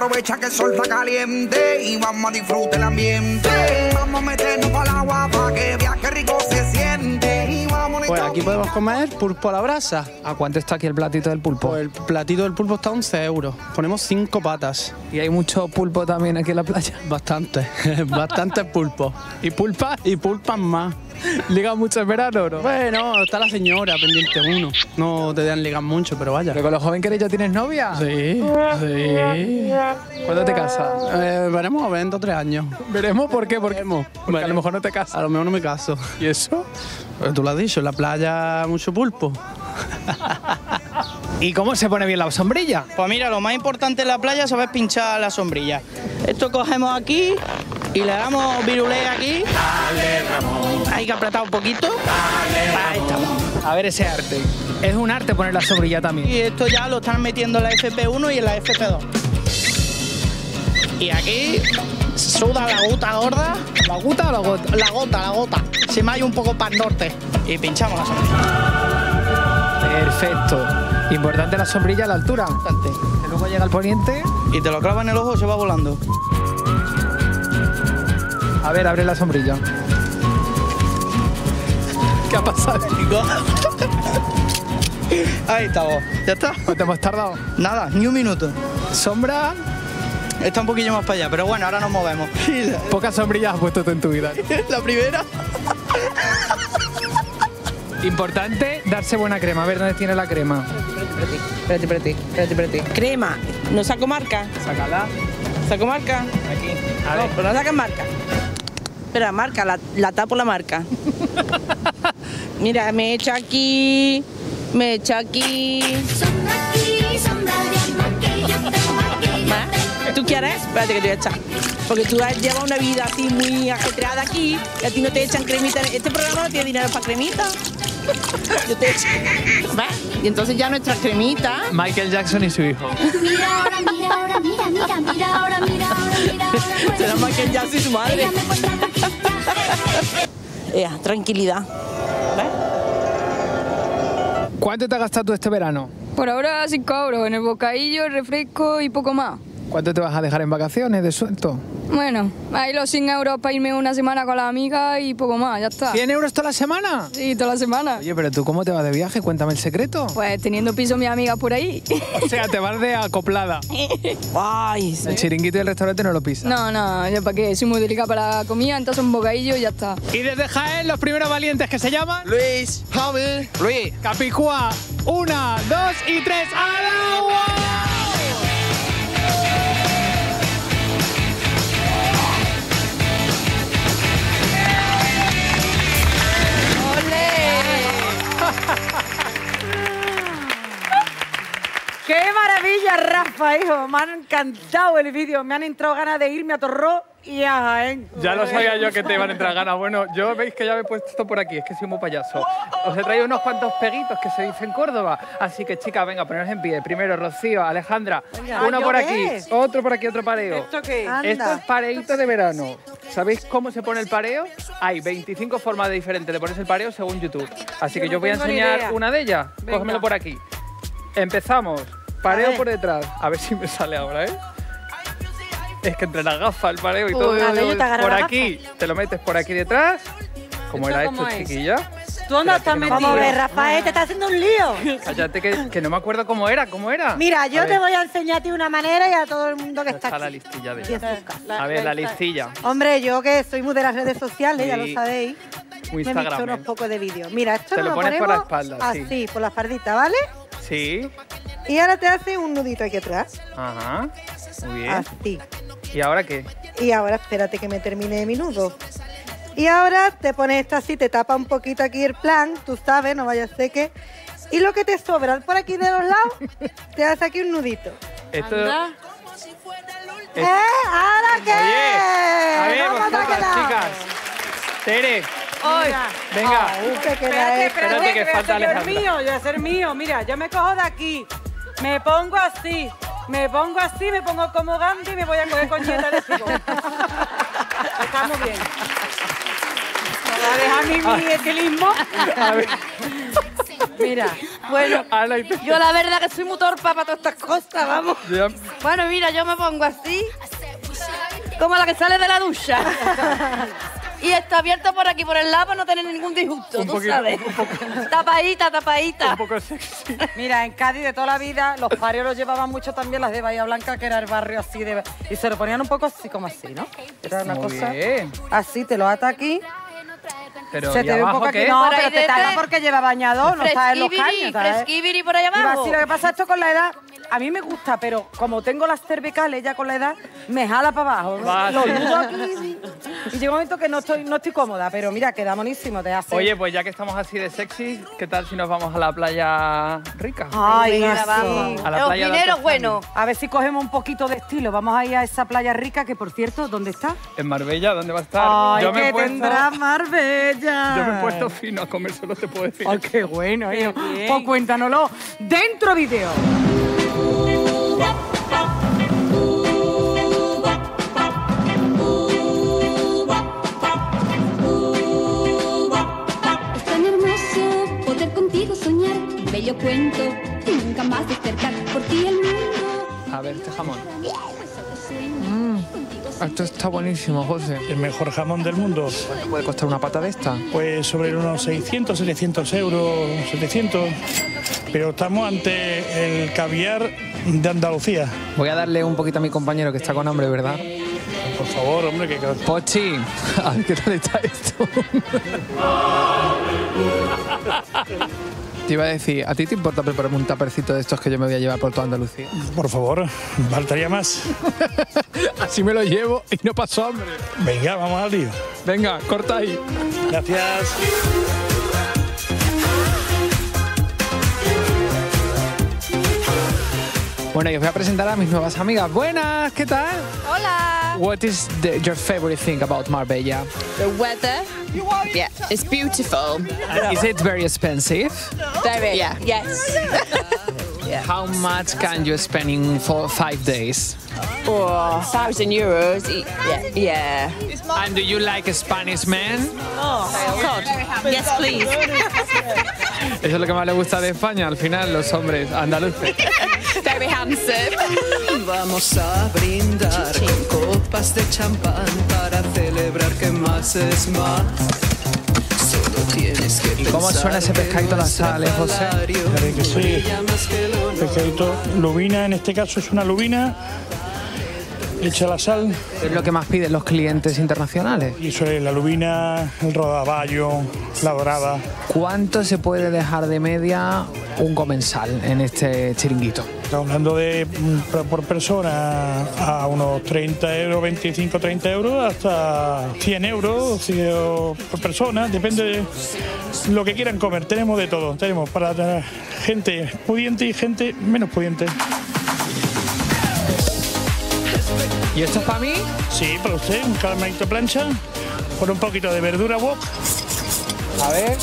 S12: aprovecha que el sol está caliente y vamos a disfrutar el ambiente. Vamos a meternos para el agua para que viaje rico se siente. Y vamos
S13: Pues aquí podemos comer pulpo a la brasa.
S9: ¿A cuánto está aquí el platito del pulpo?
S13: Pues el platito del pulpo está a 11 euros. Ponemos 5 patas.
S9: ¿Y hay mucho pulpo también aquí en la playa?
S13: Bastante, bastante pulpo.
S9: ¿Y pulpas?
S13: Y pulpas más.
S9: ¿Ligan mucho en verano o no?
S13: Bueno, está la señora pendiente uno. No te dejan ligar mucho, pero vaya.
S9: ¿Pero con lo joven que eres ya tienes novia?
S13: Sí, sí.
S9: ¿Cuándo te casas?
S13: Veremos a ver en 2 o 3 años.
S9: ¿Veremos? ¿Por qué? Porque
S13: Veremos.
S9: a lo mejor no te casas.
S13: A lo mejor no me caso.
S9: ¿Y eso?
S13: Pero tú lo has dicho, en la playa mucho pulpo.
S9: ¿Y cómo se pone bien la sombrilla?
S14: Pues mira, lo más importante en la playa es saber pinchar la sombrilla. Esto cogemos aquí y le damos virulé aquí. Dale, Ramón. Hay que apretar un poquito. Ahí estamos.
S9: A ver ese arte. Es un arte poner la sombrilla también.
S14: Y esto ya lo están metiendo en la FP1 y en la FP2. Y aquí suda la gota gorda.
S9: ¿La gota o la gota?
S14: La gota. Se me ha ido un poco para el norte. Y pinchamos la sombrilla.
S9: Perfecto. Importante la sombrilla a la altura.
S14: Bastante.
S9: Que luego llega el poniente.
S14: Y te lo clava en el ojo y se va volando.
S9: A ver, abre la sombrilla. ¿Qué ha pasado?
S14: Ahí estamos. ¿Ya está?
S9: ¿Cuánto hemos tardado?
S14: Nada, ni un minuto.
S9: ¿Sombra?
S14: Está un poquillo más para allá, pero bueno, ahora nos movemos.
S9: Pocas sombrillas has puesto tú en tu vida.
S14: La primera.
S9: Importante darse buena crema. A ver dónde tiene la crema.
S14: Espérate. Crema. ¿No saco marca?
S9: Sácala.
S14: ¿Saco marca?
S9: Aquí. A
S14: No,
S9: ver.
S14: pero no sacas marca. Espera, marca, la tapo la marca. Mira, me echa aquí. ¿Tú quieres? Espérate que te voy a echar. Porque tú llevas una vida así muy ajetreada aquí y a ti no te echan cremita. Este programa no tiene dinero para cremita. Yo te echo. ¿Ves? Y entonces ya nuestra cremita.
S9: Michael Jackson y su hijo.
S15: Mira ahora, mira ahora.
S14: Será Michael Jackson y su madre. Tranquilidad. ¿Ves?
S9: ¿Cuánto te has gastado tú este verano?
S16: Por ahora 5 euros en el bocadillo, el refresco y poco más.
S9: ¿Cuánto te vas a dejar en vacaciones de suelto?
S16: Bueno, ahí los 100 euros para irme una semana con las amigas y poco más, ya está.
S9: ¿100 euros toda la semana?
S16: Sí, toda la semana.
S9: Oye, pero ¿tú cómo te vas de viaje? Cuéntame el secreto.
S16: Pues teniendo piso mis amigas por ahí.
S9: O sea, te vas de acoplada.
S14: Ay,
S9: El chiringuito del restaurante no lo pisa.
S16: No, yo para qué, soy muy delicada para la comida, entonces un bocadillo y ya está.
S9: Y desde Jaén, los primeros valientes que se llaman...
S14: Luis, Javi,
S9: Luis, Capicúa, 1, 2 y 3, ¡al agua!
S2: ¡Qué maravilla, Rafa, hijo! Me han encantado el vídeo. Me han entrado ganas de irme a Torró y a Jaén.
S9: Ya lo sabía yo que te iban a entrar ganas. Bueno, yo veis que ya me he puesto esto por aquí, es que soy muy payaso. Os he traído unos cuantos peguitos que se dice en Córdoba. Así que, chicas, venga, poneros en pie. Primero, Rocío, Alejandra, uno por aquí, otro por aquí, otro pareo.
S2: ¿Esto qué?
S9: Esto es pareíto de verano. ¿Sabéis cómo se pone el pareo? Hay 25 formas diferentes de ponerse el pareo según YouTube. Así que yo os voy a
S2: tengo ni
S9: enseñar
S2: idea.
S9: una de ellas.
S2: Venga.
S9: Cógemelo por aquí. Empezamos. Pareo por detrás. A ver si me sale ahora, ¿eh? Es que entre las gafas, el pareo y todo.
S2: Nada, yo te agarro
S9: Por
S2: la
S9: aquí, te lo metes por aquí detrás. ¿Cómo era
S2: ¿Esto
S9: esto,
S2: cómo es?
S9: chiquilla?
S2: ¿Tú dónde estás
S9: no me
S2: metido?
S4: Vamos a ver, Rafael, te está haciendo un lío.
S9: Cállate, que no me acuerdo cómo era.
S4: Mira, yo
S9: A
S4: te
S9: ver,
S4: voy a enseñar a ti una manera y a todo el mundo que está
S9: está la
S4: aquí.
S9: listilla de
S4: Y en
S9: ella.
S4: sus casas.
S9: A ver, la listilla.
S4: Hombre, yo que soy muy de las redes sociales, ya lo
S9: Sí.
S4: sabéis,
S9: Muy
S4: me he visto
S9: Instagram.
S4: unos pocos de vídeos. Mira, esto
S9: Te
S4: nos
S9: lo
S4: lo
S9: pones por
S4: ponemos
S9: la espalda, sí.
S4: así, por la fardita, ¿vale?
S9: Sí.
S4: Y ahora te hace un nudito aquí atrás,
S9: Ajá. Muy bien.
S4: así.
S9: ¿Y ahora qué?
S4: Y ahora espérate que me termine mi nudo. Y ahora te pones esto así, te tapa un poquito aquí el plan, tú sabes, no vaya a ser que... Y lo que te sobra por aquí de los lados, te hace aquí un nudito.
S9: Esto...
S2: Anda.
S4: ¿Ahora qué?
S9: A ver,
S4: ¿Cómo te ha
S9: vosotras,
S4: quedado?
S9: chicas. Tere,
S2: Ay,
S9: venga.
S4: Te queda
S2: espérate,
S4: esto.
S2: espérate,
S9: que
S2: que
S9: falta
S2: voy a hacer yo el
S9: Alejandra.
S2: mío, yo voy a hacer mío. Mira, yo me cojo de aquí, me pongo así, me pongo como Gandhi y me voy a coger con Nieta de Figo. Estamos bien. Me va a dejar mi equilismo.
S9: A ver.
S6: Mira, bueno,
S9: Ala, y
S6: yo la verdad que soy muy torpa para todas estas cosas, vamos.
S9: Ya.
S6: Bueno, mira, yo me pongo así, como la que sale de la ducha. Y está abierto por aquí, por el lado, para no tener ningún disgusto,
S9: Un
S6: tú
S9: poquito,
S6: sabes. Tapadita, tapadita.
S9: Un poco sexy.
S2: Mira, en Cádiz de toda la vida, los pareros llevaban mucho también las de Bahía Blanca, que era el barrio así de... Y se lo ponían un poco así, como así, ¿no? Era una
S9: Muy
S2: cosa...
S9: bien.
S2: Así, te lo ata aquí.
S9: Pero,
S2: Se
S9: ¿y
S2: te ve un
S9: abajo
S2: poco aquí.
S9: qué?
S2: No,
S6: Por ahí
S2: pero te tapa
S6: detrás.
S2: porque lleva bañador, no está en los caños. ¿sabes?
S6: Fresquibiri por allá
S2: Iba
S6: abajo.
S2: así, lo que pasa esto con la edad, a mí me gusta, pero como tengo las cervicales ya con la edad, me jala para abajo.
S9: Va,
S2: Lo
S9: sí.
S2: nudo aquí y llega un momento que no estoy cómoda, pero mira, queda monísimo, te hace...
S9: Oye, pues ya que estamos así de sexy, ¿qué tal si nos vamos a la playa rica?
S2: Ay,
S6: Venga,
S2: así.
S6: vamos.
S9: A la
S6: Los
S9: playa de
S6: dineros,
S9: Alto
S6: bueno.
S2: A ver si cogemos un poquito de estilo. Vamos a ir a esa playa rica que, por cierto, ¿dónde está?
S9: En Marbella, ¿dónde va a estar?
S2: Ay,
S9: Yo me he
S2: que
S9: puesto-
S2: tendrá Marbella.
S9: Yo me he puesto fino a comer, solo te puedo decir.
S2: Ay, qué bueno,
S6: Qué bien.
S2: Pues cuéntanoslo dentro vídeo.
S15: Es tan hermoso poder contigo soñar, bello cuento y nunca más despertar. Por ti el mundo.
S9: A ver, este jamón. Esto está buenísimo, José.
S17: El mejor jamón del mundo.
S9: ¿Cuánto puede costar una pata de esta?
S17: Pues sobre unos 600, 700 euros, 700. Pero estamos ante el caviar de Andalucía.
S9: Voy a darle un poquito a mi compañero que está con hambre, ¿verdad?
S17: Por favor, hombre, que...
S9: Pochi, a ver qué tal está esto. Te iba a decir, ¿a ti te importa prepararme un tapercito de estos que yo me voy a llevar por toda Andalucía?
S17: Por favor, faltaría más.
S9: Así me lo llevo y no paso hambre.
S17: Venga, vamos al lío.
S9: Venga, corta ahí.
S17: Gracias.
S9: Bueno, y os voy a presentar a mis nuevas amigas. Buenas, ¿qué tal?
S16: Hola.
S9: What is your favorite thing about Marbella?
S16: The weather. Yeah, it's beautiful.
S9: Is it very expensive?
S16: Very. Yeah. Yes.
S9: How much can you spend in for 5 days?
S16: For €1,000. Yeah.
S9: And do you like Spanish men?
S16: Oh, God. Yes, please.
S9: Eso es lo que más le gusta de España, al final, los hombres andaluces.
S16: Very handsome.
S18: Vamos a brindar con copas de champán para celebrar que más es más. Solo tienes que
S9: ¿Y cómo suena ese pescadito a la sal, José?
S17: Claro que sí. Pescadito, lubina, en este caso es una lubina. Echa la sal.
S9: Es lo que más piden los clientes internacionales.
S17: Y eso es la lubina, el rodaballo, la dorada.
S9: ¿Cuánto se puede dejar de media un comensal en este chiringuito?
S17: Estamos hablando de por persona a unos 30 euros, 25, 30 euros, hasta 100 euros por persona, depende de lo que quieran comer. Tenemos de todo, tenemos para gente pudiente y gente menos pudiente.
S9: ¿Y esto es para mí?
S17: Sí, para usted, un calamarito plancha, con un poquito de verdura wok.
S9: A ver.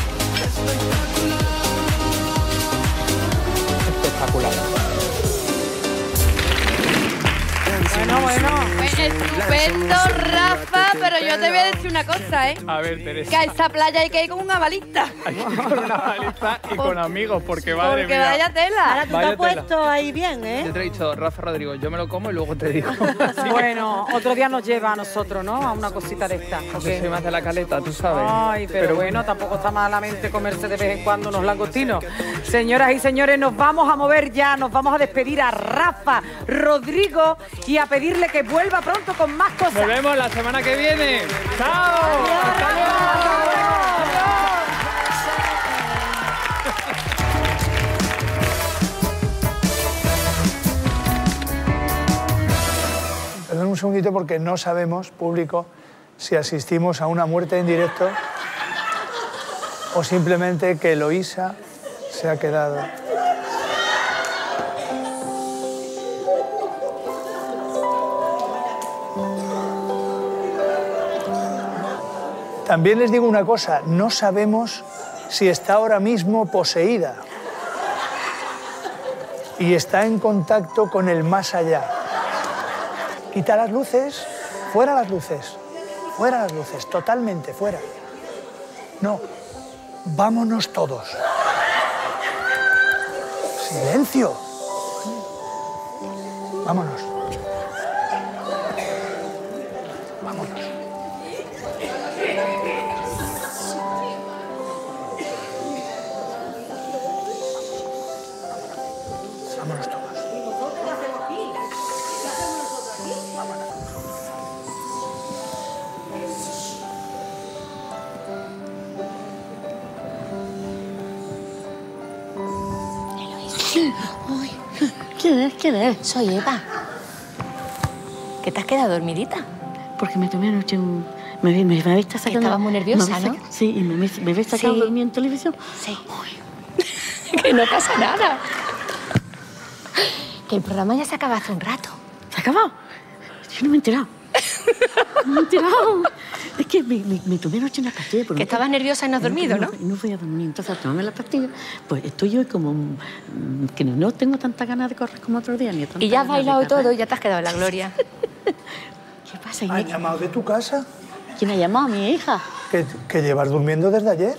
S9: Espectacular.
S2: Bueno.
S6: Estupendo, Rafa, pero yo te voy a decir una cosa, ¿eh?
S9: A ver, Teresa.
S6: Que a esa playa hay que ir con una balista.
S9: Hay que ir con una baliza y con amigos, porque madre
S6: Porque
S9: mía.
S6: vaya tela.
S4: Ahora tú te
S9: Vaya
S4: has puesto ahí bien,
S9: Yo
S4: ¿eh?
S9: te he dicho, Rafa Rodrigo, yo me lo como y luego te digo.
S2: Bueno, otro día nos lleva a nosotros, ¿no? A una cosita de esta.
S9: Yo soy más de la caleta, tú sabes.
S2: Ay, pero bueno, tampoco está malamente comerse de vez en cuando unos langostinos. Señoras y señores, nos vamos a mover ya, nos vamos a despedir a Rafa Rodrigo y a pedirle que vuelva pronto con más cosas.
S9: Nos vemos la semana que viene. ¡Chao! ¡Hasta luego!
S19: Perdón un segundito porque no sabemos, público, si asistimos a una muerte en directo o simplemente que Eloísa se ha quedado. También les digo una cosa, no sabemos si está ahora mismo poseída y está en contacto con el más allá. Quita las luces, fuera las luces, fuera las luces, totalmente fuera. No, vámonos todos. ¡Silencio! Vámonos. Vámonos. Vámonos todos.
S20: Uy, ¿quién es? ¿Quién es? Soy Eva. ¿Que te has quedado dormidita?
S21: Porque me tomé anoche un... Me habéis sacado...
S20: Estabas muy nerviosa, ¿no?
S21: Sí, y me habéis sacado
S20: Sí.
S21: dormida en televisión.
S20: Sí. Que no pasa nada. Que el programa ya se acaba hace un rato.
S21: ¿Se ha acabado? Yo no me he enterado. No me he enterado. Es que me tomé anoche una pastilla.
S20: Que estabas nerviosa y no has dormido, ¿no?
S21: No voy a dormir. Entonces, al tomarme las pastillas, pues estoy hoy como... que no tengo tantas ganas de correr como otro día. Ni
S20: Y ya has bailado todo y ya te has quedado en la gloria.
S21: ¿Qué pasa,
S19: ¿Han llamado de tu casa?
S21: ¿Quién ha llamado? Mi hija.
S19: ¿Que llevas durmiendo desde ayer?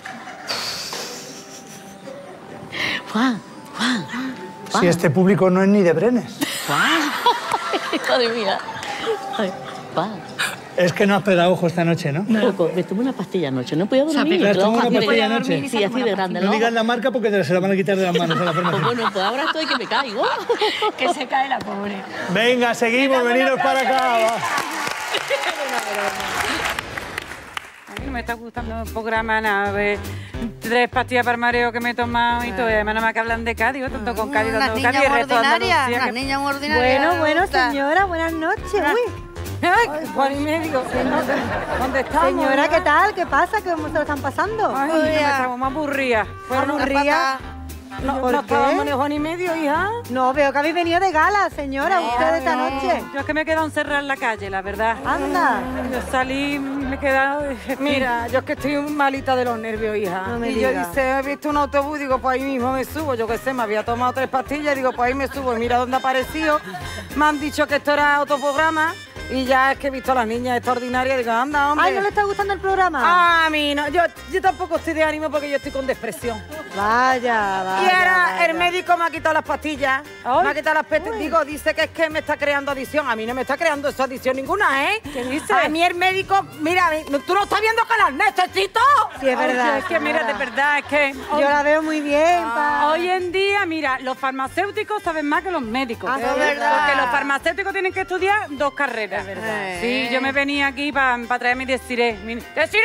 S21: Juan.
S19: Si este público no es ni de Brenes.
S21: Juan. Madre mía. Ay, Juan.
S19: Es que no has pegado ojo esta noche, ¿no?
S21: No, me tomé una pastilla anoche. No podía dormir.
S19: ¿Te has tomado una pastilla anoche?
S21: Sí, así de grande.
S19: No digas la marca porque se la van a quitar de las manos a la farmacia.
S21: Pues bueno, pues ahora estoy que me caigo.
S20: Que se cae la pobre.
S19: Venga, seguimos, veniros para acá. Va.
S5: A mí no me está gustando el programa nada. 3 pastillas para el mareo que me he tomado y todo. Y además nada más que hablan de Cádiz, tanto con Cádiz, tanto con Cádiz.
S3: Una niña muy ordinaria.
S4: Bueno, señora, buenas noches. Uy.
S5: Ay, Juan y medio. ¿Dónde estamos?
S4: Señora, ¿qué tal? ¿Qué pasa? ¿Cómo se lo están pasando?
S5: Ay, no, estamos más aburridas.
S4: ¿Aburrida?
S5: No
S4: ¿Por qué?
S5: estábamos ni Juan y medio, hija.
S4: No, veo que habéis venido de gala, señora, usted esta noche.
S5: Yo es que me he quedado encerrada en la calle, la verdad.
S4: Anda.
S5: Yo salí, me he quedado... Mira, yo es que estoy malita de los nervios, hija.
S4: No me
S5: y yo
S4: digas.
S5: dice, he visto un autobús, digo, pues ahí mismo me subo. Yo qué sé, me había tomado 3 pastillas, digo, pues ahí me subo. Y mira dónde ha aparecido. Me han dicho que esto era autoprograma. Y ya es que he visto a las niñas extraordinarias, digo, anda, hombre.
S4: Ay, ¿no le está gustando el programa?
S5: A mí no, yo tampoco estoy de ánimo porque yo estoy con depresión.
S4: Vaya.
S5: Y ahora el médico me ha quitado las pastillas, me ha quitado las pastillas. Digo, dice que es que me está creando adicción. A mí no me está creando esa adicción ninguna, ¿eh?
S4: ¿Qué dice?
S5: A mí el médico, mira, ¿tú no estás viendo que las necesito?
S4: Sí, es verdad.
S5: Es que mira, de verdad, es que...
S4: Yo la veo muy bien,
S5: Hoy en día, mira, los farmacéuticos saben más que los médicos.
S4: Ah, es verdad.
S5: Porque los farmacéuticos tienen que estudiar 2 carreras. Sí, yo me venía aquí para traer mi Desiré. ¡Desiré!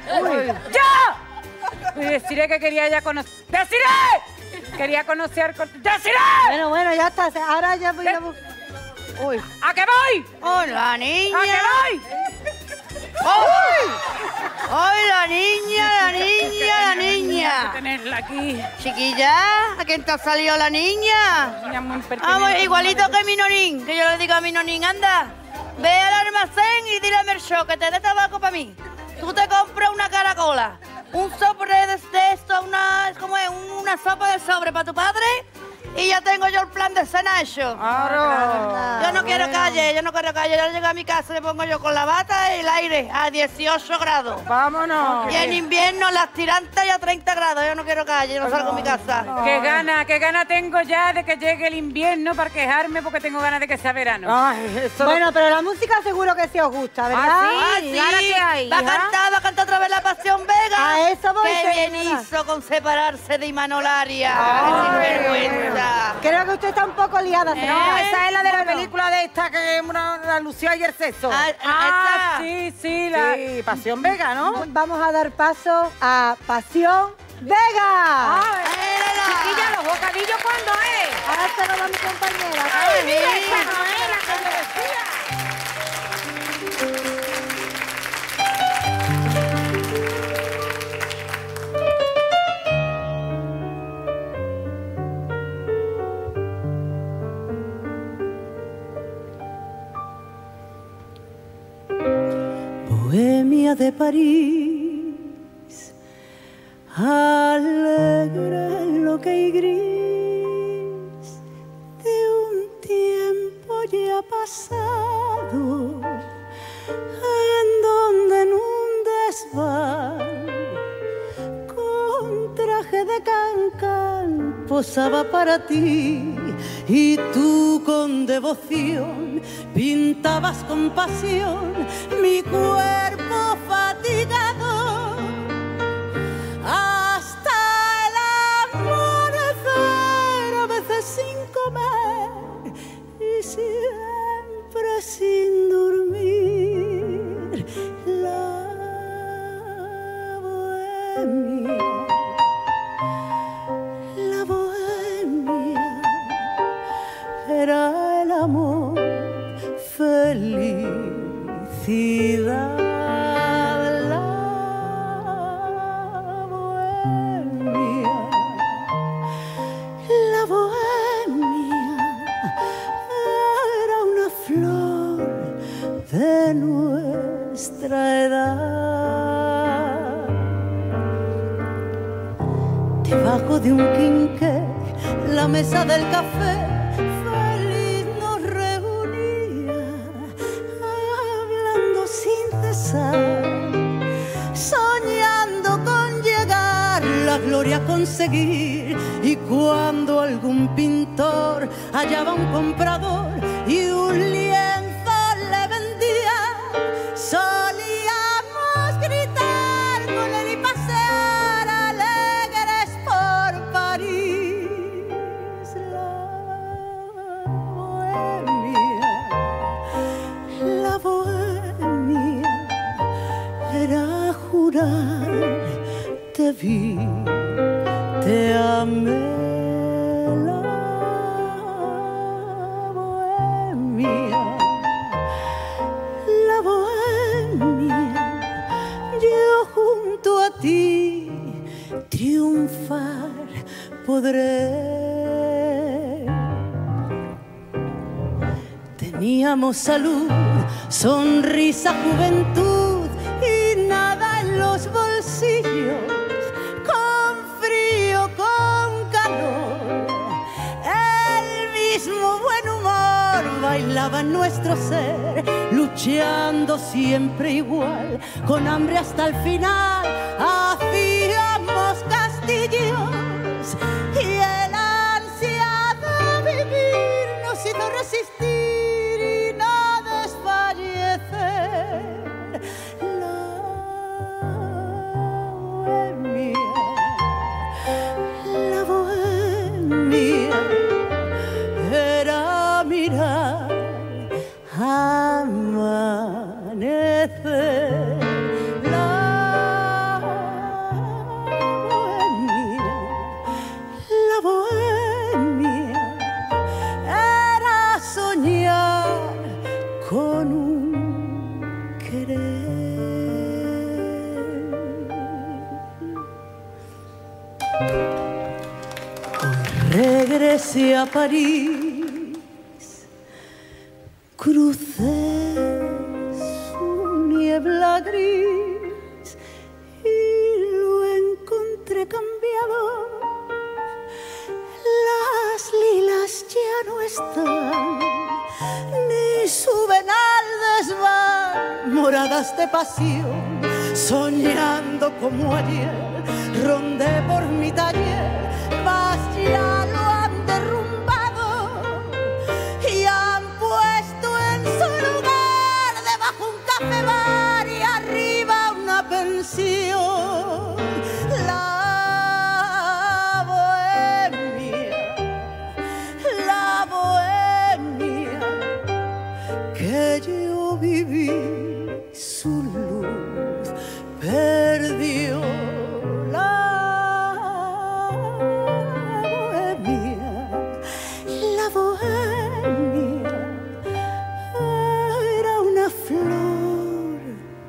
S5: ¡Ya! Mi Desiré que quería ya conocer... ¡Desiré! Quería conocer... ¡Desiré!
S4: Bueno, ya está. Ahora ya voy a... Uy.
S5: ¿A qué voy?
S3: ¡Hola, niña!
S5: ¿A qué voy?
S3: ¡Uy! ¡Ay, la niña!
S5: Hay que tenerla aquí.
S3: Chiquilla, ¿a quién te ha salido la niña?
S5: Niña muy
S3: Vamos,
S5: pertinente.
S3: igualito que Minorín, que yo le digo a Minorín, anda, ve al almacén y dile a Merchó que te dé tabaco para mí. Tú te compras una caracola, un sobre de esto, una sopa de sobre para tu padre y ya tengo yo el plan de cena hecho.
S5: Claro.
S3: Yo no quiero calle, yo llego a mi casa y me pongo yo con la bata y el aire a 18 grados.
S5: Vámonos.
S3: Y en invierno las tirantas ya a 30 grados, yo no quiero calle, yo no salgo de mi casa.
S5: Qué gana tengo ya de que llegue el invierno para quejarme porque tengo ganas de que sea verano.
S4: Bueno, pero la música seguro que sí os gusta, ¿verdad?
S3: Ah, sí.
S4: ¿Ahora qué hay?
S3: Va a
S4: hija?
S3: cantar otra vez la Pasión Vega.
S4: A eso voy,
S3: Qué bien
S4: señora.
S3: hizo con separarse de Imanolaria. Qué sinvergüenza.
S4: Creo que usted está un poco liada,
S5: No,
S4: señora.
S5: esa es la de la
S4: Bueno.
S5: película de esta que la lució ayer sexo.
S3: esta.
S5: Sí, Pasión Vega, ¿no?
S4: Vamos a dar paso a Pasión Vega.
S5: Chiquilla, los bocadillos, ¿cuándo es?
S4: Ahora se lo da mi compañera.
S5: Ay, mira, esa no es la que yo decía.
S8: Bohemia de París, alegre lo que hay gris de un tiempo ya pasado, en donde en un desván con traje de cancán posaba para ti y tú con devoción pintabas con pasión mi cuerpo fatigado hasta el amanecer, a veces sin comer y siempre sin dormir. La bohemia era el amor, felicidad. La bohemia era una flor de nuestra edad. Debajo de un quinqué, la mesa del café feliz nos reunía, hablando sin cesar, soñando con llegar, la gloria a conseguir. Y cuando algún pintor hallaba un comprador y un lienzo le vendía, solíamos gritar con él y pasear alegres por París. La bohemia era jurar, te vi, te amé. La bohemia, yo junto a ti triunfar podré. Teníamos salud, sonrisa, juventud y nada en los bolsillos, con frío, con calor, el mismo buen humor bailaba en nuestro ser, luchando siempre igual, con hambre hasta el final, hacíamos castillos y el ansia de vivir nos hizo resistir y no desfallecer. La bohemia era mirar amanecer. La bohemia era soñar con un querer. Regresé a París, crucé su niebla gris y lo encontré cambiado. Las lilas ya no están, ni suben al desván, moradas de pasión, soñando como ayer, rondé por mi taller, mas ya lo han derrumbado y han puesto en su lugar debajo un café bar y arriba una pensión. La bohemia que yo viví, su luz perdió. La bohemia era una flor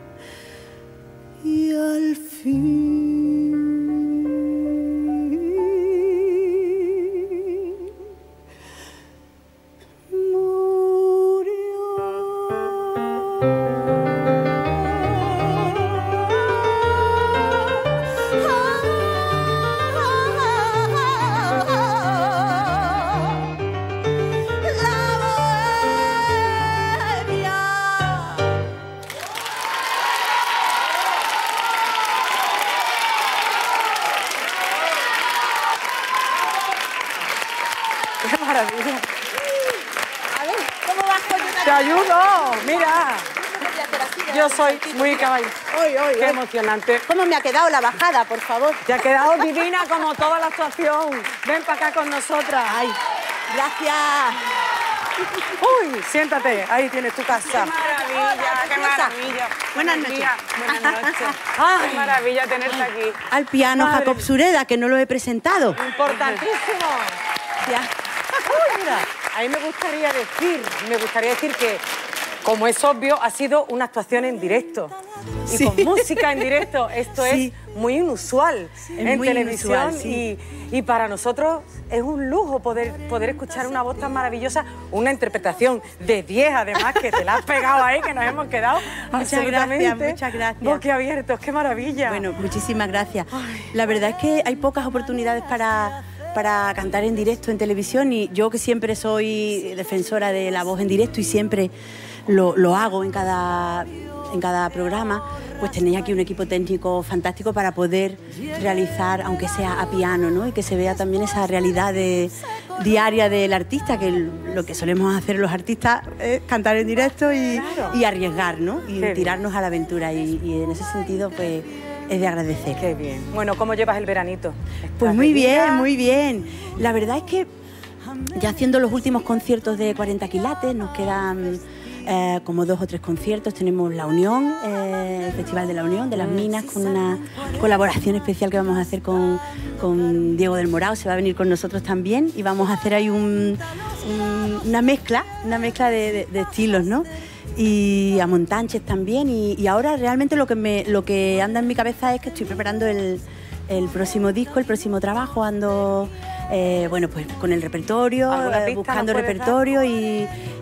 S8: y al fin murió.
S2: Te ayudo, mira. Yo soy muy caballero. Qué emocionante.
S1: ¿Cómo me ha quedado la bajada, por favor?
S2: Te ha quedado divina como toda la actuación. Ven para acá con nosotras.
S1: Ay, gracias.
S2: Uy, siéntate, ahí tienes tu casa.
S5: Qué maravilla, qué maravilla.
S1: Buenas noches.
S5: Buenas noches. Qué maravilla tenerte aquí.
S1: Al piano
S2: Madre.
S1: Jacob Sureda, que no lo he presentado.
S2: Importantísimo.
S1: Ya.
S2: Uy, mira, a mí me gustaría decir que, como es obvio, ha sido una actuación en directo. Y
S1: Sí.
S2: con música en directo. Esto
S1: Sí.
S2: es muy inusual en
S1: muy
S2: televisión.
S1: inusual, sí.
S2: Y para nosotros es un lujo poder escuchar una voz tan maravillosa, una interpretación de 10, además, que te la has pegado ahí, que nos hemos quedado absolutamente
S1: Muchas gracias.
S2: boquiabiertos. ¡Qué maravilla!
S1: Bueno, muchísimas gracias. La verdad es que hay pocas oportunidades para cantar en directo en televisión y yo que siempre soy defensora de la voz en directo y siempre lo hago en cada programa, pues tenéis aquí un equipo técnico fantástico para poder realizar, aunque sea a piano, ¿no? Y que se vea también esa realidad diaria del artista, que lo que solemos hacer los artistas es cantar en directo y arriesgar, ¿no? Y tirarnos a la aventura y en ese sentido, pues es de agradecer.
S2: Qué bien. Bueno, ¿cómo llevas el veranito?
S1: Pues muy bien, muy bien. La verdad es que ya haciendo los últimos conciertos de 40 quilates, nos quedan como 2 o 3 conciertos. Tenemos La Unión, el Festival de La Unión, de las Minas, con una colaboración especial que vamos a hacer con Diego del Morao. Se va a venir con nosotros también y vamos a hacer ahí una mezcla de estilos, ¿no? Y a Montánchez también. Y ahora realmente lo que anda en mi cabeza es que estoy preparando el próximo disco, el próximo trabajo. Ando bueno, pues con el repertorio, buscando repertorio y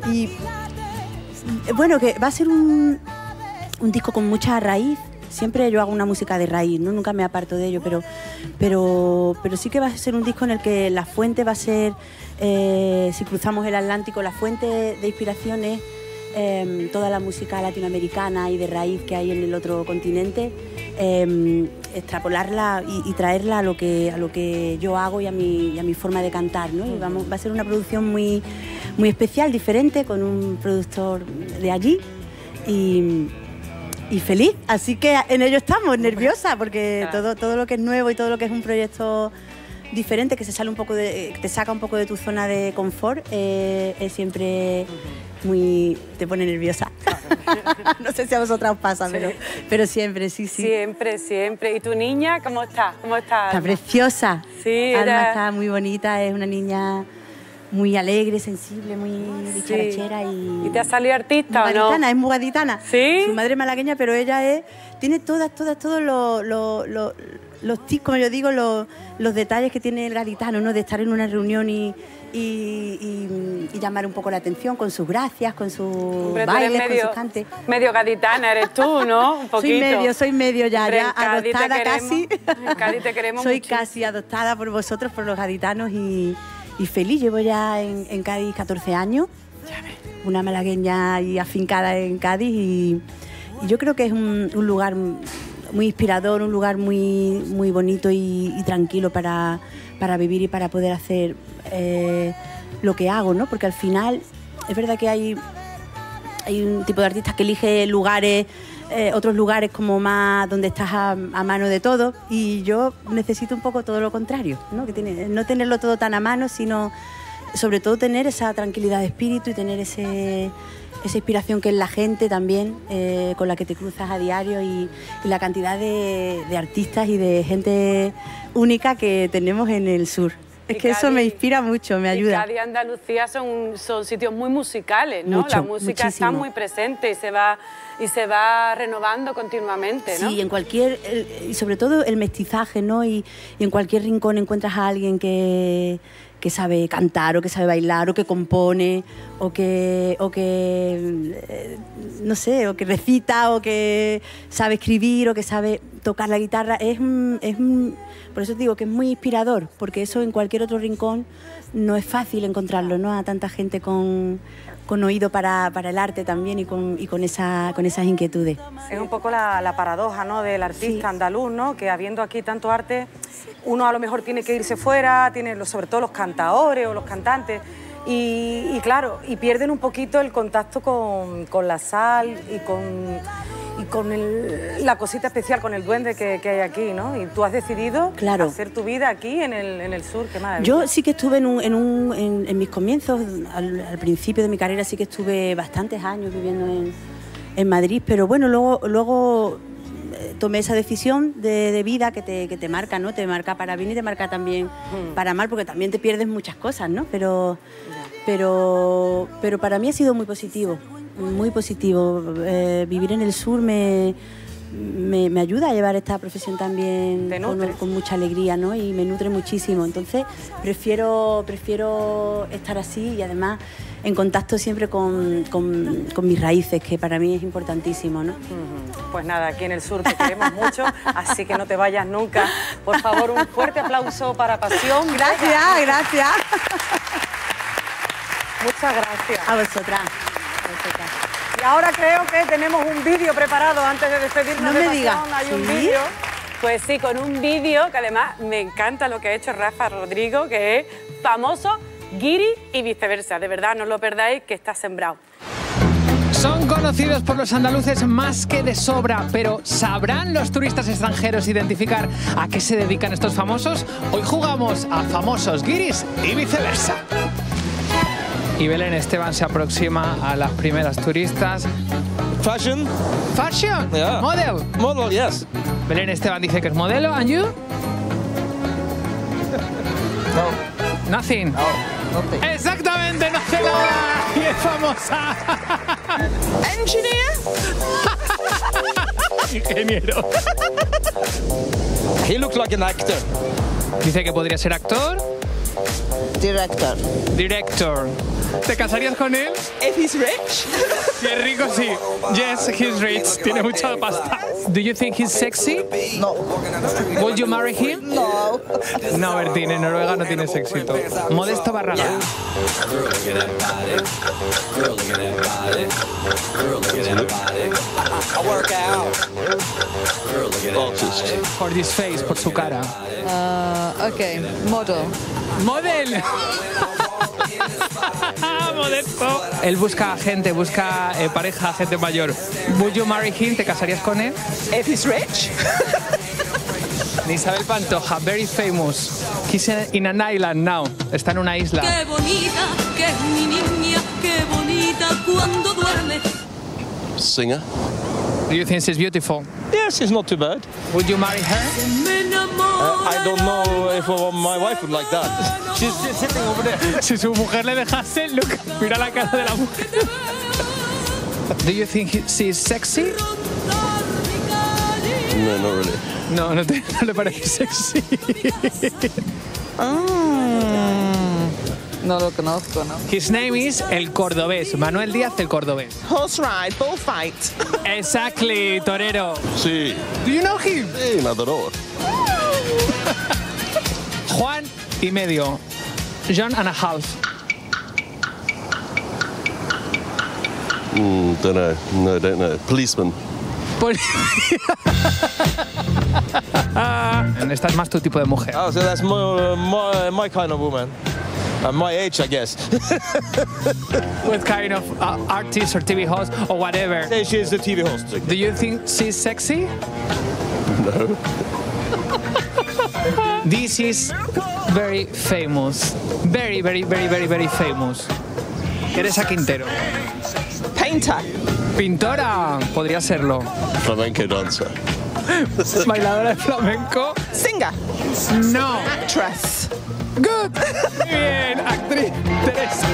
S1: bueno, que va a ser un disco con mucha raíz. Siempre yo hago una música de raíz, ¿no? Nunca me aparto de ello, pero sí que va a ser un disco en el que la fuente va a ser, si cruzamos el Atlántico, la fuente de inspiración es toda la música latinoamericana y de raíz que hay en el otro continente, extrapolarla y traerla a lo que yo hago y a mi forma de cantar, ¿no? Y va a ser una producción muy especial, diferente, con un productor de allí y feliz. Así que en ello estamos, nerviosa, porque todo lo que es nuevo y todo lo que es un proyecto diferente, que te saca un poco de tu zona de confort, es siempre te pone nerviosa. No sé si a vosotras os pasa, pero siempre, sí.
S5: Siempre. ¿Y tu niña cómo está?
S1: Está preciosa.
S5: Sí,
S1: Alma está muy bonita, es una niña muy alegre, sensible, muy dicharachera y
S5: te ha salido artista o no?
S1: Es muy gaditana.
S5: ¿Sí?
S1: Su madre es malagueña, pero ella tiene todos los tips, como yo digo, los detalles que tiene el gaditano, ¿no? De estar en una reunión y llamar un poco la atención con sus gracias, con sus bailes, con sus cantes.
S5: Medio gaditana eres tú, ¿no? Un poquito.
S1: Soy medio ya adoptada casi.
S5: En Cádiz te queremos
S1: Soy
S5: muchísimo.
S1: casi adoptada por vosotros, por los gaditanos y feliz. Llevo ya en Cádiz 14 años, una malagueña y afincada en Cádiz y yo creo que es un lugar muy inspirador, un lugar muy bonito y tranquilo para vivir y para poder hacer lo que hago, ¿no? Porque al final es verdad que hay un tipo de artistas que elige lugares, otros lugares como más donde estás a mano de todo, y yo necesito un poco todo lo contrario, ¿no? No tenerlo todo tan a mano, sino sobre todo tener esa tranquilidad de espíritu y tener esa inspiración que es la gente también, con la que te cruzas a diario y la cantidad de artistas y de gente única que tenemos en el sur. Es que eso me inspira mucho, me ayuda.
S5: Cádiz y Andalucía son sitios muy musicales, ¿no?
S1: Mucho,
S5: la música está muy presente y se va renovando continuamente, ¿no?
S1: Sí, y sobre todo el mestizaje, ¿no? Y en cualquier rincón encuentras a alguien que sabe cantar o que sabe bailar o que compone o que no sé, o que recita o que sabe escribir o que sabe tocar la guitarra. Por eso te digo que es muy inspirador, porque eso en cualquier otro rincón no es fácil encontrarlo, ¿no? A tanta gente con oído para el arte también y con esas inquietudes.
S2: Es un poco la paradoja, ¿no? Del artista andaluz, ¿no? Que habiendo aquí tanto arte, uno a lo mejor tiene que irse fuera, sobre todo los cantadores o los cantantes, Y claro, y pierden un poquito el contacto con la sal y con la cosita especial, con el duende que hay aquí, ¿no? Y tú has decidido hacer tu vida aquí en el sur, qué maravilla.
S1: Yo sí que estuve en mis comienzos, al principio de mi carrera sí que estuve bastantes años viviendo en Madrid, pero bueno, luego tomé esa decisión de vida que te marca, ¿no? Te marca para bien y te marca también para mal, porque también te pierdes muchas cosas, ¿no? Pero para mí ha sido muy positivo, muy positivo. Vivir en el sur me ayuda a llevar esta profesión también con mucha alegría, ¿no? Y me nutre muchísimo. Entonces prefiero estar así y además en contacto siempre con mis raíces, que para mí es importantísimo, ¿no?
S2: Pues nada, aquí en el sur te queremos mucho, así que no te vayas nunca. Por favor, un fuerte aplauso para Pasión.
S1: Gracias.
S2: Muchas gracias.
S1: A vosotras.
S2: Y ahora creo que tenemos un vídeo preparado antes de despedirnos.
S1: No
S2: de
S1: me
S2: Pasión.
S1: digas.
S2: Hay un
S1: ¿Sí?
S2: vídeo. Pues sí, con un vídeo que además me encanta lo que ha hecho Rafa Rodrigo, que es famoso, guiri y viceversa. De verdad, no os lo perdáis, que está sembrado.
S9: Son conocidos por los andaluces más que de sobra, pero ¿sabrán los turistas extranjeros identificar a qué se dedican estos famosos? Hoy jugamos a famosos guiris y viceversa. Y Belén Esteban se aproxima a las primeras turistas.
S7: Fashion.
S9: Fashion?
S7: Yeah.
S9: Model.
S7: Model, yes.
S9: Belén Esteban dice que es modelo, ¿and you?
S7: No.
S9: Nothing.
S7: No, nothing.
S9: Exactamente, no hace nada. Y es famosa.
S14: Engineer.
S9: Ingeniero.
S7: He looks like an actor.
S9: Dice que podría ser actor.
S14: Director.
S9: Director. ¿Te casarías con él?
S14: If he's rich.
S9: Si es rico, sí. Yes, he's rich. Tiene mucha pasta. Do you think he's sexy?
S14: No.
S9: Would you marry him?
S14: No.
S9: No, Bertín, en Noruega no tienes éxito. Modesto Barragán. Por this face, por su cara.
S22: Okay, model.
S9: ¡Model! Modesto. Él busca gente, busca pareja, gente mayor. Would you marry him? ¿Te casarías con él?
S14: If he's rich.
S9: Isabel Pantoja, very famous. He's in an island now. Está en una isla.
S23: Qué bonita que es mi niña, qué bonita cuando duerme.
S7: Singer.
S9: Do you think she's beautiful?
S7: Yes, she's not too bad.
S9: Would you marry her?
S7: I don't know if my wife would like that. She's just sitting over there.
S9: Si su mujer le dejase, look, mira la cara de la mujer. Do you think she's sexy?
S7: No, not really.
S9: No, no le parece sexy.
S22: No lo conozco, ¿no?
S9: His name is El Cordobés, Manuel Díaz el Cordobés.
S14: Horse ride, bullfight.
S9: Exactly, torero.
S7: Sí.
S9: Do you know him?
S7: Sí, matador.
S9: Juan y medio. John and a half.
S7: Don't know. No, don't know. Policeman.
S9: Esta es más tu tipo de mujer.
S7: Oh, so that's my kind of woman. At my age, I guess.
S9: What kind of artist or TV host or whatever?
S7: Say she's a TV host.
S9: Do you think she's sexy?
S7: No.
S9: This is very famous. Very, very, very, very, very famous. Teresa Quintero.
S14: Painter.
S9: Pintora. Podría serlo.
S7: Flamenco dancer.
S9: Bailadora de flamenco.
S14: Singer.
S9: No.
S14: Actress.
S9: Good. Muy bien, actriz Teresa.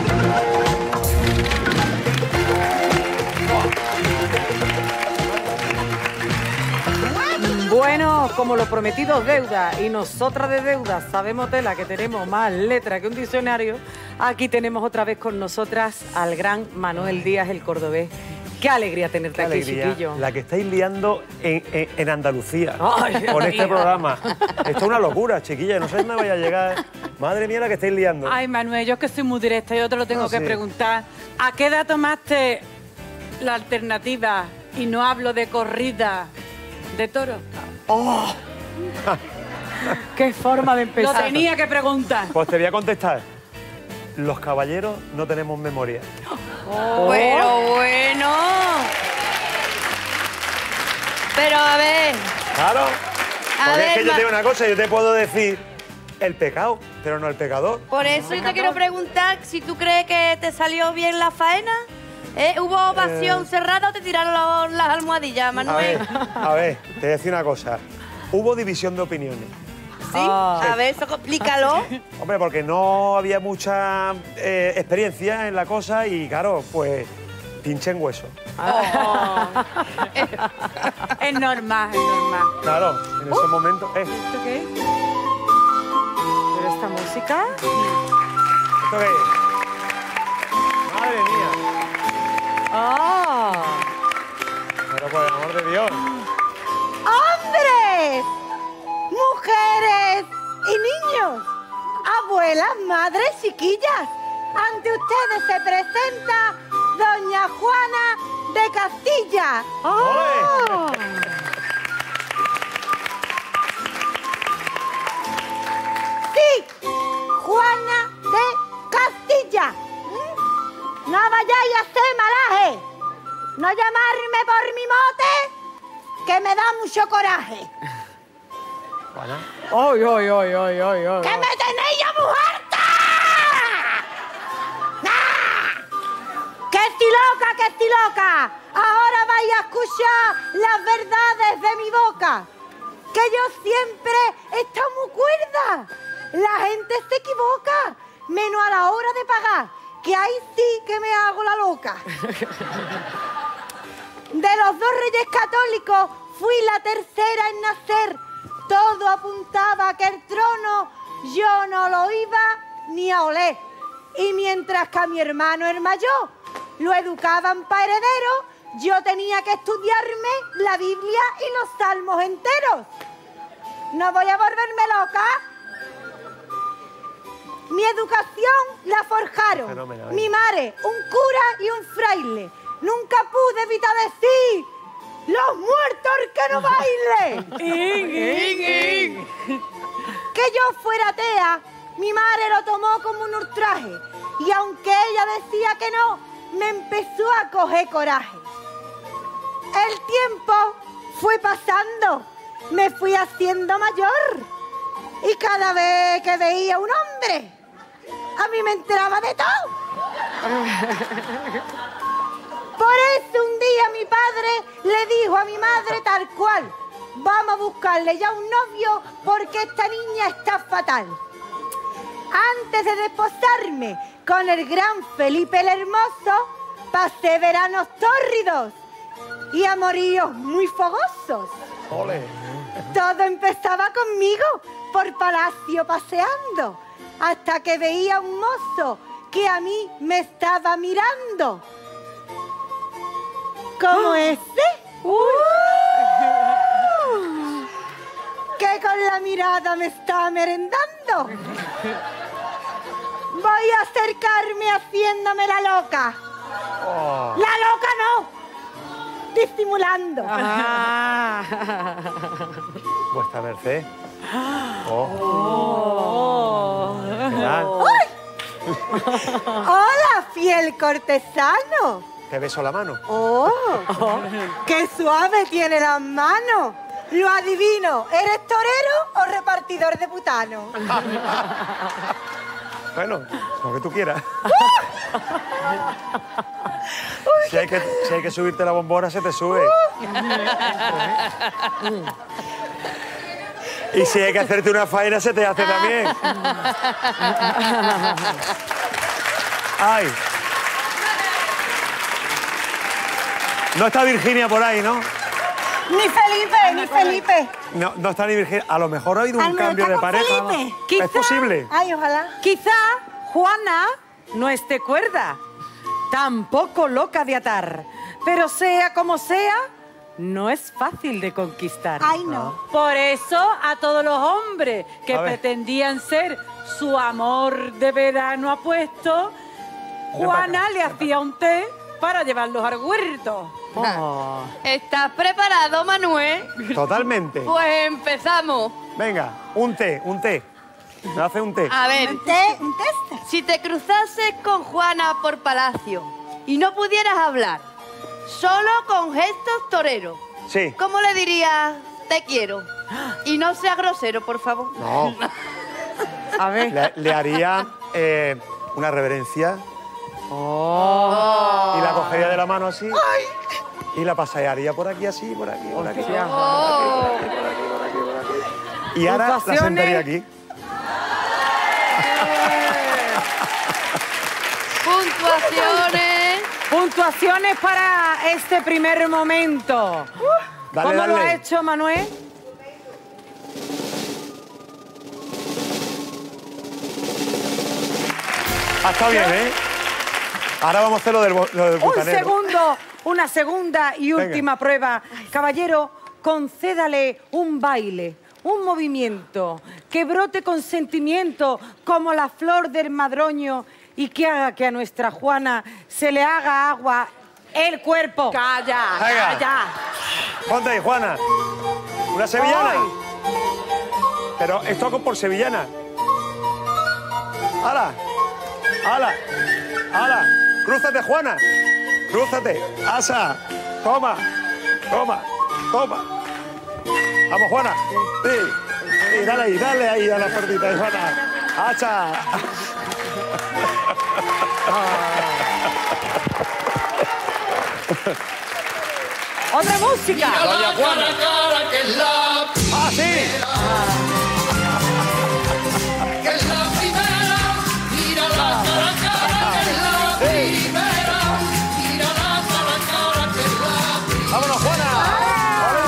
S2: Bueno, como lo prometido es deuda y nosotras de deuda sabemos tela que tenemos más letra que un diccionario, aquí tenemos otra vez con nosotras al gran Manuel Díaz el Cordobés. Qué alegría tenerte aquí, chiquillo.
S24: La que estáis liando en Andalucía
S2: Ay,
S24: con este
S2: mía.
S24: programa. Esto es una locura, chiquilla. No sé dónde vaya a llegar. Madre mía, la que estáis liando.
S5: Ay, Manuel, yo es que soy muy directa, yo te lo tengo
S24: No
S5: que
S24: sé.
S5: preguntar. ¿A qué edad tomaste la alternativa? Y no hablo de corrida de toro.
S2: ¡Oh! ¡Qué forma de empezar!
S5: Lo tenía que preguntar.
S24: Pues te voy a contestar. los caballeros no tenemos memoria.
S6: Pero bueno. Pero a ver.
S24: Claro. Porque
S6: ver,
S24: es que yo te digo una cosa, yo te puedo decir el pecado, pero no el pecador.
S6: Por eso yo te quiero preguntar si tú crees que te salió bien la faena. ¿Hubo ovación cerrada o te tiraron las almohadillas, Manuel?
S24: A ver, te voy a decir una cosa. Hubo división de opiniones.
S6: ¿Sí? A ver, eso explícalo.
S24: Hombre, porque no había mucha experiencia en la cosa y, claro, pues pinché en hueso.
S5: Es normal, es normal.
S24: Claro, en ese momento...
S5: ¿Esto qué es? ¿Pero esta música?
S24: ¿Esto qué es? ¡Madre mía! Pero por el amor de Dios.
S4: ¡Hombres! ¡Mujeres! ¡Y niños! ¡Abuelas, madres, chiquillas! Ante ustedes se presenta Doña Juana de Castilla. ¡Oh! ¡Sí! ¡Juana de Castilla! ¡No vayáis a hacer malaje! ¡No llamarme por mi mote, que me da mucho coraje!
S24: Juana.
S2: ¡Ay!
S4: ¡Que me tenéis ya muy harta! ¡Ah! ¡Que estoy loca! Ahora vais a escuchar las verdades de mi boca. Que yo siempre he estado muy cuerda. La gente se equivoca, menos a la hora de pagar, que ahí sí que me hago la loca. De los 2 reyes católicos fui la tercera en nacer. Todo apuntaba a que el trono yo no lo iba ni a oler. Y mientras que a mi hermano el mayor lo educaban para heredero, yo tenía que estudiarme la Biblia y los salmos enteros. No voy a volverme loca. Mi educación la forjaron
S24: Fenomenal.
S4: mi madre, un cura y un fraile. Nunca pude evitar decir: ¡los muertos que no bailen! Que yo fuera atea, mi madre lo tomó como un ultraje. Y aunque ella decía que no, me empezó a coger coraje. El tiempo fue pasando, me fui haciendo mayor. Y cada vez que veía un hombre, a mí me enteraba de todo. Por eso un día mi padre le dijo a mi madre tal cual: vamos a buscarle ya un novio porque esta niña está fatal. Antes de desposarme con el gran Felipe el Hermoso, pasé veranos tórridos y amoríos muy fogosos.
S24: ¡Ole!
S4: Todo empezaba conmigo por palacio paseando, hasta que veía un mozo que a mí me estaba mirando. ¿Cómo este? Que con la mirada me está merendando. Voy a acercarme haciéndome la loca.
S24: Oh.
S4: ¡La loca no! Disimulando.
S24: Vuestra merced. Oh. ¿Qué tal?
S4: ¡Ay! ¡Hola, fiel cortesano!
S24: Te beso la mano.
S4: ¡Oh! ¡Qué suave tiene las manos! Lo adivino, ¿eres torero o repartidor de butano?
S24: Bueno, lo que tú quieras. Si hay que subirte la bombona, se te sube. Y si hay que hacerte una faena, se te hace también. ¡Ay! No está Virginia por ahí, ¿no?
S4: Ni Felipe.
S24: No está ni Virginia. A lo mejor ha habido un cambio de pareja.
S2: Quizá,
S24: ¿Es posible?
S4: Ay, ojalá.
S2: Quizá Juana no esté cuerda, tampoco loca de atar, pero sea como sea, no es fácil de conquistar.
S4: Ay, no.
S5: Por eso a todos los hombres que pretendían ser su amor de verano apuesto, Juana le hacía un té para llevarlos al huerto.
S6: ¿Estás preparado, Manuel?
S24: Totalmente.
S6: Pues empezamos.
S24: Venga, un té. Me hace un té.
S6: A ver.
S4: Un test.
S6: Si te cruzases con Juana por palacio y no pudieras hablar, solo con gestos toreros,
S24: Sí.
S6: ¿cómo le dirías te quiero? Y no sea grosero, por favor.
S24: No.
S2: A ver.
S24: Le haría una reverencia.
S2: Oh.
S24: Y la cogería de la mano así. Y la pasearía por aquí así, por aquí, por aquí. Por aquí,
S2: Oh.
S24: por aquí, por aquí, por aquí, por aquí. Y ahora la sentaría aquí.
S6: Puntuaciones.
S2: Puntuaciones para este primer momento.
S24: Dale,
S2: ¿Cómo lo
S24: dale.
S2: ha hecho, Manuel?
S24: Ah, está bien, ¿eh? Ahora vamos a hacer lo del bucanero.
S2: Una segunda y
S24: Venga.
S2: última prueba. Caballero, concédale un baile, un movimiento, que brote con sentimiento como la flor del madroño y que haga que a nuestra Juana se le haga agua el cuerpo.
S6: Calla,
S24: Venga.
S6: calla.
S24: Ponte ahí, Juana. Una sevillana.
S2: Ay.
S24: Pero esto hago por sevillana. ¡Hala! ¡Hala! ¡Hala! ¡Crúzate, Juana! ¡Crúzate! ¡Asa! ¡Toma! ¡Toma! ¡Toma! ¡Vamos, Juana! ¡Sí! Sí, dale ahí a la puertita, Juana. ¡Asa!
S2: ¡Otra música!
S24: Doña Juana. ¡Ah, sí!
S3: Que es la primera, mira la cara a cara, que es la primera, mira la cara a cara, que es la primera.
S24: ¡Vámonos, Juana! ¡Ahora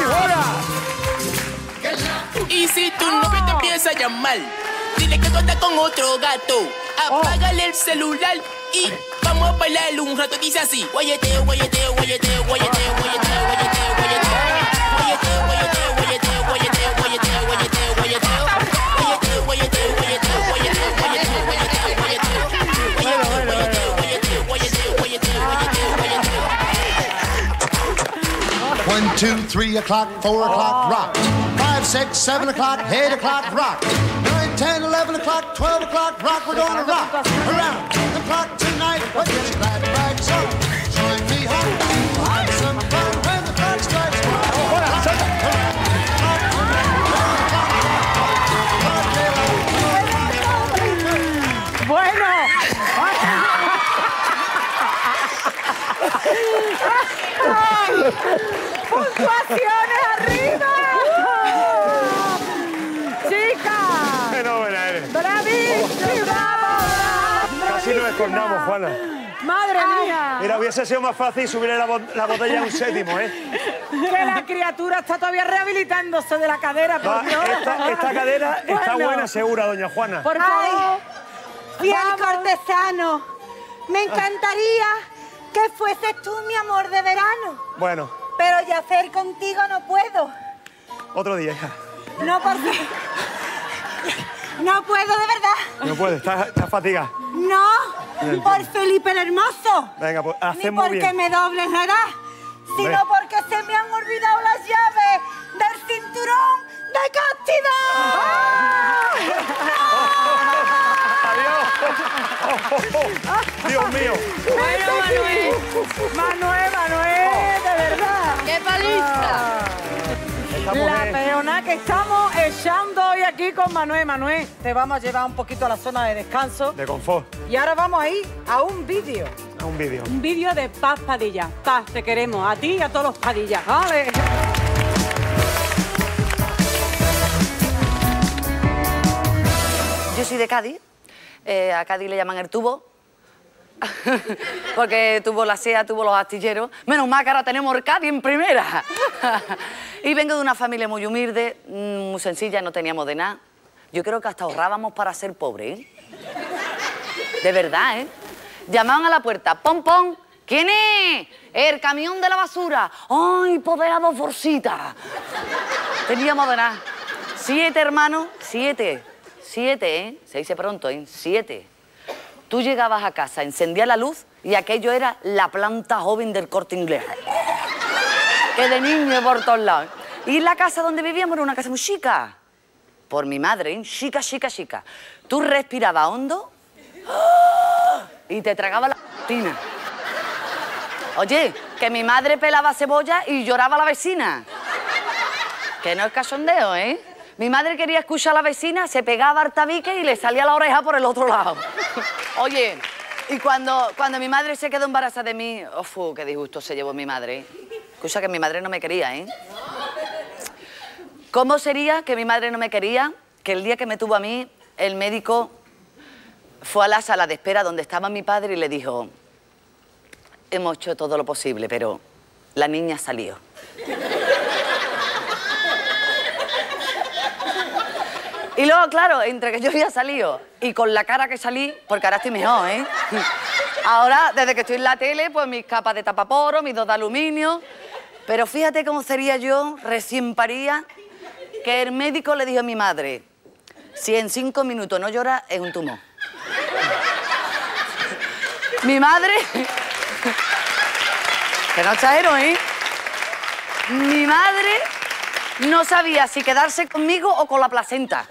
S24: mi Juana!
S10: Y si tu novio te empieza a llamar, dile que tú andas con otro gato. Apágale el celular y vamos a bailar un rato. Dice así: guayeteo, guayeteo, guayeteo, guayeteo, guayeteo, guayeteo, guayeteo. Guayeteo, guayeteo, guayeteo, guayeteo, guayeteo, guayeteo, guayeteo. Guayeteo, guayeteo, guayeteo, guayeteo, guayeteo, guayeteo, guayeteo. Guayeteo, guayeteo, guayeteo, guayeteo, guayeteo, guayeteo.
S11: 1, 2, 3 o'clock, 4 o'clock, rock. 5, 6, 7 o'clock, 8 o'clock, rock. 9, 10, 11 o'clock, 12 o'clock, rock. We're gonna rock around the clock tonight. What is glad rags on? Join me home. Have some fun when the clock strikes
S2: Bueno. ¡Puntuaciones arriba! ¡Chicas!
S24: Fenómena eres.
S2: ¡Bravísima!
S24: Casi nos escornamos, Juana.
S2: ¡Madre mía!
S24: Mira, hubiese sido más fácil subirle la botella a un séptimo, ¿eh?
S2: Que la criatura está todavía rehabilitándose de la cadera, por Dios.
S24: Esta cadera está
S2: Bueno.
S24: buena, segura, doña Juana.
S2: Por favor.
S4: Fiel cortesano, me encantaría que fueses tú mi amor de verano,
S24: Bueno,
S4: pero ya hacer contigo no puedo.
S24: otro día, hija.
S4: No, porque... No puedo, de verdad.
S24: No puede, estás fatigada.
S4: No, por Felipe el Hermoso.
S24: Venga, pues
S4: Ni
S24: hacemos
S4: porque
S24: bien.
S4: me dobles la edad, sino
S24: Hombre.
S4: porque se me han olvidado las llaves del cinturón de
S24: ¡Adiós! ¡Dios mío!
S2: Bueno, Manuel, de verdad.
S6: ¡Qué paliza!
S2: La peona que estamos echando hoy aquí con Manuel. Manuel, te vamos a llevar un poquito a la zona de descanso.
S24: De confort.
S2: Y ahora vamos a ir a un vídeo.
S24: A un vídeo.
S2: Un vídeo de Paz Padilla. Paz, te queremos. A ti y a todos los Padillas. ¡Vale!
S12: Yo soy de Cádiz. A Cádiz le llaman el tubo. Porque tuvo la SEA, tuvo los astilleros. Menos mal que ahora tenemos el Cádiz en primera. Y vengo de una familia muy humilde, muy sencilla, no teníamos de nada. Yo creo que hasta ahorrábamos para ser pobres, ¿eh? De verdad, ¿eh? Llamaban a la puerta, ¡pom, pom! ¿Quién es? El camión de la basura. ¡Ay, poder a 2 bolsitas! Teníamos de nada. 7 hermanos, 7. 7, ¿eh? Se dice pronto, ¿eh? 7. Tú llegabas a casa, encendías la luz y aquello era la planta joven del Corte Inglés. Que de niño por todos lados. Y la casa donde vivíamos era una casa muy chica. Por mi madre, ¿eh? Chica, chica, chica. Tú respirabas hondo Y te tragaba la tina. Oye, que mi madre pelaba cebolla y lloraba a la vecina. Que no es cachondeo, ¿eh? Mi madre quería escuchar a la vecina, se pegaba al tabique y le salía la oreja por el otro lado. Oye, y cuando mi madre se quedó embarazada de mí, qué disgusto se llevó mi madre. Escucha, que mi madre no me quería, ¿eh? ¿Cómo sería que mi madre no me quería? Que el día que me tuvo a mí, el médico fue a la sala de espera donde estaba mi padre y le dijo: hemos hecho todo lo posible, pero la niña salió. Y luego, claro, entre que yo había salido y con la cara que salí, porque ahora estoy mejor, ¿eh? Ahora, desde que estoy en la tele, pues mis capas de tapaporo, mis 2 de aluminio. Pero fíjate cómo sería yo, recién paría, que el médico le dijo a mi madre: si en 5 minutos no llora, es un tumor. Mi madre... que no exagero, ¿eh? Mi madre no sabía si quedarse conmigo o con la placenta.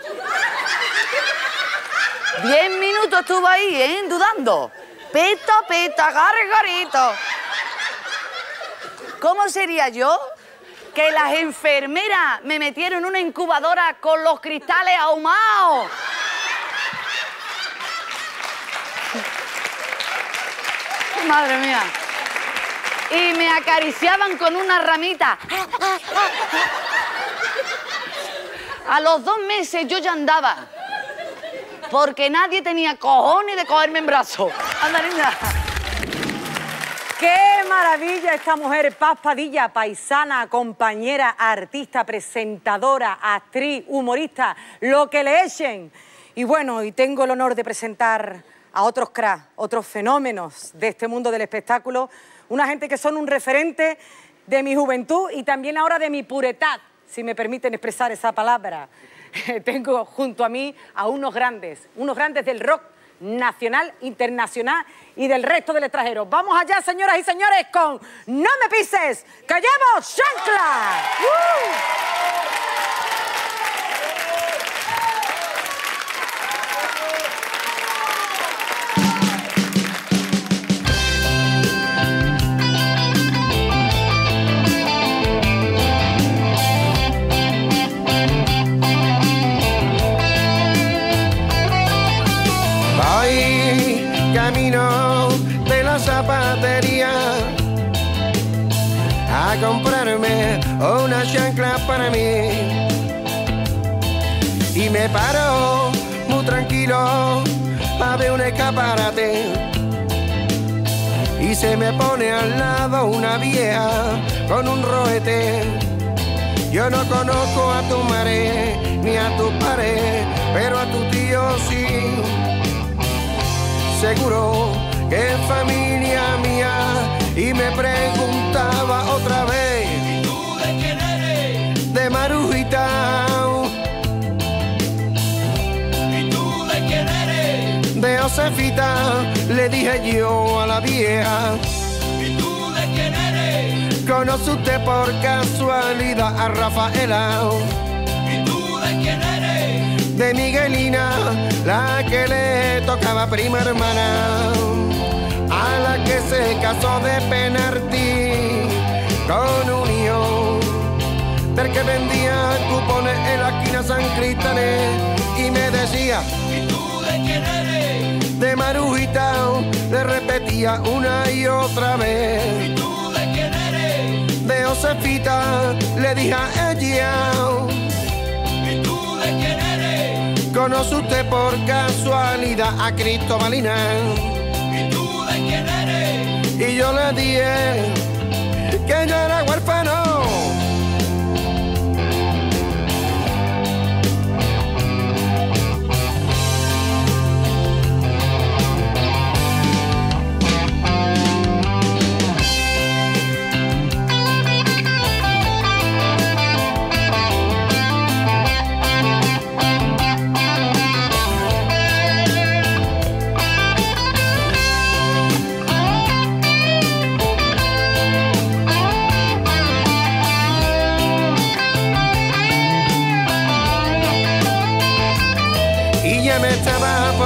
S12: 10 minutos estuvo ahí, ¿eh? Dudando. Peta, peta, gargarito. ¿Cómo sería yo que las enfermeras me metieron en una incubadora con los cristales ahumados? Madre mía. Y me acariciaban con una ramita. A los 2 meses yo ya andaba. Porque nadie tenía cojones de cogerme en brazos. Anda, niña.
S2: ¡Qué maravilla esta mujer! Paz Padilla, paisana, compañera, artista, presentadora, actriz, humorista, lo que le echen. Y bueno, y tengo el honor de presentar a otros cracks, otros fenómenos de este mundo del espectáculo, una gente que son un referente de mi juventud y también ahora de mi puretad, si me permiten expresar esa palabra. Tengo junto a mí a unos grandes del rock nacional, internacional y del resto del extranjero. Vamos allá, señoras y señores, con No me pises, que llevo chancla.
S13: Camino de la zapatería a comprarme una chancla para mí y me paro muy tranquilo a ver un escaparate y se me pone al lado una vieja con un roete. Yo no conozco a tu madre ni a tu padre, pero a tu tío sí. Seguro que es familia mía y me preguntaba otra vez: ¿y tú de quién eres? De Marujita. ¿Y tú de quién eres? De Josefita, le dije yo a la vieja. ¿Y tú de quién eres? ¿Conoce usted por casualidad a Rafaela? ¿Y tú de quién eres? De Miguelina, la que le tocaba prima hermana, a la que se casó de penalti con un hijo del que vendía cupones en la esquina San Cristóbal y me decía: ¿y tú de quién eres? De Marujita, le repetía una y otra vez. ¿Y tú de quién eres? De Josefita, le dije a ella. ¿Y tú de quién eres? ¿Conoce usted por casualidad a Cristobalina? ¿Y tú de quién eres? Y yo le dije que yo era huérfano.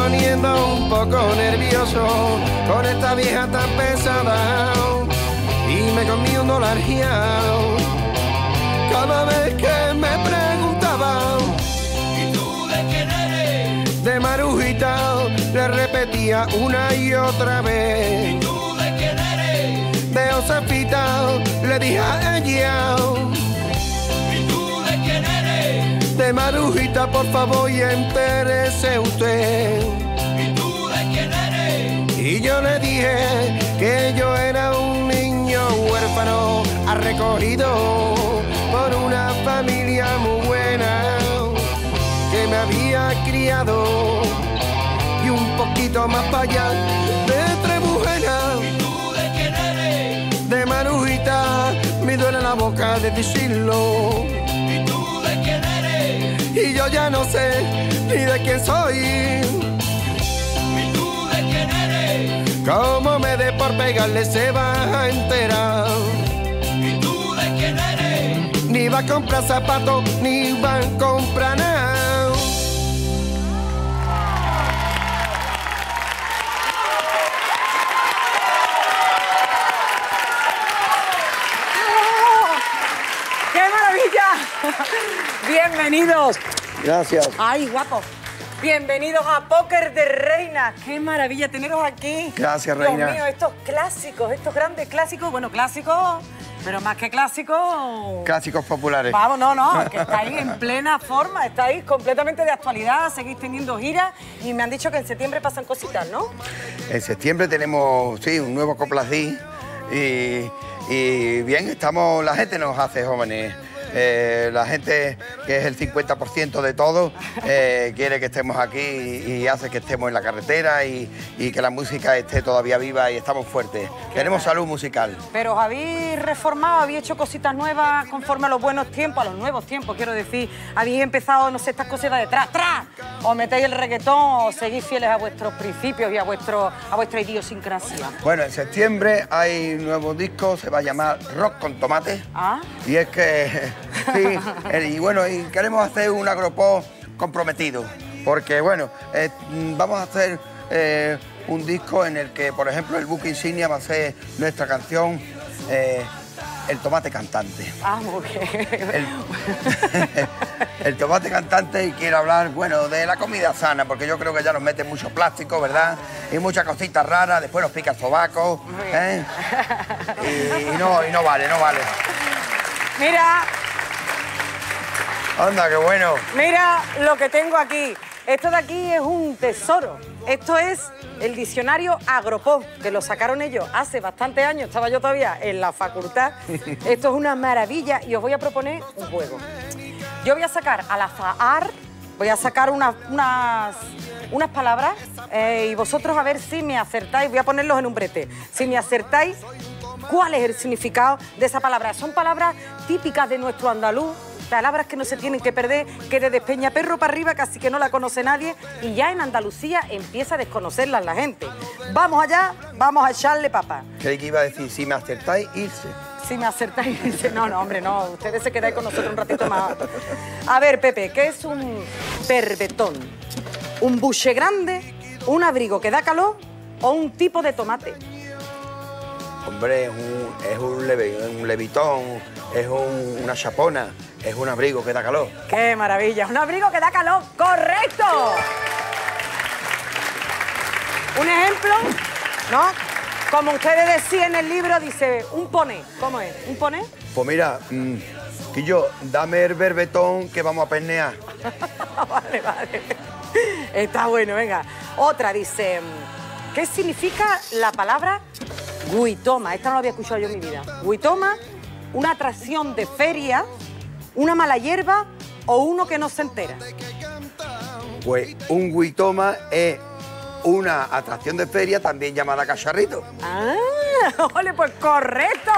S13: poniendo un poco nervioso con esta vieja tan pesada y me comí un dólar giao. Cada vez que me preguntaban ¿y tú de quién eres? De Marujita, le repetía una y otra vez. ¿Y tú de quién eres? De Josefita, le dije a ella. ¿Y tú de quién eres? De Marujita, por favor, y entérese usted. ¿Y tú de quién eres? Y yo le dije que yo era un niño huérfano, recogido por una familia muy buena que me había criado, y un poquito más para allá de Trebujena. ¿Y tú de quién eres? De Marujita, me duele la boca de decirlo. ¿Y tú de quién eres? Y yo ya no sé ni de quién soy. ¿Y tú de quién eres? Como me dé por pegarle se va a enterar. ¿Y tú de quién eres? Ni va a comprar zapatos, ni va a comprar nada.
S2: ¡Qué maravilla! Bienvenidos.
S15: Gracias.
S2: Ay, guapo. Bienvenidos a Póker de Reina. Qué maravilla teneros aquí.
S15: Gracias, Reina.
S2: Dios mío, estos clásicos, estos grandes clásicos. Bueno, clásicos, pero más que clásicos...
S15: Clásicos populares.
S2: Vamos, no, que estáis en plena forma, estáis completamente de actualidad, seguís teniendo giras y me han dicho que en septiembre pasan cositas, ¿no?
S15: En septiembre tenemos, sí, un nuevo Coplasdí y bien, estamos, la gente nos hace jóvenes. La gente, que es el 50% de todo, quiere que estemos aquí y hace que estemos en la carretera y que la música esté todavía viva y estamos fuertes. Tenemos salud musical.
S2: Pero os habéis reformado, habéis hecho cositas nuevas conforme a los buenos tiempos, a los nuevos tiempos, quiero decir. Habéis empezado, no sé, estas cositas de ¡tras! O metéis el reggaetón o seguís fieles a vuestros principios y a vuestra idiosincrasia.
S15: Bueno, en septiembre hay un nuevo disco, se va a llamar Rock con Tomate.
S2: ¿Ah?
S15: Y es que... Sí, y bueno, y queremos hacer un agropop comprometido, porque bueno, vamos a hacer un disco en el que, por ejemplo, el buque insignia va a ser nuestra canción El Tomate Cantante.
S2: Ah, muy bien.
S15: El Tomate Cantante, y quiero hablar, bueno, de la comida sana, porque yo creo que ya nos meten mucho plástico, ¿verdad? Y muchas cositas raras, después nos pica el sobaco, y no vale.
S2: Mira...
S15: Anda, qué bueno.
S2: Mira lo que tengo aquí. Esto de aquí es un tesoro. Esto es el diccionario Agropop, que lo sacaron ellos hace bastantes años. Estaba yo todavía en la facultad. Esto es una maravilla y os voy a proponer un juego. Yo voy a sacar al azar, voy a sacar unas palabras y vosotros a ver si me acertáis. Voy a ponerlos en un brete. Si me acertáis, ¿cuál es el significado de esa palabra? Son palabras típicas de nuestro andaluz. Palabras que no se tienen que perder, que desde Peñaperro para arriba casi que no la conoce nadie y ya en Andalucía empieza a desconocerlas la gente. Vamos allá, vamos a echarle papa.
S15: Creí que iba a decir, si me acertáis, irse.
S2: Si me acertáis, irse. No, hombre, no. Ustedes se quedáis con nosotros un ratito más. A ver, Pepe, ¿qué es un berbetón? ¿Un buche grande? ¿Un abrigo que da calor? ¿O un tipo de tomate?
S15: Hombre, es un levitón, es una chapona, es un abrigo que da calor.
S2: ¡Qué maravilla! ¡Un abrigo que da calor! ¡Correcto! Un ejemplo, ¿no? Como ustedes decían en el libro, dice un poné. ¿Cómo es? ¿Un poné?
S15: Pues mira, Quillo, dame el berbetón que vamos a pernear.
S2: Vale. Está bueno, venga. Otra dice, ¿qué significa la palabra guitoma? Esta no la había escuchado yo en mi vida. Guitoma, una atracción de feria, una mala hierba o uno que no se entera.
S15: Pues un guitoma es una atracción de feria también llamada cacharrito.
S2: Ah, ole, pues correcto.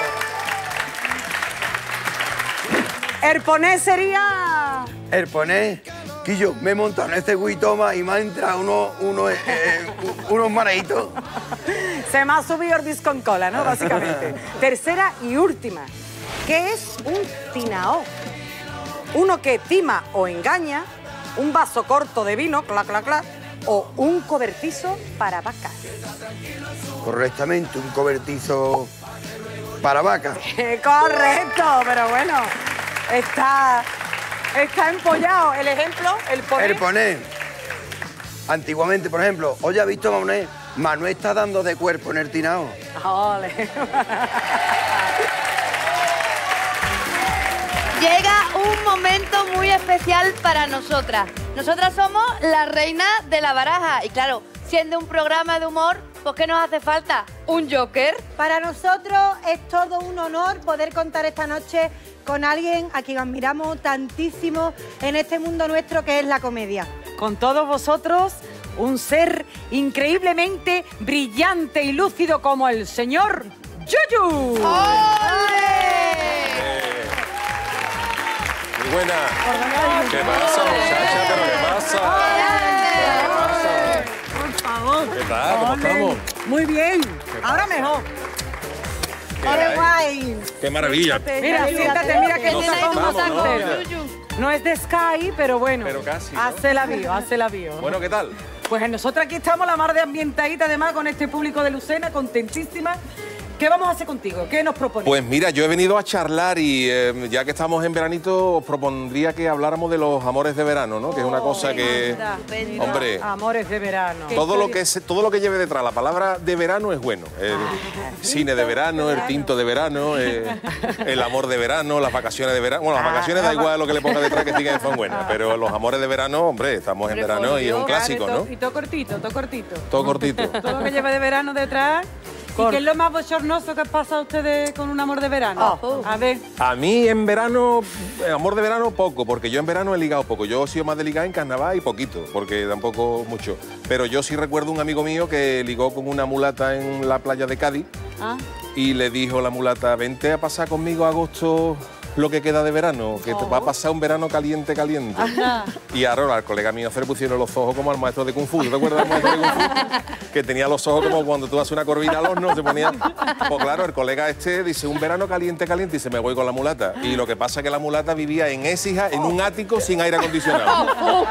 S2: El poné sería...
S15: El poné, Quillo, me he montado en este guitoma y me ha entrado unos mareitos.
S2: Se me ha subido el disco con cola, ¿no? Básicamente. Tercera y última. ¿Qué es un tinao? Uno que tima o engaña, un vaso corto de vino, clac, clac, clac, o un cobertizo para vacas?
S15: Correctamente, un cobertizo para vacas.
S2: Correcto, pero bueno, está empollado. El ejemplo, el poner.
S15: El poner. Antiguamente, por ejemplo, hoy ha visto Manuel. Manuel está dando de cuerpo en el tinao.
S2: Ole.
S6: Llega un momento muy especial para nosotras. Nosotras somos la reina de la baraja. Y claro, siendo un programa de humor, pues ¿qué nos hace falta? ¿Un joker?
S4: Para nosotros es todo un honor poder contar esta noche con alguien a quien admiramos tantísimo en este mundo nuestro que es la comedia.
S2: Con todos vosotros, un ser increíblemente brillante y lúcido como el señor Yuyu.
S16: Muy buena. ¿Qué pasa, muchacha? ¿Pero qué pasa?
S2: Por favor.
S16: ¿Qué tal? ¿Cómo estamos?
S2: Muy bien. Ahora mejor. Ahora guay.
S16: ¡Qué maravilla!
S2: Mira, siéntate, mira que
S16: Nos
S2: está como
S16: asustamos, ¿no?
S2: No es de Sky, pero bueno.
S16: Pero casi, ¿no?
S2: Hace la bio, hace la bio.
S16: Bueno, ¿qué tal?
S2: Pues nosotros aquí estamos la mar de ambientadita, además, con este público de Lucena, contentísima. ¿Qué vamos a hacer contigo? ¿Qué nos propones?
S16: Pues mira, yo he venido a charlar y ya que estamos en veranito, os propondría que habláramos de los amores de verano, ¿no? Que es una cosa que... Hombre,
S2: amores de verano.
S16: todo lo que lleve detrás la palabra de verano es bueno. El cine de verano, el tinto de verano, el amor de verano, las vacaciones de verano. Bueno, las vacaciones da igual lo que le ponga detrás, que sí que son buenas, pero los amores de verano, hombre, estamos en verano y es un clásico, ¿no?
S2: Y todo cortito, todo cortito.
S16: Todo cortito.
S2: Todo lo que lleva de verano detrás. ¿Y qué es lo más bochornoso que os pasa a ustedes con un amor de verano? A ver.
S16: A mí en verano, amor de verano poco, porque yo en verano he ligado poco. Yo he sido más de ligar en carnaval y poquito, porque tampoco mucho. Pero yo sí recuerdo un amigo mío que ligó con una mulata en la playa de Cádiz y le dijo la mulata, vente a pasar conmigo a agosto lo que queda de verano, que te va a pasar un verano caliente, caliente. Y ahora al colega mío se le pusieron los ojos como al maestro de Kung Fu. ¿Te acuerdas del maestro de Kung Fu? Que tenía los ojos como cuando tú haces una corvina al horno, se ponía... Pues claro, el colega este dice, un verano caliente, caliente, y se me voy con la mulata. Y lo que pasa es que la mulata vivía en Écija, en un ático, sin aire acondicionado.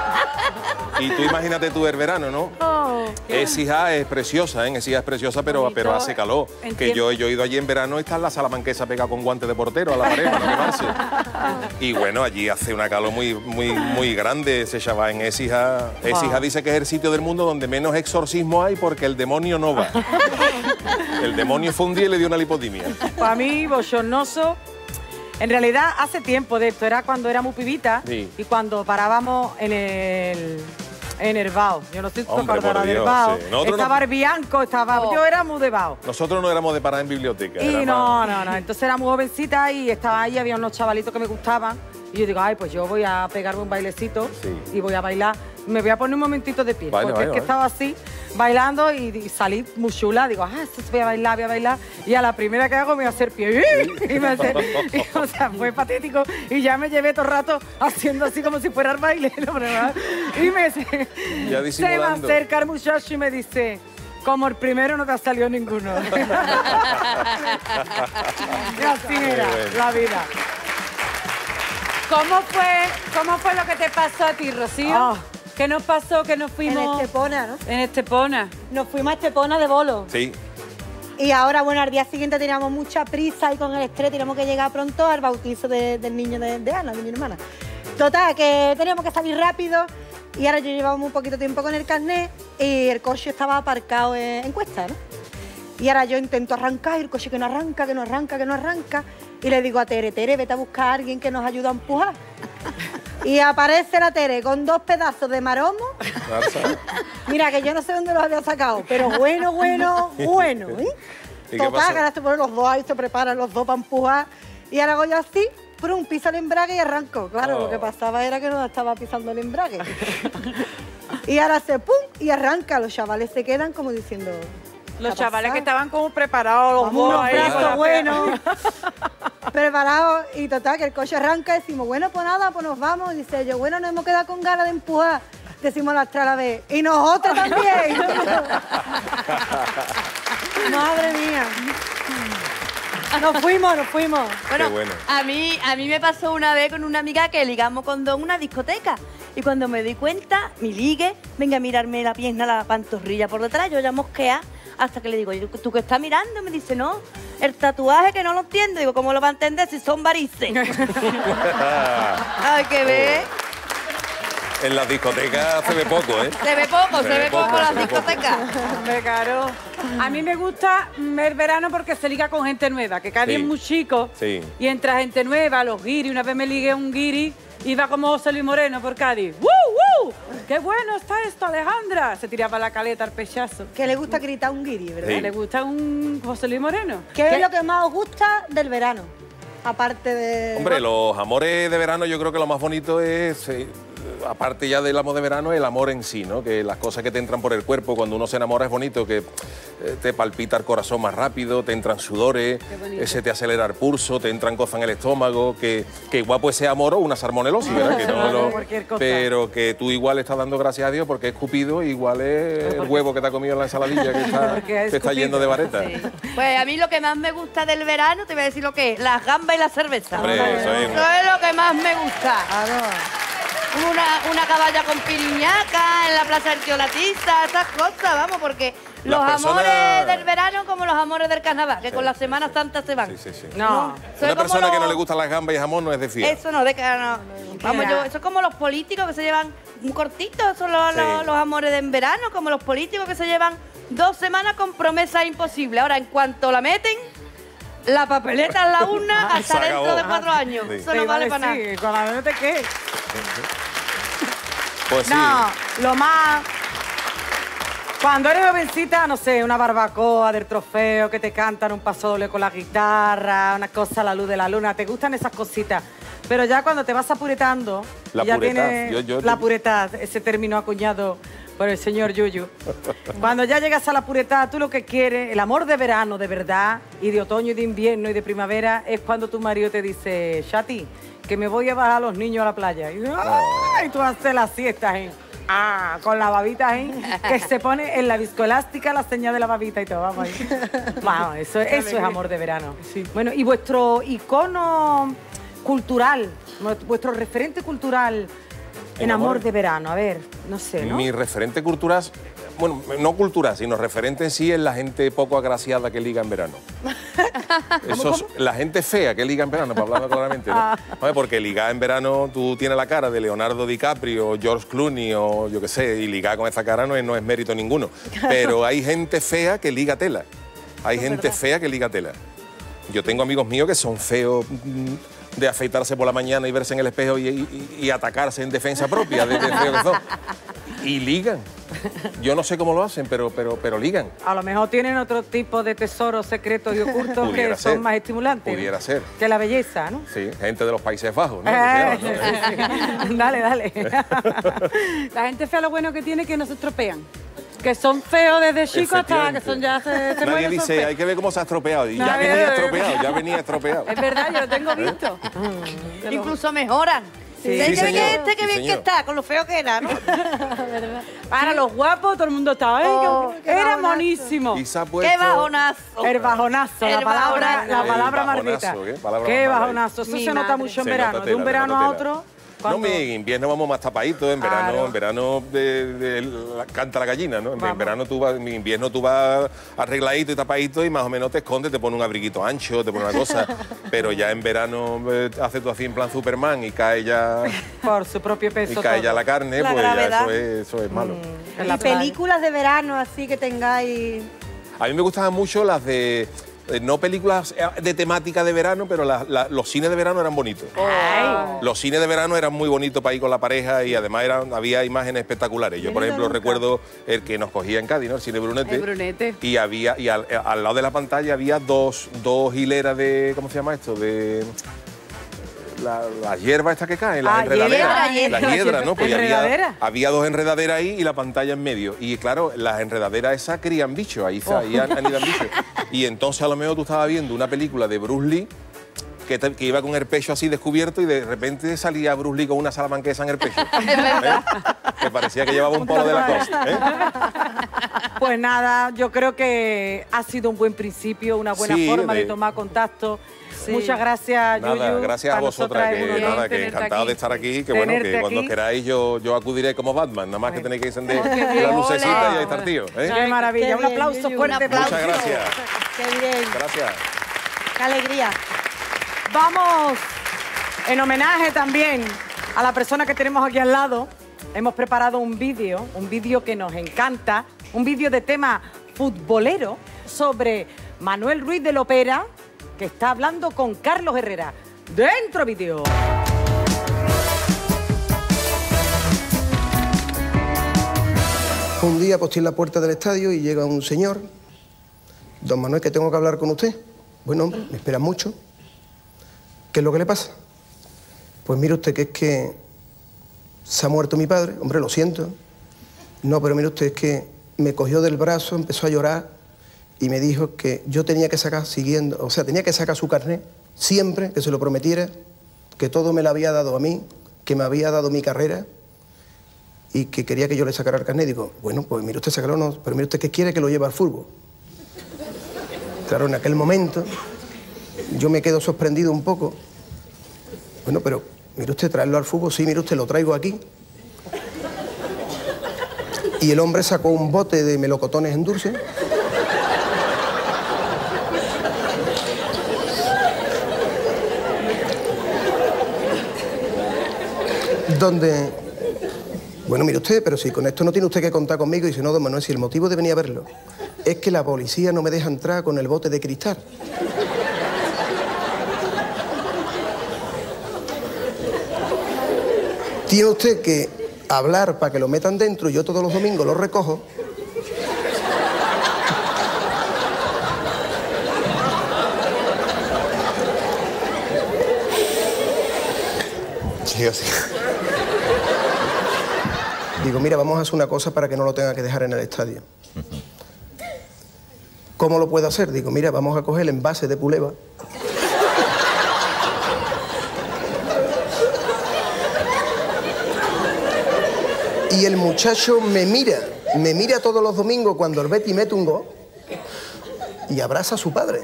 S16: Y tú imagínate tú el verano, ¿no? Écija es preciosa, ¿eh? Écija es preciosa, pero hace calor. Que yo he ido allí en verano y está la salamanquesa pegada con guante de portero a la pared para no quemarse. Y bueno, allí hace una calor muy grande ese chaval en Écija. Écija dice que es el sitio del mundo donde menos exorcismo hay porque el demonio no va. El demonio fue un día y le dio una lipotimia.
S2: Para mí, bochornoso. En realidad, hace tiempo de esto, era cuando era muy pibita y cuando parábamos en el Bao. Yo no estoy acordada del Bao. Sí. Estaba el Bianco, yo era muy de Bao.
S16: Nosotros no éramos de parar en biblioteca.
S2: Y no. Entonces era muy jovencita y estaba ahí, había unos chavalitos que me gustaban. Y yo digo, ay, pues yo voy a pegarme un bailecito y voy a bailar. Me voy a poner un momentito de pie, porque es que estaba así, bailando y salí muy chula. Digo, voy a bailar. Y a la primera que hago me voy a hacer pie. O sea, fue patético. Y ya me llevé todo el rato haciendo así como si fuera el baile. Y se me acerca el muchacho y me dice, como el primero no te ha salido ninguno. Y así era la vida. ¿Cómo fue lo que te pasó a ti, Rocío? ¿Qué nos pasó? Que nos fuimos...
S4: En Estepona, ¿no?
S2: En Estepona.
S4: Nos fuimos a Estepona de bolo.
S16: Sí.
S4: Y ahora, bueno, al día siguiente teníamos mucha prisa y con el estrés teníamos que llegar pronto al bautizo del niño de Ana, de mi hermana. Total, que teníamos que salir rápido y ahora yo llevaba un poquito tiempo con el carnet y el coche estaba aparcado en Cuesta, ¿no? Y ahora yo intento arrancar y el coche que no arranca. Y le digo a Tere, vete a buscar a alguien que nos ayude a empujar. Y aparece la Tere con 2 pedazos de maromo. Mira, que yo no sé dónde los había sacado, pero bueno. ¿Eh? Total, que ahora se ponen los dos ahí, se preparan los dos para empujar. Y ahora hago yo así, piso el embrague y arranco. Claro, lo que pasaba era que no estaba pisando el embrague. Y ahora se pum y arranca. Los chavales se quedan como diciendo...
S2: Los chavales que estaban como preparados, los dos ahí.
S4: Bueno, preparados. Y total, que el coche arranca y decimos, bueno, pues nada, pues nos vamos. Y dice yo, bueno, nos hemos quedado con ganas de empujar. Decimos las tres a la vez. Y nosotros también. Madre mía. Nos fuimos.
S6: Bueno, a mí me pasó una vez con una amiga que ligamos con dos en una discoteca. Y cuando me di cuenta, mi ligue, venga a mirarme la pierna, la pantorrilla por detrás, yo ya mosquea hasta que le digo, ¿tú qué estás mirando? Me dice, no, el tatuaje que no lo entiendo. Digo, ¿cómo lo va a entender si son varices? Hay que ver.
S16: En las discotecas se ve poco, ¿eh?
S6: Se ve poco en las discotecas.
S2: Claro. A mí me gusta el verano porque se liga con gente nueva, que Cádiz
S16: Sí.
S2: es muy chico
S16: Sí.
S2: y entra gente nueva, los guiris. Una vez me ligué a un guiri, iba como José Luis Moreno por Cádiz. ¡Woo, woo! ¡Qué bueno está esto, Alejandra! Se tiraba la caleta al pechazo.
S4: Que le gusta gritar un guiri, ¿verdad?
S16: Sí.
S2: ¿Le gusta un José Luis Moreno?
S4: ¿Qué es lo que más os gusta del verano? Aparte de...
S16: Hombre, los amores de verano yo creo que lo más bonito es, aparte ya del amor de verano, el amor en sí, ¿no? Que las cosas que te entran por el cuerpo, cuando uno se enamora es bonito, que te palpita el corazón más rápido, te entran sudores, se te acelera el pulso, te entran cosas en el estómago, que igual pues sea amor o una salmonelosis, ¿verdad? Que no
S2: Cualquier cosa.
S16: pero que tú igual estás dando gracias a Dios porque es Cupido, igual es el huevo que te ha comido en la ensaladilla que está yendo de vareta.
S6: Pues a mí lo que más me gusta del verano, te voy a decir lo que es, las gambas y la cerveza.
S16: Hombre, eso es.
S6: Eso es lo que más me gusta. Una caballa con piriñaca en la Plaza del Tío Latiza, esas cosas, vamos, porque los amores del verano como los amores del carnaval, que con la Semana Santa se van.
S16: Sí, sí.
S6: No.
S16: Una persona que no le gustan las gambas y jamón no es de fiar.
S6: Eso no, no. Vamos, eso es como los políticos que se llevan un cortito, son los amores de en verano, como los políticos que se llevan 2 semanas con promesas imposibles. Ahora, en cuanto la meten, la papeleta en la urna hasta dentro de 4 años.
S16: Sí.
S6: Eso no vale para nada.
S2: Sí, con la mete qué.
S16: Pues sí.
S2: No, lo más... Cuando eres jovencita, no sé, una barbacoa del trofeo, que te cantan un paso doble con la guitarra, una cosa a la luz de la luna, te gustan esas cositas. Pero ya cuando te vas apuretando,
S16: La
S2: ya
S16: puretad.
S2: tienes la puretad, ese término acuñado por el señor Yuyu. Cuando ya llegas a la puretad, tú lo que quieres, el amor de verano, de verdad, y de otoño y de invierno y de primavera, es cuando tu marido te dice, Shati, que me voy a bajar a los niños a la playa. Y tú haces las siestas, con la babita que se pone en la viscoelástica la señal de la babita y todo, vamos ahí. Vamos, eso es amor de verano. Bueno, y vuestro icono cultural, vuestro referente cultural en amor de verano, a ver, no sé, ¿no?
S16: Mi referente cultural, bueno, no cultural, sino referente en sí es la gente poco agraciada que liga en verano. La gente fea que liga en verano, para hablarlo claramente, ¿no? Hombre, porque ligar en verano, tú tienes la cara de Leonardo DiCaprio, George Clooney o yo qué sé, y ligar con esa cara no es mérito ninguno. Pero hay gente fea que liga tela. Hay gente fea que liga tela. Yo tengo amigos míos que son feos de afeitarse por la mañana y verse en el espejo y atacarse en defensa propia de feo que son. Y ligan. Yo no sé cómo lo hacen, pero ligan.
S2: A lo mejor tienen otro tipo de tesoros secretos y ocultos que son más estimulantes.
S16: Pudiera ser.
S2: Que la belleza, ¿no?
S16: Sí, gente de los Países Bajos, ¿no?
S2: Dale. La gente fea lo bueno que tiene es que no se estropean. Que son feos desde chicos hasta que son ya se
S16: Nadie
S2: mueren,
S16: dice,
S2: son feos.
S16: hay que ver cómo se ha estropeado. Y
S2: No,
S16: ya venía estropeado.
S2: Es verdad, yo lo tengo visto.
S6: Incluso mejoran.
S2: Sí,
S6: ¿Qué
S16: señor.
S6: qué bien que está, con lo feo que era, ¿no?
S2: Para los guapos, todo el mundo estaba. Era monísimo.
S16: Y se ha puesto...
S6: ¡Qué bajonazo!
S2: El bajonazo, la palabra maldita. Qué bajonazo. Eso se nota mucho en verano. De un verano a otro.
S16: No, en invierno vamos más tapaditos, en verano canta la gallina, ¿no? En verano en invierno tú vas arregladito y tapadito y más o menos te escondes, te pones un abriguito ancho, te pones una cosa, pero ya en verano haces tú así en plan Superman y cae ya...
S2: Por su propio peso.
S16: Y cae ya la carne, pues ya eso es malo.
S4: ¿Y películas de verano así que tengáis?
S16: A mí me gustaban mucho las de... No películas de temática de verano, pero los cines de verano eran bonitos. Los cines de verano eran muy bonitos para ir con la pareja y además había imágenes espectaculares. Yo, por ejemplo, recuerdo el que nos cogía en Cádiz, ¿no? El cine Brunete.
S2: El Brunete.
S16: Y al lado de la pantalla había dos hileras de... ¿Cómo se llama esto? De... La hierba esta que cae, las enredaderas. La hiedra, ¿no? Pues había 2 enredaderas ahí y la pantalla en medio. Y claro, las enredaderas esas crían bichos, ahí anidan bichos. Y entonces a lo mejor tú estabas viendo una película de Bruce Lee que iba con el pecho así descubierto y de repente salía Bruce Lee con una salamanquesa en el pecho. que parecía que llevaba un polo de la costa. ¿Eh?
S2: Pues nada, yo creo que ha sido un buen principio, una buena forma de tomar contacto. Sí. Muchas gracias,
S16: nada,
S2: Yuyu.
S16: Gracias a vosotras, que encantado de estar aquí, que bueno, que cuando queráis yo acudiré como Batman, nada más que tenéis que encender la lucecita y ahí está el tío. ¿eh?
S2: Qué maravilla, un aplauso fuerte.
S16: Muchas gracias.
S4: Qué bien.
S16: Gracias.
S4: Qué alegría.
S2: Vamos, en homenaje también a la persona que tenemos aquí al lado, hemos preparado un vídeo que nos encanta, un vídeo de tema futbolero sobre Manuel Ruiz de Lopera, que está hablando con Carlos Herrera. ¡Dentro vídeo!
S17: Un día posté en la puerta del estadio y llega un señor. Don Manuel, que tengo que hablar con usted. Bueno, hombre, me espera mucho. ¿Qué es lo que le pasa? Pues mire usted que es que se ha muerto mi padre. Hombre, lo siento. No, pero mire usted, es que me cogió del brazo, empezó a llorar y me dijo que yo tenía que sacar tenía que sacar su carnet siempre, que se lo prometiera, que todo me lo había dado a mí, que me había dado mi carrera y que quería que yo le sacara el carnet. Digo, bueno, pues mire usted, sácalo, no, pero mire usted que quiere que lo lleve al fútbol. Claro, en aquel momento yo me quedo sorprendido un poco. Bueno, pero mire usted, traerlo al fútbol, sí, mire usted, lo traigo aquí. Y el hombre sacó un bote de melocotones en dulce. Donde, bueno, mire usted, pero si con esto no tiene usted que contar conmigo, y si no, don Manuel, si el motivo de venir a verlo es que la policía no me deja entrar con el bote de cristal. Tiene usted que hablar para que lo metan dentro y yo todos los domingos lo recojo. Sí, así. Digo, mira, vamos a hacer una cosa para que no lo tenga que dejar en el estadio. ¿Cómo lo puedo hacer? Digo, mira, vamos a coger el envase de Puleva. Y el muchacho me mira todos los domingos cuando el Betty mete un gol y abraza a su padre.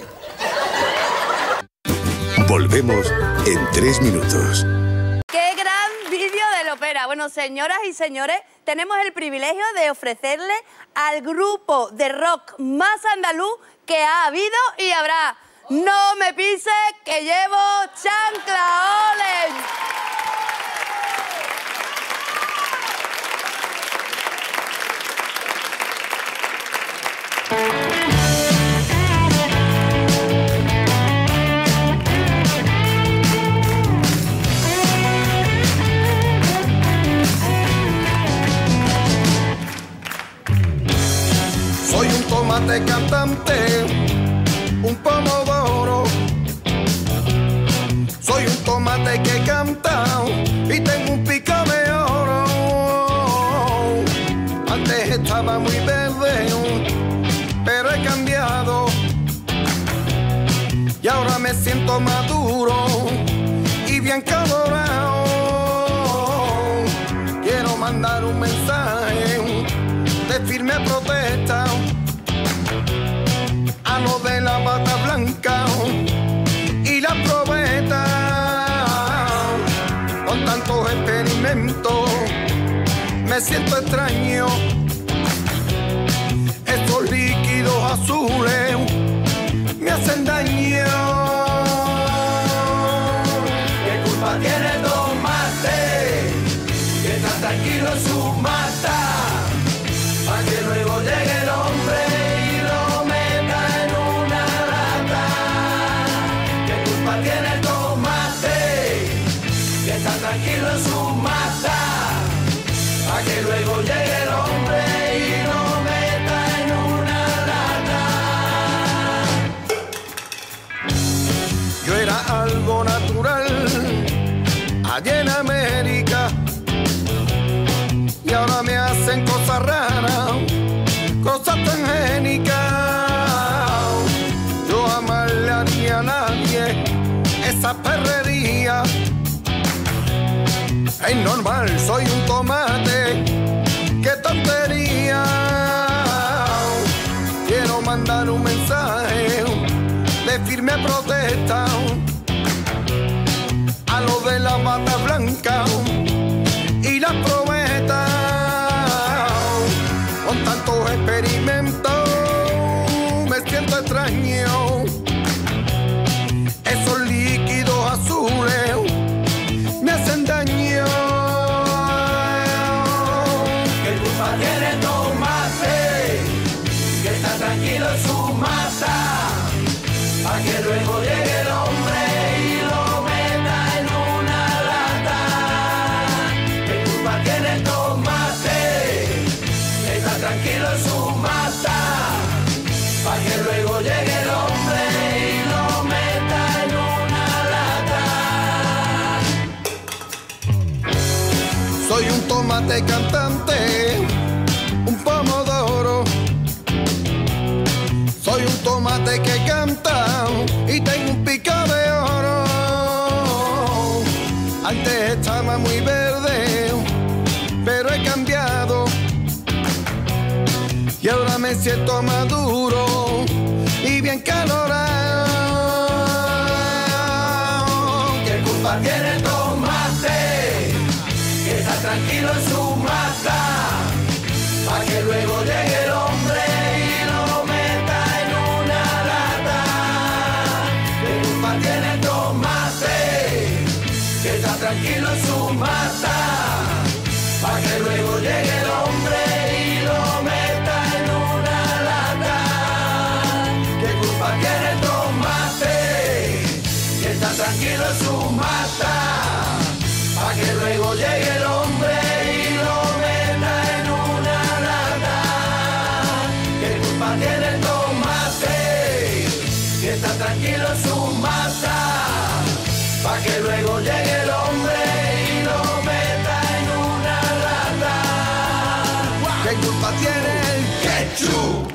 S18: Volvemos en 3 minutos.
S6: ¡Qué gran vídeo de Lopera! Bueno, señoras y señores, tenemos el privilegio de ofrecerle al grupo de rock más andaluz que ha habido y habrá. ¡No me pises que llevo chancla! ¡Ole!
S13: Soy un tomate cantante, un pomodoro. Soy un tomate que canta y tengo un pico de oro. Antes estaba muy verde, pero he cambiado. Y ahora me siento maduro y bien colorado. Quiero mandar un mensaje de firme protesta a lo de la bata blanca y la probeta. Con tantos experimentos me siento extraño. Estos líquidos azules me hacen daño.
S3: ¿Qué culpa tiene el tomate que está tranquilo en su mata? Pa' que luego llegue el hombre y lo meta en una lata. ¿Qué culpa tiene el tomate que está tranquilo en su mata? Pa' que luego llegue el hombre y lo meta en una lata.
S13: Yo era algo natural allá en América y ahora me hacen cosas raras, cosas tan génicas. Yo jamás le haría a nadie esa perrería. Es normal, soy un tomate mandar un mensaje de firme protesta a lo de la bata blanca y las prometas. Con tantos experimentos me siento extraño. Esos líquidos azules me hacen daño.
S3: ¿Qué culpa tiene Tomate? Que está tranquilo en su masa, pa' que luego llegue el hombre y lo meta en una lata. ¿Qué culpa tiene Tomate? Que está tranquilo en su masa, pa' que luego llegue el hombre y lo meta en una lata.
S13: Soy un tomate cantante, un pomodoro. Soy un tomate que canta y tengo un pico de oro. Antes estaba muy verde, pero he cambiado. Y ahora me siento maduro y bien calorado.
S3: ¿Qué culpa tiene el tomate? Que está tranquilo en su mata, pa' que luego llegue el hombre y lo meta en una lata. ¿Qué culpa tiene el tomate? Que está tranquilo en su mata, pa' que luego llegue el hombre y lo meta en una lata. ¿Qué culpa tiene el tomate? Que está tranquilo en su mata, pa' que luego llegue el hombre y lo meta en una lata. ¿Qué culpa tiene el tomate? Que está tranquilo en su mata, pa' que luego llegue el hombre y lo meta en una lata.
S13: ¿Qué culpa tiene el ketchup?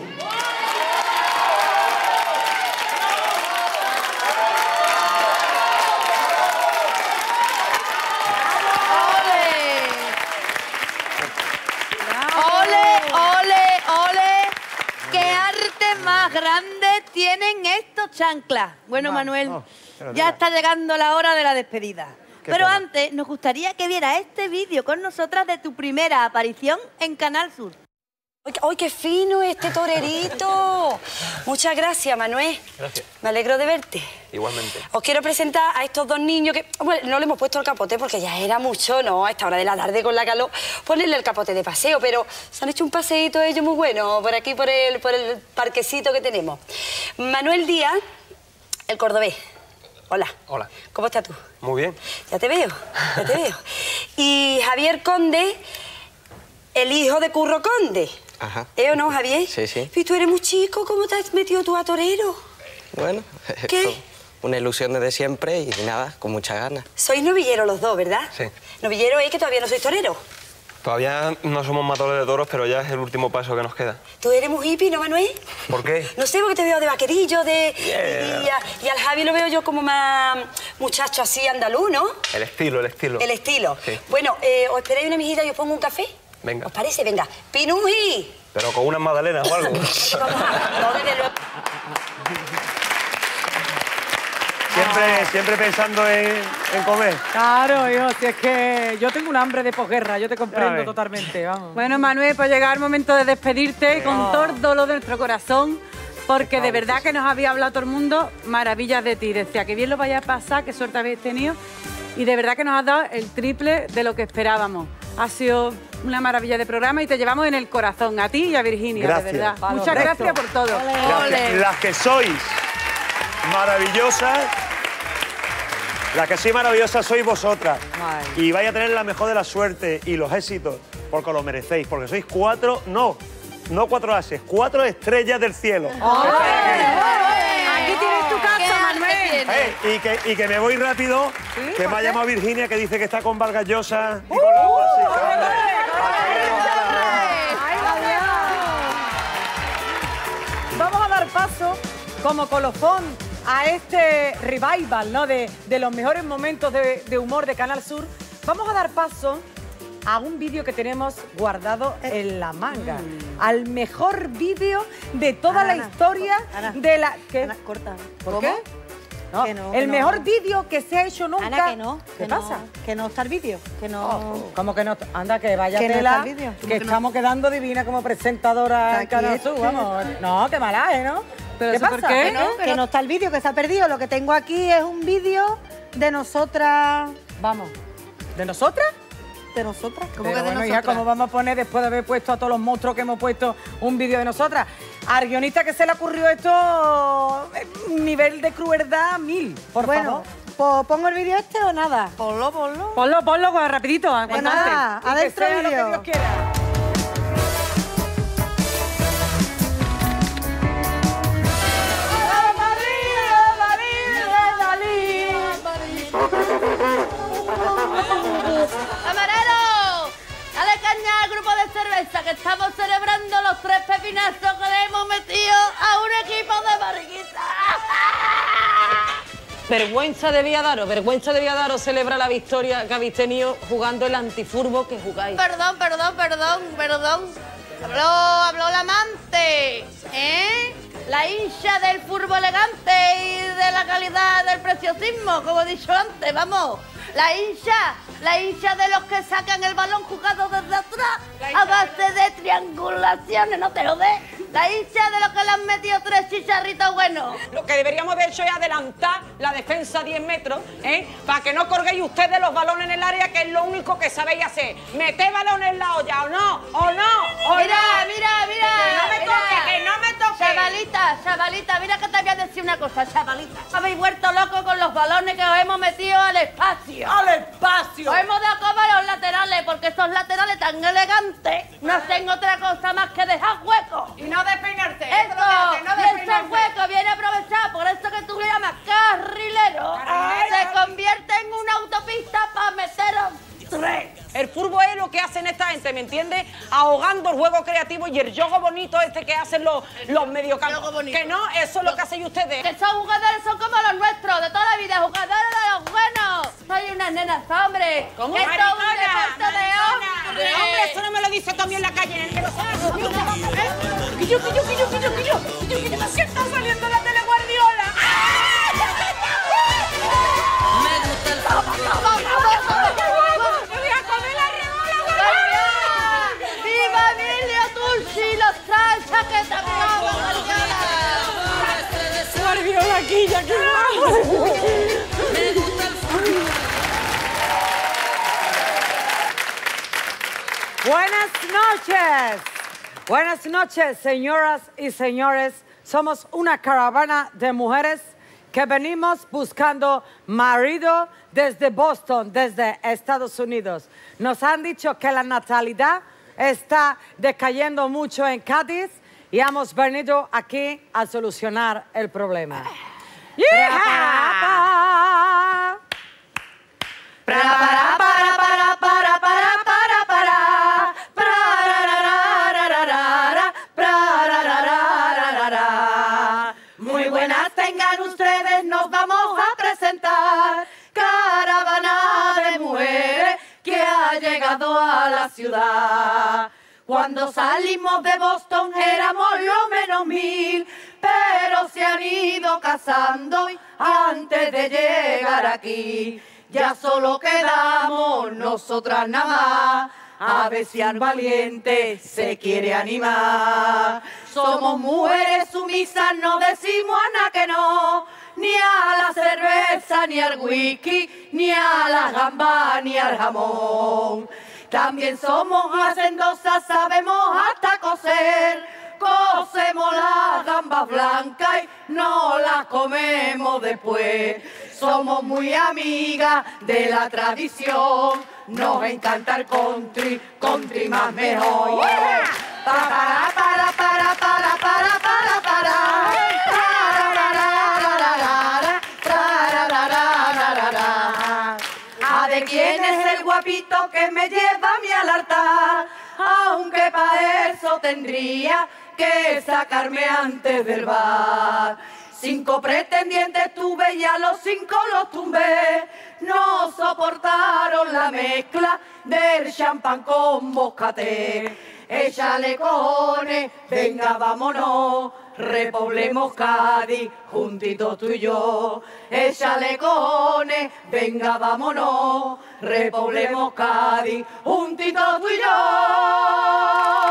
S6: Más grande tienen estos chanclas. Bueno, Manuel, ya está llegando la hora de la despedida. Pero antes, nos gustaría que viera este vídeo con nosotras de tu primera aparición en Canal Sur.
S8: ¡Ay, qué fino este torerito! Muchas gracias, Manuel.
S19: Gracias.
S8: Me alegro de verte.
S19: Igualmente.
S8: Os quiero presentar a estos dos niños que... Bueno, no le hemos puesto el capote porque ya era mucho, ¿no? A esta hora de la tarde con la calor, ponerle el capote de paseo, pero se han hecho un paseíto ellos muy bueno por aquí, por el parquecito que tenemos. Manuel Díaz, el cordobés. Hola.
S19: Hola.
S8: ¿Cómo estás tú?
S19: Muy bien.
S8: Ya te veo, ya te veo. Y Javier Conde, el hijo de Curro Conde.
S19: Ajá.
S8: ¿O no, Javier?
S19: Sí, sí.
S8: Y tú eres muy chico, ¿cómo te has metido tú a torero?
S19: Bueno,
S8: ¿Qué?
S19: una ilusión desde siempre y nada, con muchas ganas.
S8: Sois novilleros los dos, ¿verdad?
S19: Sí.
S8: Novillero es que todavía no sois toreros.
S19: Todavía no somos matadores de toros, pero ya es el último paso que nos queda.
S8: ¿Tú eres muy hippie, no, Manuel?
S19: ¿Por qué?
S8: No sé, porque te veo de vaquerillo, de...
S19: Yeah.
S8: Y al Javi lo veo yo como más muchacho así andaluz, ¿no?
S19: El estilo, el estilo.
S8: El estilo.
S19: Sí.
S8: Bueno, ¿os esperáis una mijita y os pongo un café?
S19: Venga.
S8: ¿Os parece? Venga. ¡Pinuji!
S19: Pero con unas magdalenas o algo.
S8: No, desde luego.
S24: Siempre pensando en comer.
S2: Claro, hijo, si es que yo tengo un hambre de posguerra, yo te comprendo totalmente, vamos. Bueno, Manuel, pues llega el momento de despedirte con todo el dolor de nuestro corazón, porque de verdad que nos había hablado todo el mundo maravillas de ti. Decía que bien lo vaya a pasar, qué suerte habéis tenido, y de verdad que nos has dado el triple de lo que esperábamos. Ha sido una maravilla de programa y te llevamos en el corazón, a ti y a Virginia,
S24: Gracias.
S2: de verdad. Muchas gracias por todo.
S24: Las que sois maravillosas, las que sois maravillosas sois vosotras. Y vais a tener la mejor de la suerte y los éxitos, porque lo merecéis, porque sois cuatro, no 4 ases, 4 estrellas del cielo.
S2: Aquí tienes tu casa, Manuel.
S24: Y que me voy rápido, que me ha llamado Virginia, que dice que está con Vargas Llosa y con la agua así.
S2: Vamos a dar paso como colofón a este revival, ¿no? de los mejores momentos de humor de Canal Sur. Vamos a dar paso a un vídeo que tenemos guardado en la manga. Al mejor vídeo de toda la historia de la... ¿Qué?
S4: Ana, corta.
S2: ¿Por
S4: ¿Cómo?
S2: qué? No,
S4: Que no,
S2: el
S4: que
S2: mejor
S4: no.
S2: vídeo que se ha hecho nunca.
S4: Ana, que no.
S2: ¿Qué
S4: que
S2: pasa?
S4: no, que no está el vídeo. Que no.
S2: ¿Cómo que no? Anda, que vaya
S4: Que no
S2: tela,
S4: está el vídeo.
S2: que estamos quedando divina como presentadora en Canal Sur, vamos. No, qué malaje, ¿no? ¿Qué pasa?
S4: Que no está el vídeo, que se ha perdido. Lo que tengo aquí es un vídeo de nosotras.
S2: Vamos. ¿De nosotras?
S4: De nosotras. ¿Cómo
S2: Pero
S4: que de
S2: bueno, hija,
S4: nosotras?
S2: ¿cómo vamos a poner después de haber puesto a todos los monstruos que hemos puesto un vídeo de nosotras? Al guionista que se le ocurrió esto, nivel de crueldad 1000, por
S4: Bueno,
S2: favor.
S4: ¿pongo el vídeo este o nada?
S6: Ponlo.
S2: Ponlo rapidito.
S4: Pues nada,
S2: Y que
S4: adentro
S2: sea lo que
S4: vídeo.
S2: Dios quiera.
S1: ¡Camarero! ¡Dale caña al grupo de cerveza que estamos celebrando los 3 pepinazos que le hemos metido a un equipo de barriguita!
S20: Vergüenza debía daros celebrar la victoria que habéis tenido jugando el antifurbo que jugáis.
S1: Perdón. Habló la amante, ¿eh? La hincha del furbo elegante y de la calidad del preciosismo, como he dicho antes, vamos. La hincha de los que sacan el balón jugado desde atrás a base de triangulaciones, no te lo des. La hincha de los que le han metido 3 chicharritos buenos.
S20: Lo que deberíamos haber hecho es adelantar la defensa 10 metros, ¿eh? Para que no colguéis ustedes los balones en el área, que es lo único que sabéis hacer. Meté balones en la olla, ¿o no?
S1: Mira.
S20: Que no me toque.
S1: Chavalita, mira que te voy a decir una cosa, chavalita. Habéis vuelto locos con los balones que os hemos metido al espacio.
S2: ¡Al espacio!
S1: Os hemos dado como a los laterales, porque esos laterales tan elegantes no hacen otra cosa más que dejar huecos.
S20: Y no despeinarse.
S1: Eso, y esos huecos viene aprovechado, por eso que tú le llamas carrilero. Se convierte en una autopista para meteros 3.
S20: El fútbol es lo que hacen esta gente, ¿me entiendes? Ahogando el juego creativo y el juego bonito este que hacen los mediocampistas. Que no, eso es lo que hacen ustedes.
S1: Que esos jugadores son como los nuestros, de toda la vida, jugadores de los buenos. Soy unas nenas, hombre.
S20: ¿Cómo?
S1: Esto es un deporte de hombres.
S20: Hombre, eso no me lo dice también en la calle, en el que lo sabe. Quillo, ¿qué está saliendo la tele Guardiola?
S1: Me gusta el ¡Viva Emilio Turci, los tranchas que te
S2: Guardiola aquí, ya que Buenas noches, señoras y señores. Somos una caravana de mujeres que venimos buscando marido desde Boston, desde Estados Unidos. Nos han dicho que la natalidad está decayendo mucho en Cádiz y hemos venido aquí a solucionar el problema.
S3: Muy buenas tengan ustedes, nos vamos a presentar. Caravana de mujeres que ha llegado a la ciudad. Cuando salimos de Boston éramos lo menos 1000, pero se han ido casando antes de llegar aquí. Ya solo quedamos nosotras nada más, a ver si al valiente se quiere animar. Somos mujeres sumisas, no decimos a nada que no, ni a la cerveza, ni al whisky, ni a la gamba, ni al jamón. También somos hacendosas, sabemos hasta coser. Cocemos las gambas blancas y no las comemos después. Somos muy amigas de la tradición. Nos encanta el country, country más mejor. A de quién es el guapito que me lleva a mí al altar, aunque para eso tendría que sacarme antes del bar. 5 pretendientes tuve y a los 5 los tumbé. No soportaron la mezcla del champán con moscaté. Échale cojones, venga vámonos, repoblemos Cádiz, juntito tú y yo. Échale cojones, venga vámonos, repoblemos Cádiz, juntito tú y yo.